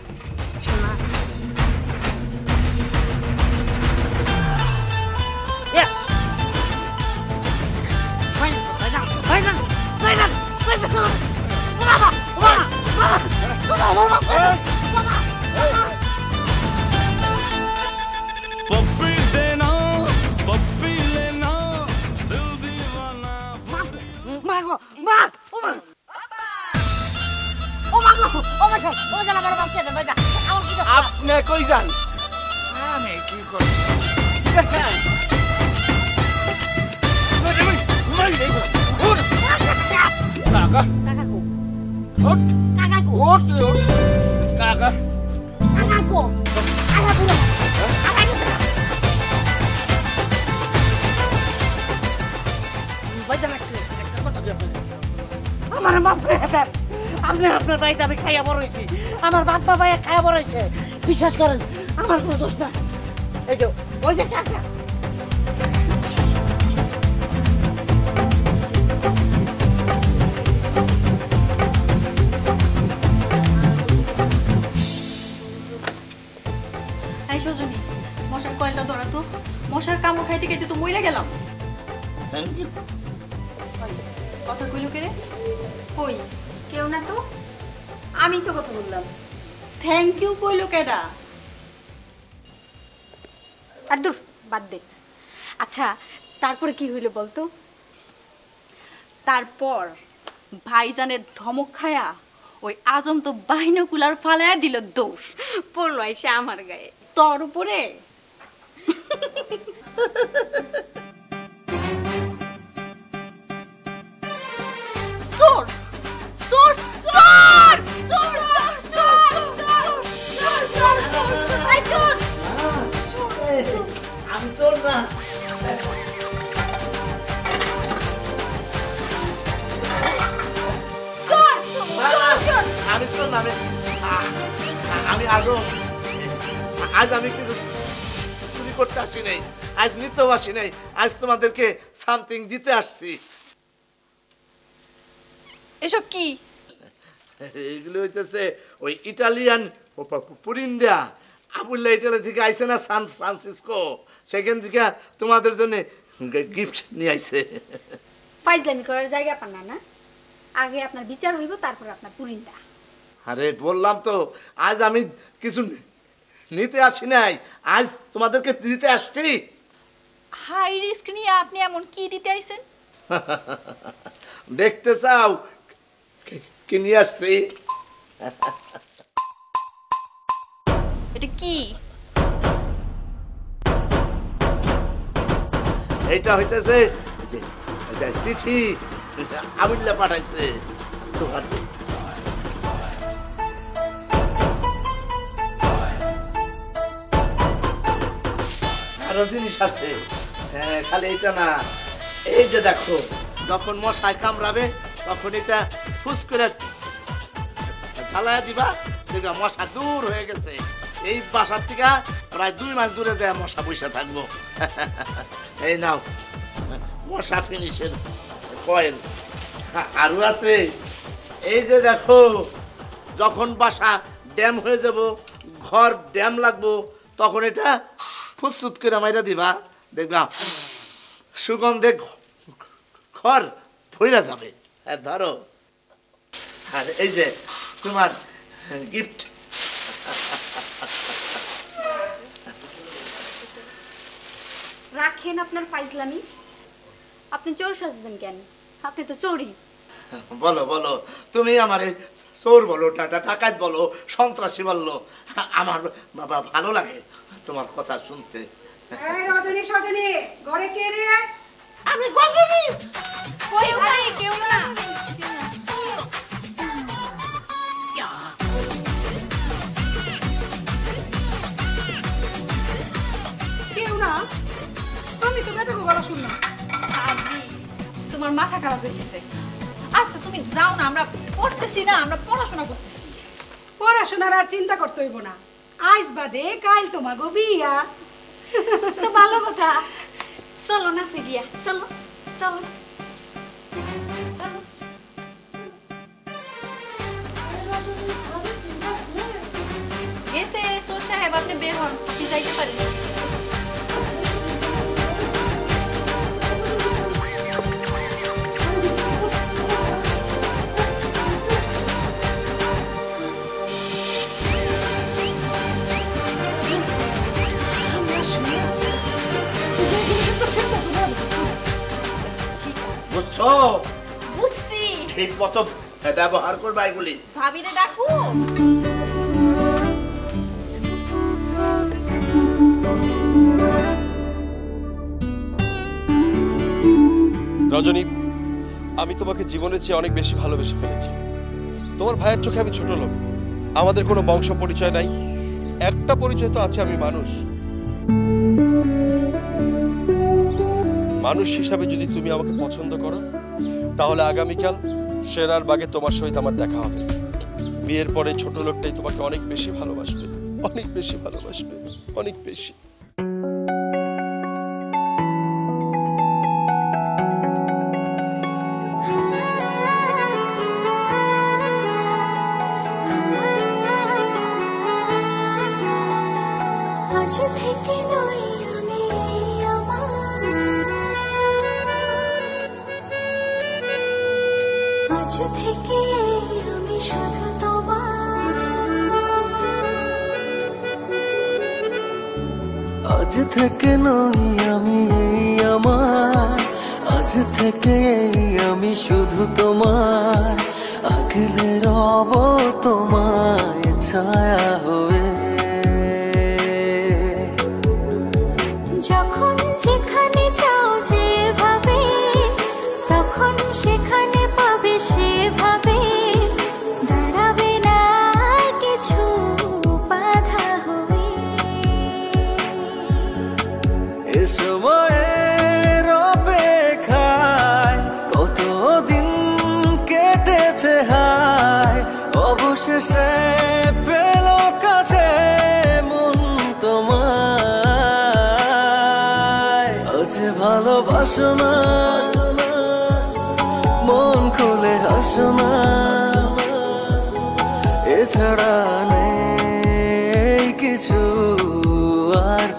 पप्पी देना पप्पी लेना दिल दीवाना মা গো মা ও মা ও মা গো ও মা ও জানা বড় বাপ কে দেন ভাইদা আমার কি আপনি কই যান আমি কি করি কাকা কাকা কো ওঠ কাকা কো ওঠ ওঠ কাকা কাকা কো কাকা পুরো ভাইদা একটা কথা বলি আমার বাপ আপনি আপনার বাড়িতে আমি খাইয়া বড় হয়েছি আমার বাপ বাবা খাইয়া বড় হয়েছে বিশ্বাস করেন আমার কোনো দোষ না এই যে ওই যে কাকা এই সজনী মশার কয়েলটা ধরা তো মশার কামড় খাইতে খাইতে তো মইরা গেলাম কথা কইলো কে রে কই কেউ না তো আমি তো কথা বললাম থ্যাংক ইউ কইলো কেডা আর দূর বাদ দে আচ্ছা তারপরে কি হইলো বলতো তারপর ভাইজানের ধমক খায়া ওই আজম তো বাইনোকুলার ফালায়া দিল দৌড় পড়লো এসে আমার গায়ে তোর উপরে চোর চোর চোর চোর আমি তোর না আমি তোর না আমি আজ আমি কিছু চুরি করতে আসি নাই আজ নিতেও আসি নাই আজ তোমাদেরকে সামথিং দিতে আসছি এসব কি এইগুলো হইতেছে ওই ইটালিয়ান পুরিন্দা আবুল্লাহ ইটালি থেকে আইছে না সান ফ্রান্সিসকো সেখান থেকে তোমাদের জন্য গিফট নিয়ে আইছে ফাইজলামি করার জায়গা পান না আগে আপনার বিচার হইব তারপর আপনার পুরিন্দা আরে বললাম তো আজ আমি কিছু নিতে আসি নাই আজ তোমাদেরকে দিতে আসছি হাই রিস্ক নিয়ে আপনি এমন কি দিতে আইছেন দেখতে চাও কি নিয়ে আসছি এটা কি এইটা হইতেছে চিঠি আবুল্লাহ পাঠাইছে তোমার আরো জিনিস আছে হ্যাঁ খালি এটা না এই যে দেখো যখন মশায় কামড়াবে তখন এটা ফুস করে জ্বালায় দিবা দেখবা মশা দূর হয়ে গেছে এই বাসার থেকে প্রায় 2 মাস দূরে যায় মশা বসে থাকবো এই নাও মশা ফিনিশের কয়েল আরো আছে এই যে দেখো যখন বাসা ড্যাম হয়ে যাব ঘর ড্যাম লাগবো তখন এটা ফুসফুত করে মাইরা দিবা দেখবা সুগন্ধে ঘর ভইরা যাবে আর ধরো আর এই যে তোমার গিফট রাখেন আপনার ফাইজলামি আপনি চোর সাজবেন কেন আপনি তো চোরই বলো বলো তুমি আমারে চোর বলো ডাকাত বলো সন্ত্রাসী বললো আমার বাবা ভালো লাগে তোমার কথা শুনতে এই রজনী সজনী ঘরে কে রে আমি গজনী কেউ নাই কেউ না কেউ না আমি তো বেটাকে গলা শুনলাম ভাবি তোমার মাথা খারাপ হয়ে গেছে আচ্ছা তুমি যাও না আমরা পড়তেছি না আমরা পড়াশোনা করতেছি পড়াশোনার আর চিন্তা করতে হইব না আজ বাদে কাল তোমাগো বিয়া তো ভালো কথা চলো না সিরিয়া চলো চলো সাহেব আপনি বের হন, আপনি যাইতে পারেন। বুঝছো? বুঝছি। ঠিক মতো ব্যবহার করবা এগুলি। ভাবিরে ডাকু। রজনী, আমি তোমাকে জীবনের চেয়ে অনেক বেশি ভালোবেসে ফেলেছি। তোমার ভাইয়ের চোখে আমি ছোট লোক, আমাদের কোনো বংশ পরিচয় নাই, একটা পরিচয় তো আছে, আমি মানুষ। মানুষ হিসাবে যদি তুমি আমাকে পছন্দ করো তাহলে আগামীকাল শেরার বাগে তোমার সহিত আমার দেখা হবে। বিয়ের পরে ছোট লোকটাই তোমাকে অনেক বেশি ভালোবাসবে, অনেক বেশি ভালোবাসবে, অনেক বেশি। আজ থেকে নই আমি আমার, আজ থেকে আমি শুধু তোমার, আজ থেকে নই আমি আমার, আজ থেকে আমি শুধু তোমার, আগলে রব তোমায় ছায়া হয়ে। যখন যেখানে যাও যেভাবে, তখন সেখানে পাবে সেভাবে, দাঁড়াবে না কিছু বাধা হয়ে। এ সময়ের অপেক্ষায় কতদিন কেটেছে হায়, অবশেষে পেল কাছে মন তোমায়। আজ ভালোবাসো না, মন খুলে হাসো না, এছাড়া নেই কিছু আর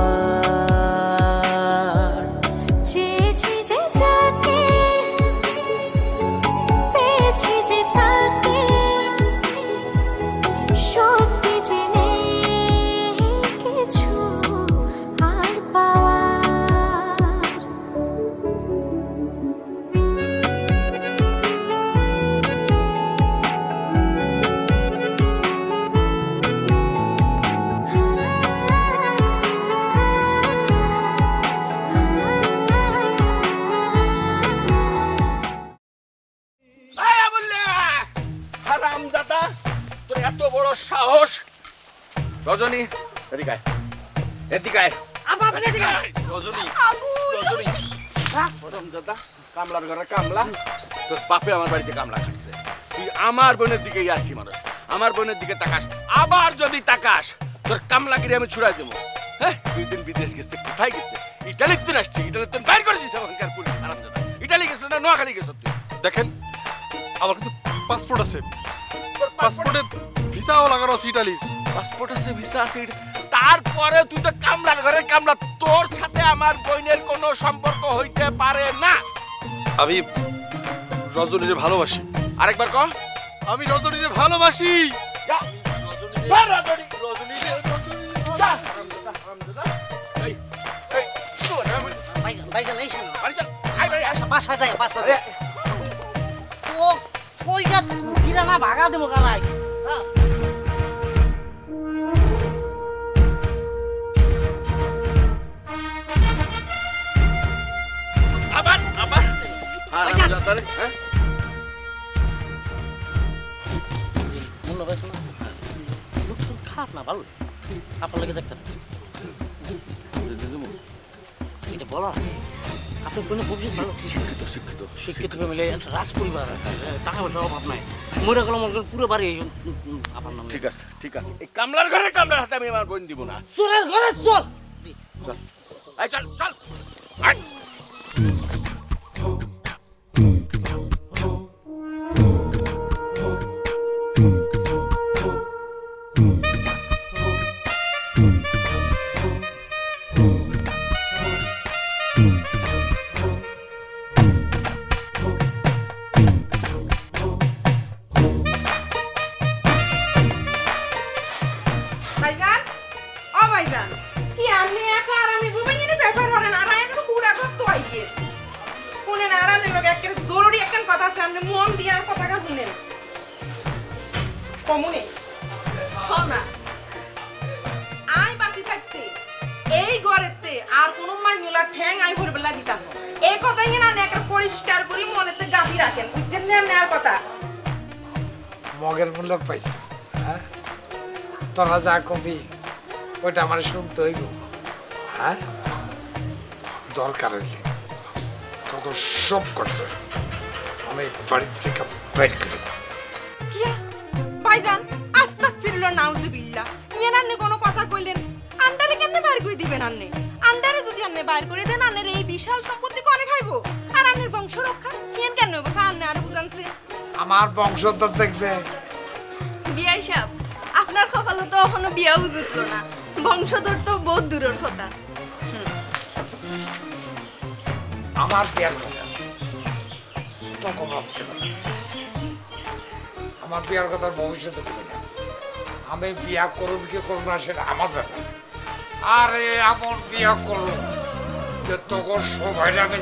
চাওয়ার। চেয়েছি যে যাকে, পেয়েছি যে তাকে, সত্যি যে নেই কিছু আর পাওয়ার। হারামজাদা, তোর এত বড় সাহস! রজনী, এদিকে আয়, এদিকে আয়। রজনী, রজনী, হারামজাদা, কামলার ঘরে কামলা, তোর বাপে আমার বাড়িতে কামলা খাটছে। তুই আমার বোনের দিকে ইয়ার্কি মানুষ, আমার বোনের দিকে তাকাস, আবার যদি তাকাস তোর কামলাগিরি আমি ছুড়াই দেবো। হ্যাঁ, 2 দিন বিদেশ গেছে, কোথায় গেছে? ইটালিতে আসছে, ইটালিতে বাইর করে দিছে ওখানকার পুলিশ। হারামজাদা, ইটালি গেছে না নোয়াখালী গেছ তুই? দেখেন, আমার কিন্তু পাসপোর্ট আছে, পাসপোর্টে ভিসাও লাগানো আছে ইটালির। পাসপোর্ট আছে, ভিসা আছে, তারপরে তুই তো কামলার ঘরে কামলা, তোর সাথে আমার বোনের কোনো সম্পর্ক হইতে পারে না। আমি রজনীরে ভালোবাসি। আরেকবার কহ। আমি রজনীরে ভালোবাসি। যা, রজনী, রজনী, যা। এই, এই, ভাইজান এই শোনো, বাড়ি চল, আয় বাড়ি, আয়। বাসা যায়, বাসা যায়। ও কই যা সিরা না ভাগা দেবো গালাই। আবার, আবার। হারামজাদা রে, হ্যাঁ? মনে হয় শোনো, লোক তো খারাপ না, ভালো। আপনার লাগে দেখতেন এটা বলা, আপনার কোনো ভবিষ্যৎ ভালো, শিক্ষিত, শিক্ষিত, শিক্ষিত ফ্যামিলি, রাজ পরিবার, টাকা পয়সার অভাব নাই। মরে গেল মনে করেন পুরো বাড়ি আপনার নামে। ঠিক আছে, ঠিক আছে। এই কামলার ঘরে কামলার হাতে আমি আমার বোন দিব না। চোরের ঘরে চল, চল, আয়, চল, চল, আয়। ভাইজান কি আপনি একা আর আমি ঘুমাই এনে ব্যাপার করেন আর আমি পুরা করত আইকে শুনে না আর লোক একটা জরুরি একটা কথা আছে আপনি মন দিয়ে আর কথাটা শুনেন কমুনে হও না আই বাসি থাকতে এই ঘরেতে আর কোনো মাইনুলা ঠ্যাং আই ভরবেলা দিতাম না এই কথাই না একটা পরিষ্কার করি মনেতে গাঁথি রাখেন বুঝছেন না নেয়ার কথা মগের মূল্য পাইছি হ্যাঁ তোরা যা কবি ওইটা আমার শুনতে হইব হ্যাঁ দরকার হইলে তোকে সব করতে আমি বাড়ি থেকে বের করে কিয়া ভাইজান আস্তাক ফিরলো নাউজুবিল্লাহ ইয়েন আন্নে কোনো কথা কইলেন আন্ডারে কেন বাইর করে দিবেন আন্নে আন্ডারে যদি আন্নে বাইর করে দেন আন্নের এই বিশাল সম্পত্তি কোনে খাইবো আর আন্নের বংশ রক্ষা ইয়েন কেন হইবো আন্নে আর বুঝানছে আমার বংশধর দেখবে বিয়াই সাহেব আপনার কপালে তো এখনো বিয়াও জুটলো না বংশধর তো বহুত দূরের কথা আমার বিয়ার কথা তখন ভাবছিল আমার বিয়ার কথার ভবিষ্যতে করি না আমি বিয়া করব কি করব না সেটা আমার ব্যাপার আরে এমন বিয়া করলো যে তখন সবাই আমি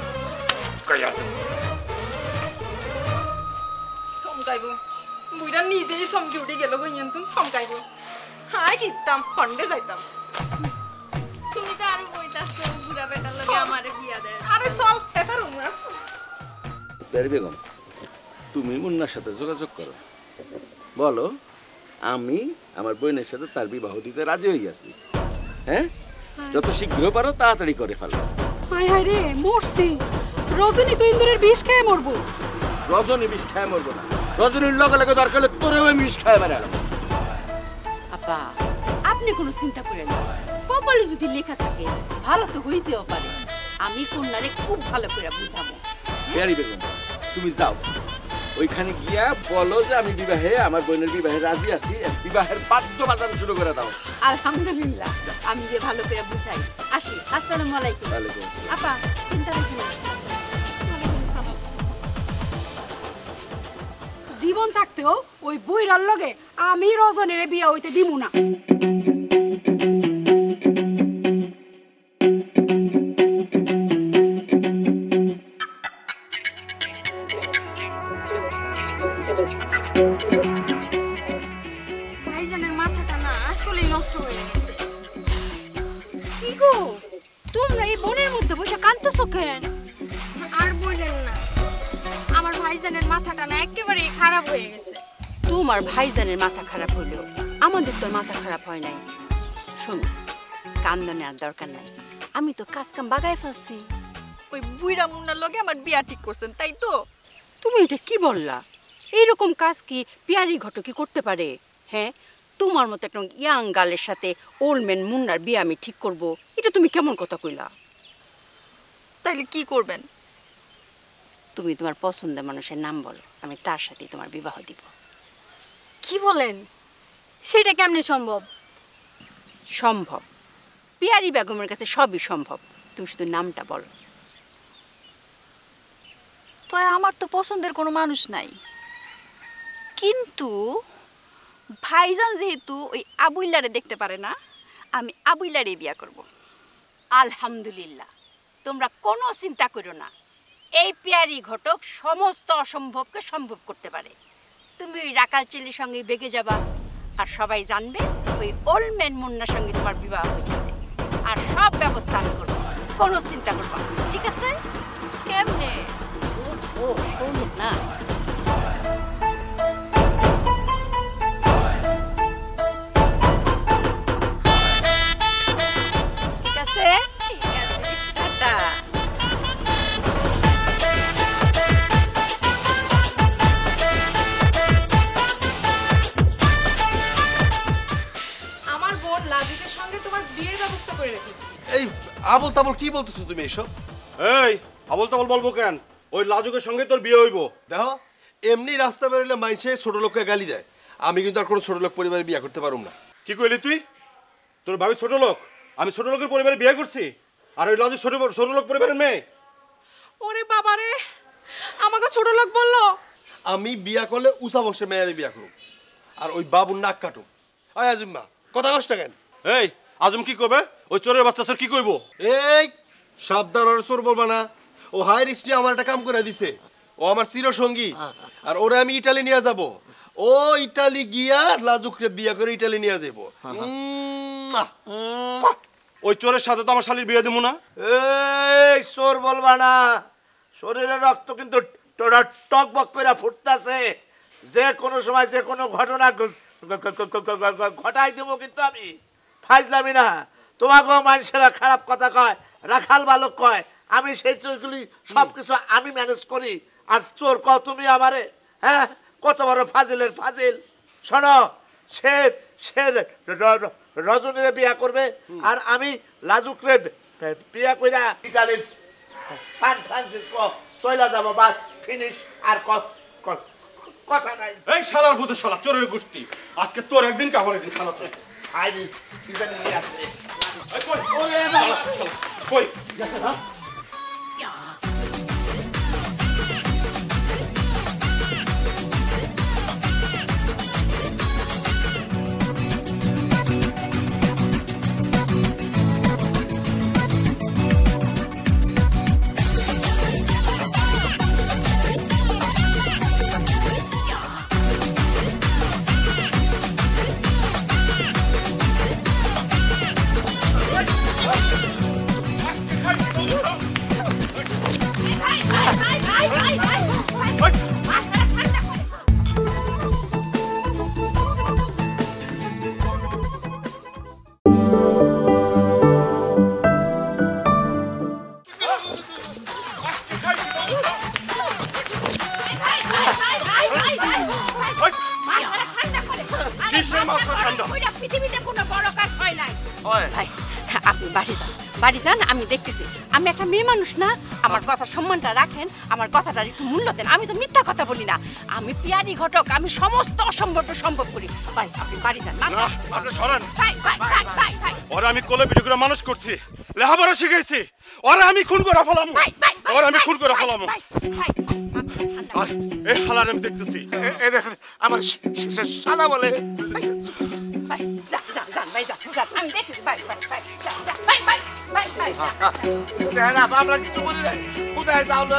চমকাইবো বুইরা নিজেই চমকি উঠে গেল গইয়েন তুমি চমকাইবো হাই কিতাম কন্ডে যাইতাম তুমি তো আরো বইতাছো বুড়া বেটার লগে আমারে বিয়া দেয় আরে সব এফার উমরা প্যারি বেগম তুমি মুন্নার সাথে যোগাযোগ করো বলো আমি আমার বোনের সাথে তার বিবাহ দিতে রাজি হয়ে গেছি হ্যাঁ যত শীঘ্র পারো তাড়াতাড়ি করে ফেলো হায় হায় রে মরছি রজনী তো ইন্দুরের বিষ খেয়ে মরবো রজনী বিষ খায় মরবো না রজনীর লগে লগে দরকার হলে তোরেও আমি বিষ খায় মারা আপা আপনি কোনো চিন্তা করেন না কপালে যদি লেখা থাকে ভালো তো হইতেও পারে আমি কন্যারে খুব ভালো করে বুঝাবো প্যারি বেগম তুমি যাও ওইখানে গিয়া বলো যে আমি বিবাহে আমার বোনের বিবাহে রাজি আছি বিবাহের বাদ্য বাজানো শুরু করে দাও আলহামদুলিল্লাহ আমি যে ভালো করে বুঝাই আসি আসসালামু আলাইকুম ওয়ালাইকুম আসসালাম আপা চিন্তা রাখবেন না জীবন থাকতেও ওই বুইরার লগে আমি রজনীরে বিয়া হইতে দিমু না ভাইজানের মাথাটা না আসলেই নষ্ট হয়ে গেছে কি গো তোমরা এই বনের মধ্যে বসে কাঁদতেছো কেন আর বললেন না আমার ভাইজানের মাথাটা না একেবারে খারাপ হয়ে গেছে তোমার ভাইজানের মাথা খারাপ হইলো আমাদের তো মাথা খারাপ হয় নাই শোনো কান্দনে আর দরকার নাই আমি তো কাজ কাম বাগায় ফেলছি ওই বুইরা মুন্নার লগে আমার বিয়া ঠিক করছেন তাই তো তুমি এটা কি বললা এইরকম কাজ কি পিয়ারি ঘটকি করতে পারে হ্যাঁ তোমার মতো একটা ইয়াং গার্লের সাথে ওল্ড ম্যান মুন্নার বিয়ে আমি ঠিক করব এটা তুমি কেমন কথা কইলা তাইলে কি করবেন তুমি তোমার পছন্দের মানুষের নাম বলো আমি তার সাথে তোমার বিবাহ দিব কি বলেন সেটা কেমনে সম্ভব সম্ভব পিয়ারি বেগমের কাছে সবই সম্ভব তুমি শুধু নামটা বলো তো আমার তো পছন্দের কোনো মানুষ নাই কিন্তু ভাইজান যেহেতু ওই আবুইলারে দেখতে পারে না আমি আবুইলারে বিয়া করব আলহামদুলিল্লাহ তোমরা কোনো চিন্তা করো না এই পিয়ারি ঘটক সমস্ত অসম্ভবকে সম্ভব করতে পারে তুমি ওই রাকাল চেলির সঙ্গে বেগে যাবা আর সবাই জানবে ওই ওল্ড ম্যান মুন্নার সঙ্গে তোমার বিবাহ হয়েছে আর সব ব্যবস্থা আমি করবো কোনো চিন্তা করবা না, ঠিক আছে কেমনে ও শোনো না ঠিক আছে ঠিক আছে টাটা আমার বোন লাজিকের সঙ্গে তোমার বিয়ের ব্যবস্থা করে রেখেছি এই আবল তাবল কি বলতেছো তুমি এসব এই আবল তাবল বলবো কেন ওই লাজুকের সঙ্গে তোর বিয়ে হইব দেখো এমনি রাস্তা বেরোলে মানুষে ছোট লোককে গালি দেয় আমি কিন্তু আর কোনো ছোট লোক পরিবারে বিয়ে করতে পারুম না কি কইলি তুই তোর ভাবি ছোট লোক আমি ছোট লোকের পরিবারে বিয়ে করছি আর ওই লাজু ছোট লোক পরিবারের মেয়ে ওরে বাবা রে আমাকে ছোট লোক বললো আমি বিয়া করলে উষা বংশের মেয়েরে বিয়া করুম আর ওই বাবুর নাক কাটুম আয় আজিম্মা কথা কষ্ট কেন এই আজম কি করবে? ওই চোরের বাচ্চা চোর কি কইবো? এই সাবধান, ওর চোর বলবা না। ও হাই রিস্ক নিয়ে আমার একটা কাম করে দিছে। ও আমার চিরসঙ্গী, আর ওরে আমি ইটালি নিয়ে যাব। ও ইটালি গিয়া লাজুকরে বিয়া করে ইটালি নিয়ে যাব। ওই চোরের সাথে তো আমার শালির বিয়ে দেবো না। এই চোর বলবা না, শরীরের রক্ত কিন্তু টকবক করে ফুটতেছে। যে কোনো সময় যে কোনো ঘটনা ঘটাই দেবো কিন্তু আমি, ফাইজলামি না। তোমাকেও মানুষেরা খারাপ কথা কয়, রাখাল বালক কয়, আমি সেই চোরগুলি সবকিছু আমি ম্যানেজ করি। আর চোর ক তুমি আমারে? হ্যাঁ, কত বড় ফাজিলের ফাজিল। শোনো, সে সে রজনীরে বিয়া করবে, আর আমি লাজুকরে বিয়া কইরা ইটালির সান ফ্রান্সিসকো চইলা যাব। বাস, ফিনিশ। আর কথা নাই। এই শালার ভূত শালা চোরের গোষ্ঠী, আজকে তোর একদিন কামড় একদিন খালা তো। আইনি ইদানি নিয়ে আসছে। কই গেছে না? আপনি বাড়ি যান, আমি দেখতেছি। আমি একটা মেয়ে মানুষ না, আমার কথা সম্মানটা রাখেন, আমার কথাটার একটু মূল্য দেন। আমি তো মিথ্যা কথা বলি না, আমি পিয়ারি ঘটক, আমি সমস্ত অসম্ভব সম্ভব করি। ভাই আপনি বাড়ি যান। আপনি সরেন। ওরা আমি কোলে পিঠে করে মানুষ করছি, লেখাপড়া শিখাইছি, ওরা আমি খুন করে ফেলাম, ওরা আমি খুন করে ফেলাম। আর এই হালার আমি দেখতেছি। এই দেখেন আমার শালা বলে। আমরা কিছু বলি নাই। কোথায় তাহলে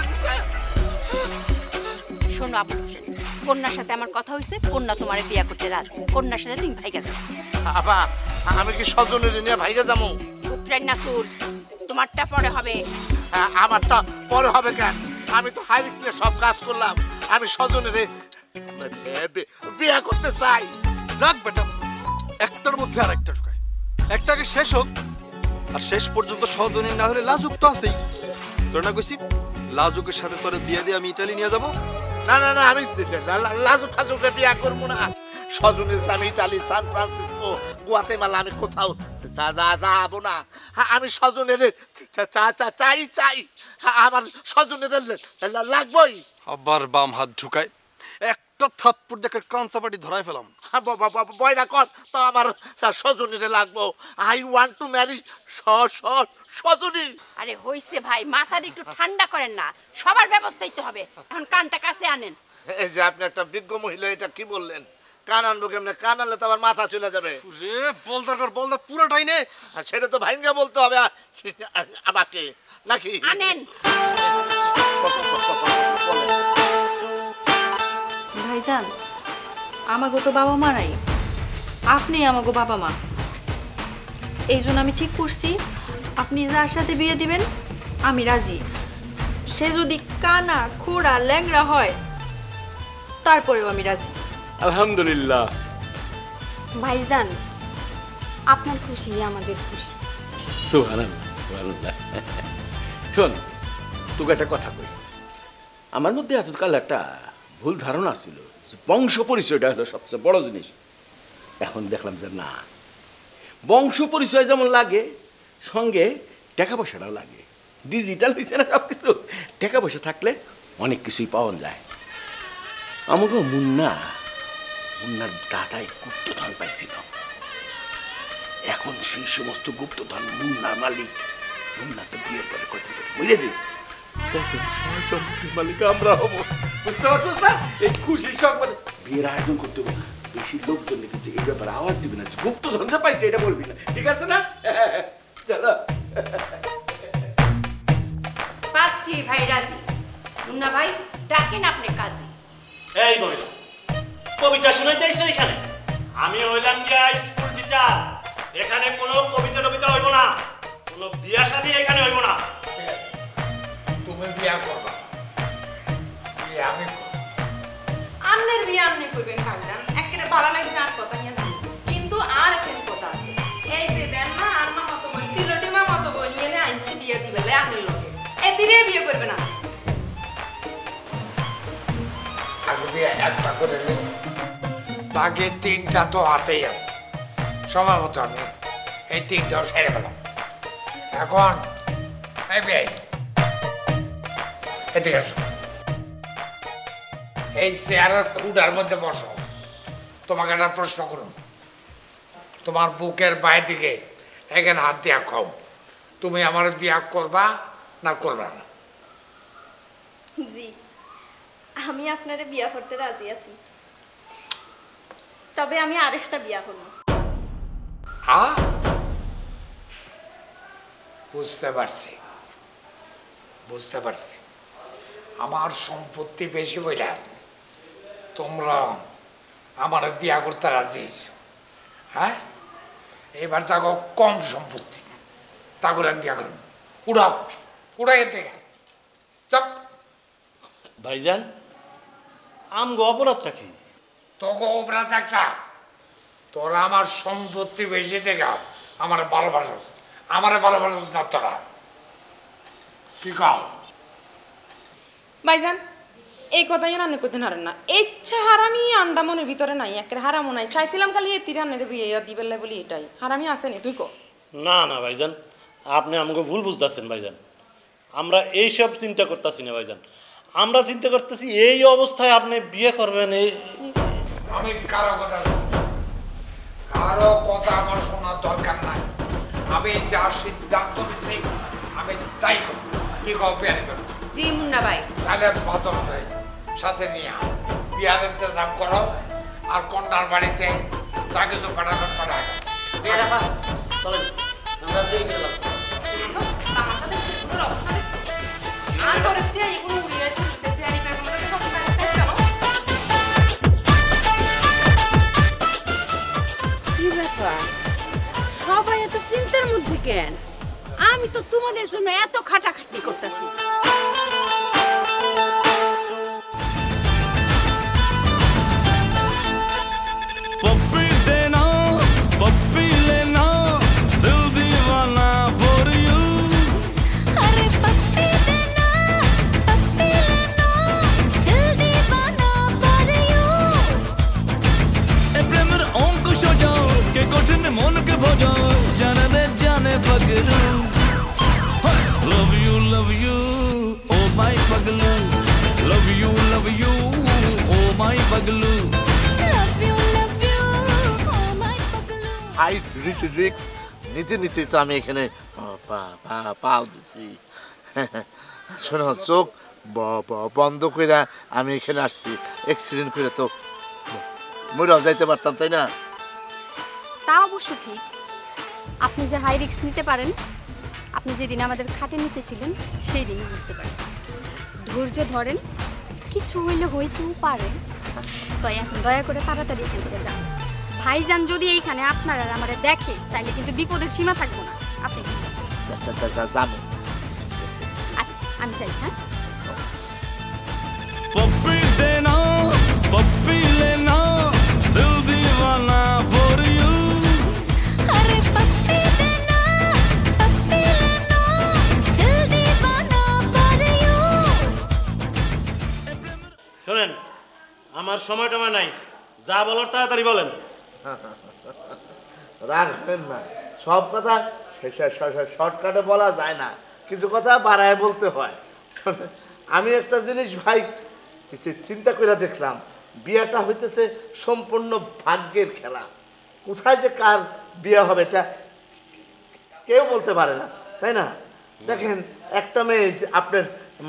শোনো আপু, কন্যার সাথে আমার কথা হয়েছে, কন্যা তোমার বিয়া করতে রাজি। কন্যার সাথে তুমি ভাইগা যাও। আপা আমি কি স্বজনের নিয়ে ভাইগা যাবো? নাসুর, তোমারটা পরে হবে। আমারটা পরে হবে কেন? আমি তো হাই রিস্কে সব কাজ করলাম। আমি স্বজনের বিয়া করতে চাই। রাখ বেটা, একটার মধ্যে আর একটা ঢুকায়। একটাকে শেষ হোক, আর শেষ পর্যন্ত সহজনী না হলে লাজুক তো আছেই। তোর না কইছি লাজুকের সাথে তোরে বিয়া দিয়ে আমি ইটালি নিয়ে যাব? না না না, আমি লাজুক ফাজুকে বিয়া করবো না। স্বজনের আমি ইটালি, সান ফ্রান্সিসকো, গুয়াতেমালা, আমি কোথাও যাবো না। আমি স্বজনের চাই, আমার স্বজনের লাগবই। আবার বাম হাত ঢুকায়, একটা থাপ্পড় দেখে কাঁচাপাটি ধরাই ফেলাম। বয়রা কর তো, আমার স্বজনীরে লাগবো। I want to marry Swajani. আরে হইছে ভাই, মাথার একটু ঠান্ডা করেন না, সবার ব্যবস্থাই তো হবে। এখন কানটা কাছে আনেন। এই যে আপনি একটা বিজ্ঞ মহিলা, এটা কি বললেন? কান আনবো কেমনে? কান আনলে তো আমার মাথা চলে যাবে। বলদার কর, বলদার পুরোটাই নে। সেটা তো ভাইঙ্গা বলতে হবে আমাকে, নাকি? আনেন। ভাইজান, আমাগো তো বাবা মা নাই, আপনি আমাগো বাবা মা। এই জন্য আমি ঠিক করছি, আপনি যার সাথে বিয়ে দিবেন আমি রাজি। সে যদি কানা, খোড়া, ল্যাংড়া হয় তারপরেও আমি রাজি। আলহামদুলিল্লাহ। ভাইজান, আপনার খুশি আমাদের খুশি। সুবহানাল্লাহ, সুবহানাল্লাহ। শোন, তোকে একটা কথা কই। আমার মধ্যে এতকাল একটা ভুল ধারণা ছিল যে বংশ পরিচয়টা হলো সবচেয়ে বড় জিনিস। এখন দেখলাম যে না, বংশ পরিচয় যেমন লাগে, সঙ্গে টাকা পয়সাটাও লাগে। ডিজিটাল হয়েছে না সব কিছু, টাকা পয়সা থাকলে অনেক কিছুই পাওয়া যায়। আমাকে মুন্নার দাদাই গুপ্তধন পাইছিল। এখন সেই সমস্ত গুপ্তধন মুন্নার মালিক। মুন্না তো বিয়ের পরে কত বুঝে যাবে, তখন সম্পত্তির মালিক আমরা হবো। বুঝতে পারছিস না? এই খুশির সংবাদ বিয়ের আয়োজন করতে হবে। বেশি লোকজন কিন্তু এই ব্যাপারে আওয়াজ দিবি না, গুপ্ত ধনটা পাইছে এটা বলবি না, ঠিক আছে না? চলো। পাত্রী ভাই রাজি, মুন্না ভাই ডাকেন আপনি কাজে। এই মহিলা কবিতা শুনাইতে আইছো এখানে? আমি হইলাম গিয়া স্কুল টিচার, এখানে কোনো কবিতা টবিতা হইব না, কোনো বিয়া শাদী এখানে হইব না। তুমি বিয়া করবা, বিয়ে আমি করব। আন্নের বিয়ে আন্নে করবেন ভাইজান, একেবারে ভালো লাগছে আর কথা নিয়ে যান, কিন্তু আর এখানে কথা আছে। এই যে দেন না আর মা মতো বোন সিলটি মা মতো বোন এনে আনছি বিয়ে দিবেলে আন্নের লোকে, এদিরে বিয়ে করবে না। আগে বিয়ে একটা করে নে, বাকি তিনটা তো হাতেই আছে, সময় মতো আমি এই তিনটাও সেরে পেলাম। এখন এই বিয়ে এদিকে আসো, এই চেয়ারের খুঁটার মধ্যে বসো। তোমাকে একটা প্রশ্ন করুন, তোমার বুকের বাই দিকে এখানে হাত দিয়া খাও, তুমি আমার বিয়া করবা না করবা না? জি, আমি আপনারে বিয়া করতে রাজি আছি, তবে আমি আরেকটা বিয়া করব। হ্যাঁ, বুঝতে পারছি বুঝতে পারছি। আমার সম্পত্তি বেশি বইলা তোমরা আমার বিয়া করতে রাজি হয়েছো, হ্যাঁ? এবার যাগো কম সম্পত্তি, তা করে আমি বিয়া করব। উড়াও, উড়াই থেকে চাপ। ভাইজান আমগো অপরাধটা কি? তোকে অপরাধ একটা, তোরা আমার সম্পত্তি বেশি দেখা আমার ভালোবাসস, আমার ভালোবাসস না তোরা, কি কাও? ভাইজান এই কথাই রান্না করতে হারেন না, ইচ্ছা হারামি আন্ডা মনের ভিতরে নাই, একের হারামও নাই, চাইছিলাম খালি এতি রান্নের বিয়ে দিবেলে বলি, এটাই হারামি আসেনি। তুই কো না না ভাইজান, আপনি আমাকে ভুল বুঝতেছেন ভাইজান, আমরা এইসব চিন্তা করতেছি না ভাইজান, আমরা চিন্তা করতেছি এই অবস্থায় আপনি বিয়ে করবেন। এই আমি কারো কথা কারো কথা আমার শোনার দরকার নাই, আমি যা সিদ্ধান্ত নিচ্ছি আমি তাই করব। কি কও বিয়ারে? জি মুন্না ভাই। তাহলে বাদল ভাই সাথে নিয়ে বিয়ার ইন্তজাম করো, আর কন্যার বাড়িতে যা কিছু পাঠাবেন পাঠাবেন। চলেন আমরা দিয়ে গেলাম। তামাশা দেখছি, এগুলোর অবস্থা দেখছি, আর পরে দিয়ে এগুলো উড়িয়ে চলছে, ফেয়ারি ব্যাগ আমরা তো কত টাকা কেন? কি ব্যাপার, সবাই এত চিন্তার মধ্যে কেন? আমি তো তোমাদের জন্য এত খাটাখাটনি করতেছি। पप्पी देना पप्पी लेना दिल दीवाना for you अरे पप्पी देना पप्पी लेना दिल दीवाना for you ए प्रेमर अंकुश हो जाओ के कठिन मन के भजो जाने पगलू love you oh my पगलू love you oh my पगलू হাই রিক্স নিতে নিতে তো আমি এখানে পাও দিচ্ছি। শোনো, চোখ বন্ধ করে আমি এখানে আসছি, অ্যাক্সিডেন্ট করে তো মরেও যাইতে পারতাম, তাই না? তা অবশ্য ঠিক। আপনি যে হাই রিস্ক নিতে পারেন, আপনি যেদিন আমাদের খাটে নিচে ছিলেন সেই দিনই বুঝতে পারছি। ধৈর্য ধরেন, কিছু হইলে হইতেও পারে। তাই এখন দয়া করে তাড়াতাড়ি এখান থেকে যান। ভাইজান যদি এইখানে আপনার আর আমারে দেখে তাহলে কিন্তু বিপদের সীমা থাকবো না। আপনি যাবো। আচ্ছা আমি যাই। হ্যাঁ, पप्पी देना पप्पी लेना दिल दीवाना for you अरे पप्पी देना पप्पी लेना दिल दीवाना for you শোনেন, আমার সময় টময় নাই, যা বলার তাড়াতাড়ি বলেন। রাখবেন না, সব কথা শর্টকাটে বলা যায় না, কিছু কথা বাড়ায় বলতে হয়। আমি একটা জিনিস ভাই চিন্তা করে দেখলাম, বিয়েটা হইতেছে সম্পূর্ণ ভাগ্যের খেলা। কোথায় যে কার বিয়ে হবে এটা কেউ বলতে পারে না, তাই না? দেখেন, একটা মেয়ে আপনার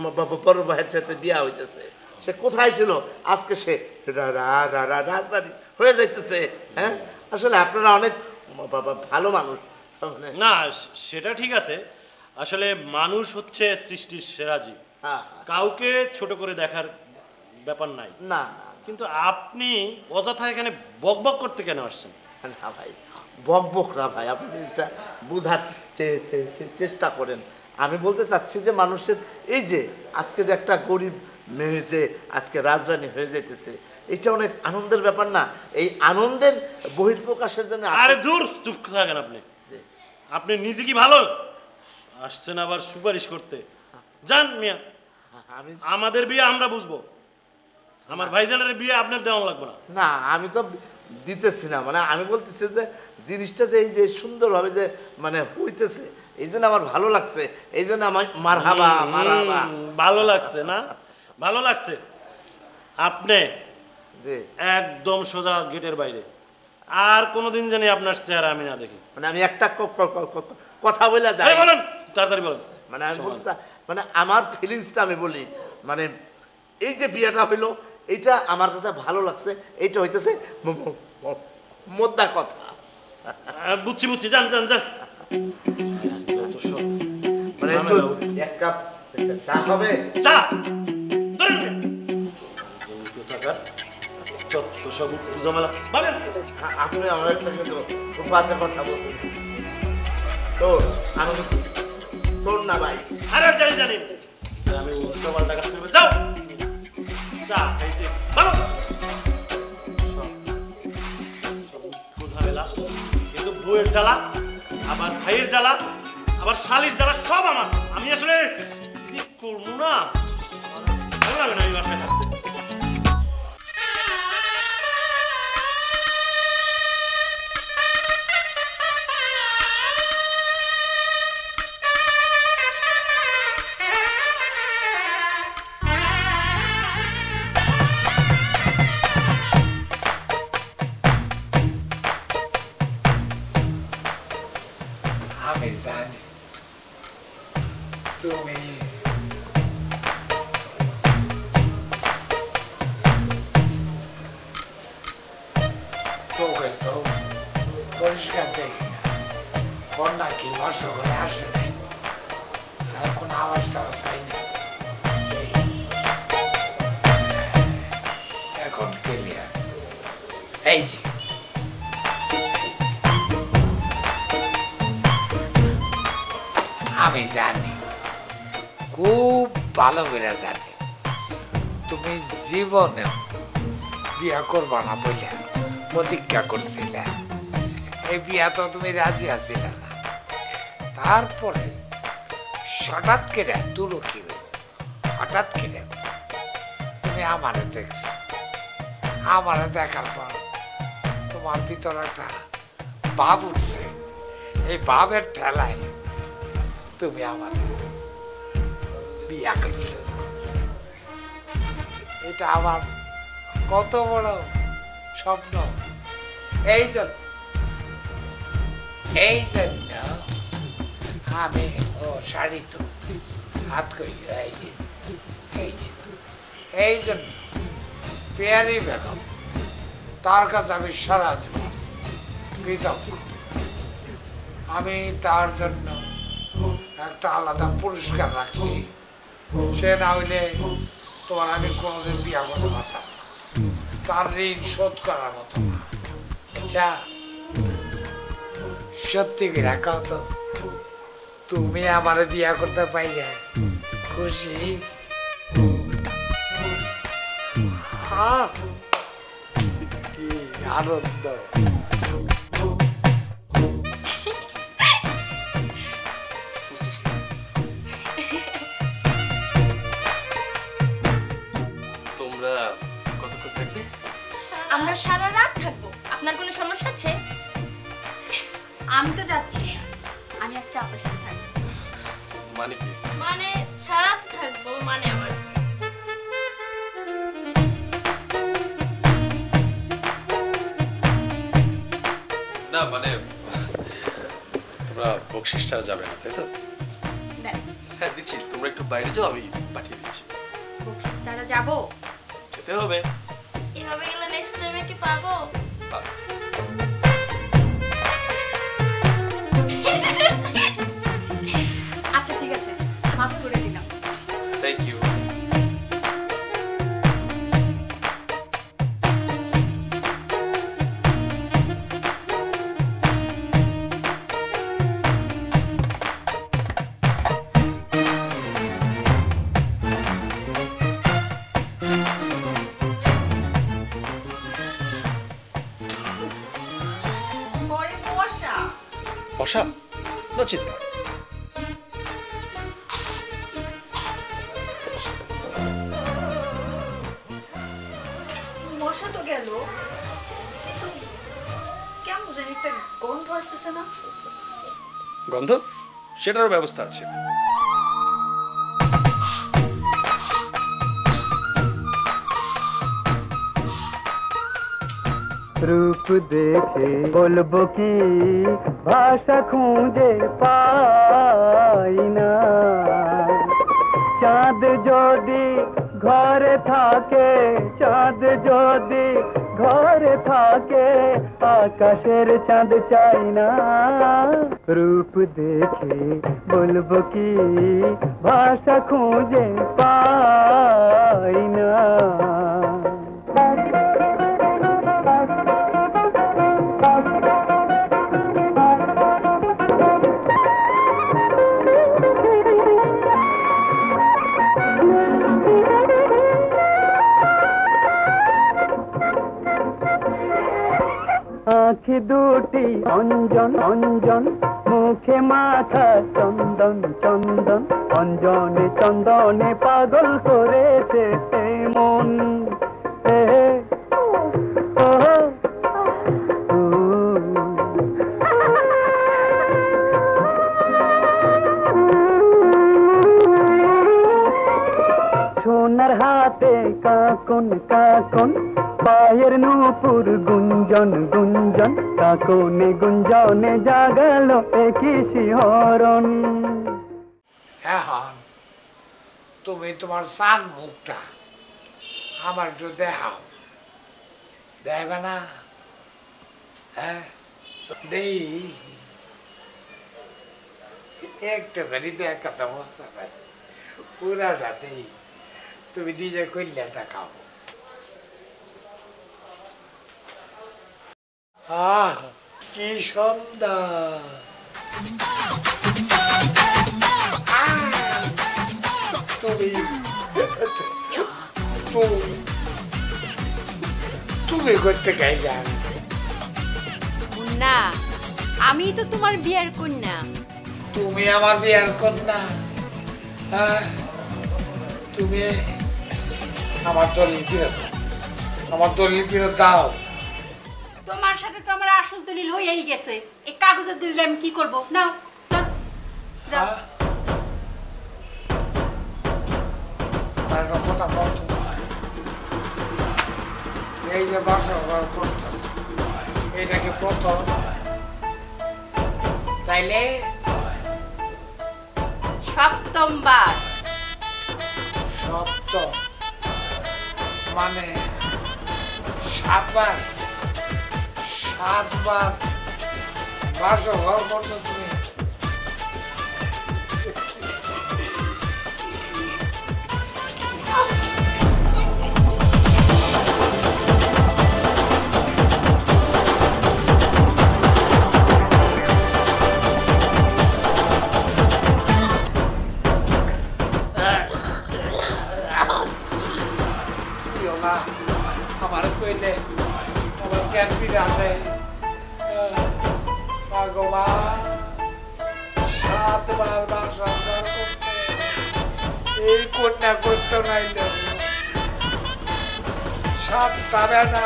বড় ভাইয়ের সাথে বিয়ে হইতেছে, সে কোথায় ছিল, আজকে সে রাজধানী হয়ে যাইতেছে। হ্যাঁ আসলে আপনারা অনেক ভালো মানুষ। না সেটা ঠিক আছে, আসলে মানুষ হচ্ছে সৃষ্টির সেরা জীব, কাউকে ছোট করে দেখার ব্যাপার নাই। না কিন্তু আপনি অযথা এখানে বকবক করতে কেন আসছেন? না ভাই বকবক না ভাই, আপনি জিনিসটা বোঝার চেষ্টা করেন। আমি বলতে চাচ্ছি যে মানুষের এই যে আজকে যে একটা গরিব মেয়ে যে আজকে রাজরানী হয়ে যেতেছে, এটা অনেক আনন্দের ব্যাপার না? এই আনন্দের বহিঃপ্রকাশের জন্য। আরে দূর, চুপ থাকেন আপনি। আপনি নিজে কি ভালো আসছেন আবার সুপারিশ করতে? যান মিয়া, আমাদের বিয়ে আমরা বুঝবো, আমার ভাইজানের বিয়ে আপনার দেওয়া লাগবে না। না আমি তো দিতেছি না, মানে আমি বলতেছি যে জিনিসটা যে এই যে সুন্দরভাবে যে মানে হইতেছে, এই জন্য আমার ভালো লাগছে, এই জন্য আমার মারহাবা মারহাবা। ভালো লাগছে না? ভালো লাগছে। আপনি একদম সোজা গেটের বাইরে, আর কোনোদিন জানি আপনার চেহারা আমি না দেখি। মানে আমি একটা কথা বলে যাই। বলেন, তাড়াতাড়ি বলেন। মানে আমি বলতে মানে আমার ফিলিংসটা আমি বলি, মানে এই যে বিয়েটা হইলো এইটা আমার কাছে ভালো লাগছে, এইটা হইতেছে মোদ্দা কথা। বুঝছি বুঝছি, যান যান যান। মানে একটু এক কাপ চা হবে? চা সব ঝামেলা ভাবেন। আপনি আমার একটা কিন্তু খুব বাজে কথা বলছেন। তো আমি শোন না ভাই। আরে জানি জানি আমি উল্টো পাল্টা কাজ করবো। যাও চা খাইতে ভালো ঝামেলা, কিন্তু বউয়ের জ্বালা, আমার ভাইয়ের জ্বালা, আবার শালির জ্বালা সব আমার। আমি আসলে কি করবো না, ভালো লাগে না এই বাসায় থাকতে। আমি জানি তুমি তোকে তো পরিষ্কার দেখি না, কন্যা কি বর্ষা করে আসে নাই, এখন আওয়াজ টাওয়াজ পাই না। এখন ক্লিয়ার। এই যে আমি জানি, খুব ভালো করে জানি তুমি জীবনে বিয়া করবা না বলে প্রতিজ্ঞা করছিলে। এই বিয়া তো তুমি রাজি আছিলে না, তারপরে হঠাৎ করে তুলো কি হঠাৎ করে তুমি আমারে দেখছো। আমারে দেখার পর তোমার ভিতরে একটা ভাব উঠছে, এই ভাবের ঠেলায় তুমি আমার বিয়া করছো। এটা আমার কত বড় স্বপ্ন। এই জন্য আমি ও শাড়ি তো হাত করি এই জন্য পেয়ারি বেগম তার কাছে আমি সারা জীবন কৃতজ্ঞ। আমি তার জন্য একটা আলাদা পুরস্কার রাখছি, সে না হইলে তোমার আমি কোনোদিন বিয়া করতে পারতাম, তার ঋণ শোধ করার মতো না। আচ্ছা সত্যি করে কাও তো, তুমি আমার বিয়া করতে পাইলে খুশি? কি আনন্দ। আমরা সারা রাত থাকবো, আপনার কোনো সমস্যা আছে? আমি তো যাচ্ছি, আমি আজকে আপনার সাথে থাকবো। মানে কি? মানে সারা রাত থাকবো মানে আমার না মানে তোমরা বকশিসটা যাবে না তাই তো? হ্যাঁ দিচ্ছি, তোমরা একটু বাইরে যাও, আমি পাঠিয়ে দিচ্ছি। তারা যাবো, যেতে হবে। এভাবে গেলে নেক্সট টাইমে কি পাবো? আচ্ছা ঠিক আছে, মাফ করে দিলাম। Thank you. বসা, নো চিন্তা। মশা তো গেল, কিন্তু কেমন জানি একটা গন্ধ আসতেছে না? গন্ধ? সেটারও ব্যবস্থা আছে। रूप देखे बोलबो की भाषा खूंजे पाई ना चाँद जोदी घरे थाके चाँद जोदी घरे थाके आकाशेर चाँद चाই না रूप देखे बोलबो की भाषा खूंजे पाई ना आँखि दुटी अंजन अंजन मुखे माथा चंदन चंदन अंजने चंदने पागल करेছে মন সোনার হাতে কাকন কাকন পায়ের নূপুর গুঞ্জন গুঞ্জন কাকনে গুঞ্জনে জাগালো একই শিহরণ এখন তুমি তোমার সান মুখটা আমার একটু দেখাও, দেখবে না? হ্যাঁ দেই একটা গাড়ি দেখাতে বসা নাই, পুরাটা দেই, তুমি নিজে করলে দেখাও। কি সুন্দর! তুমি তুমি করতে গাইলা না, আমি তো তোমার বিয়ের কন্যা। তুমি আমার বিয়ের কন্যা? তুমি আমার দলিল ফেরত, আমার দলিল ফেরত দাও। তোমার সাথে তো আমার আসল দলিল হয়েই গেছে, এই কাগজের দলিল আমি কি করবো? নাও যাও। কথা বল, এই যে বাসা ঘর করতেছে এটা কি প্রথম? তাইলে সপ্তমবার। সপ্তম মানে 7 বার? 7 বার বাসা ঘর করছো তুমি? এই কন্যা করতো নাই, সাতটা বেটা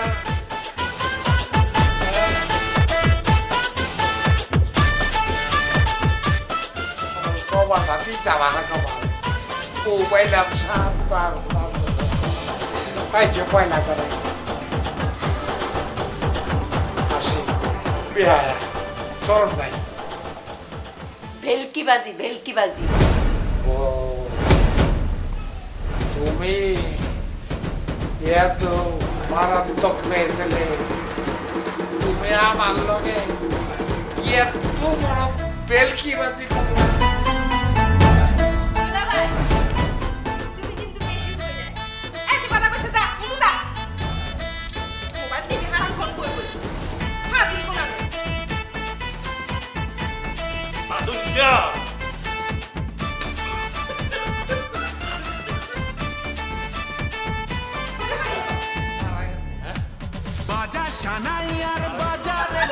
কমাটা পিছা ভাড়া কমা ও পাইলাম 7 বার পাইছে পয়লা করে আসি বিহায়া চরণ নাই ভেলকিবাজি ভেলকিবাজি। ও তুমি এত মারাত্মক মেয়ে ছেলে, তুমি আমার লগে এত বড় বেলকি বাসি বাজা সানাই আর বাজারে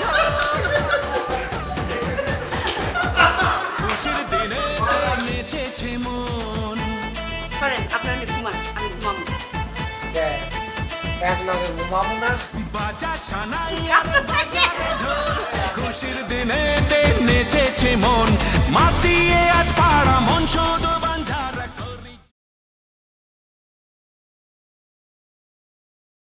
খুশির দিনে নেচেছে মন করেন আপনারা ঘুমান আমি ঘুমাবো এক লগে ঘুমাবো না বাজা সানাই আর বাজারে খুশির দিনে নেচেছে মন মাতিয়ে আজ পাড়া মন শুধু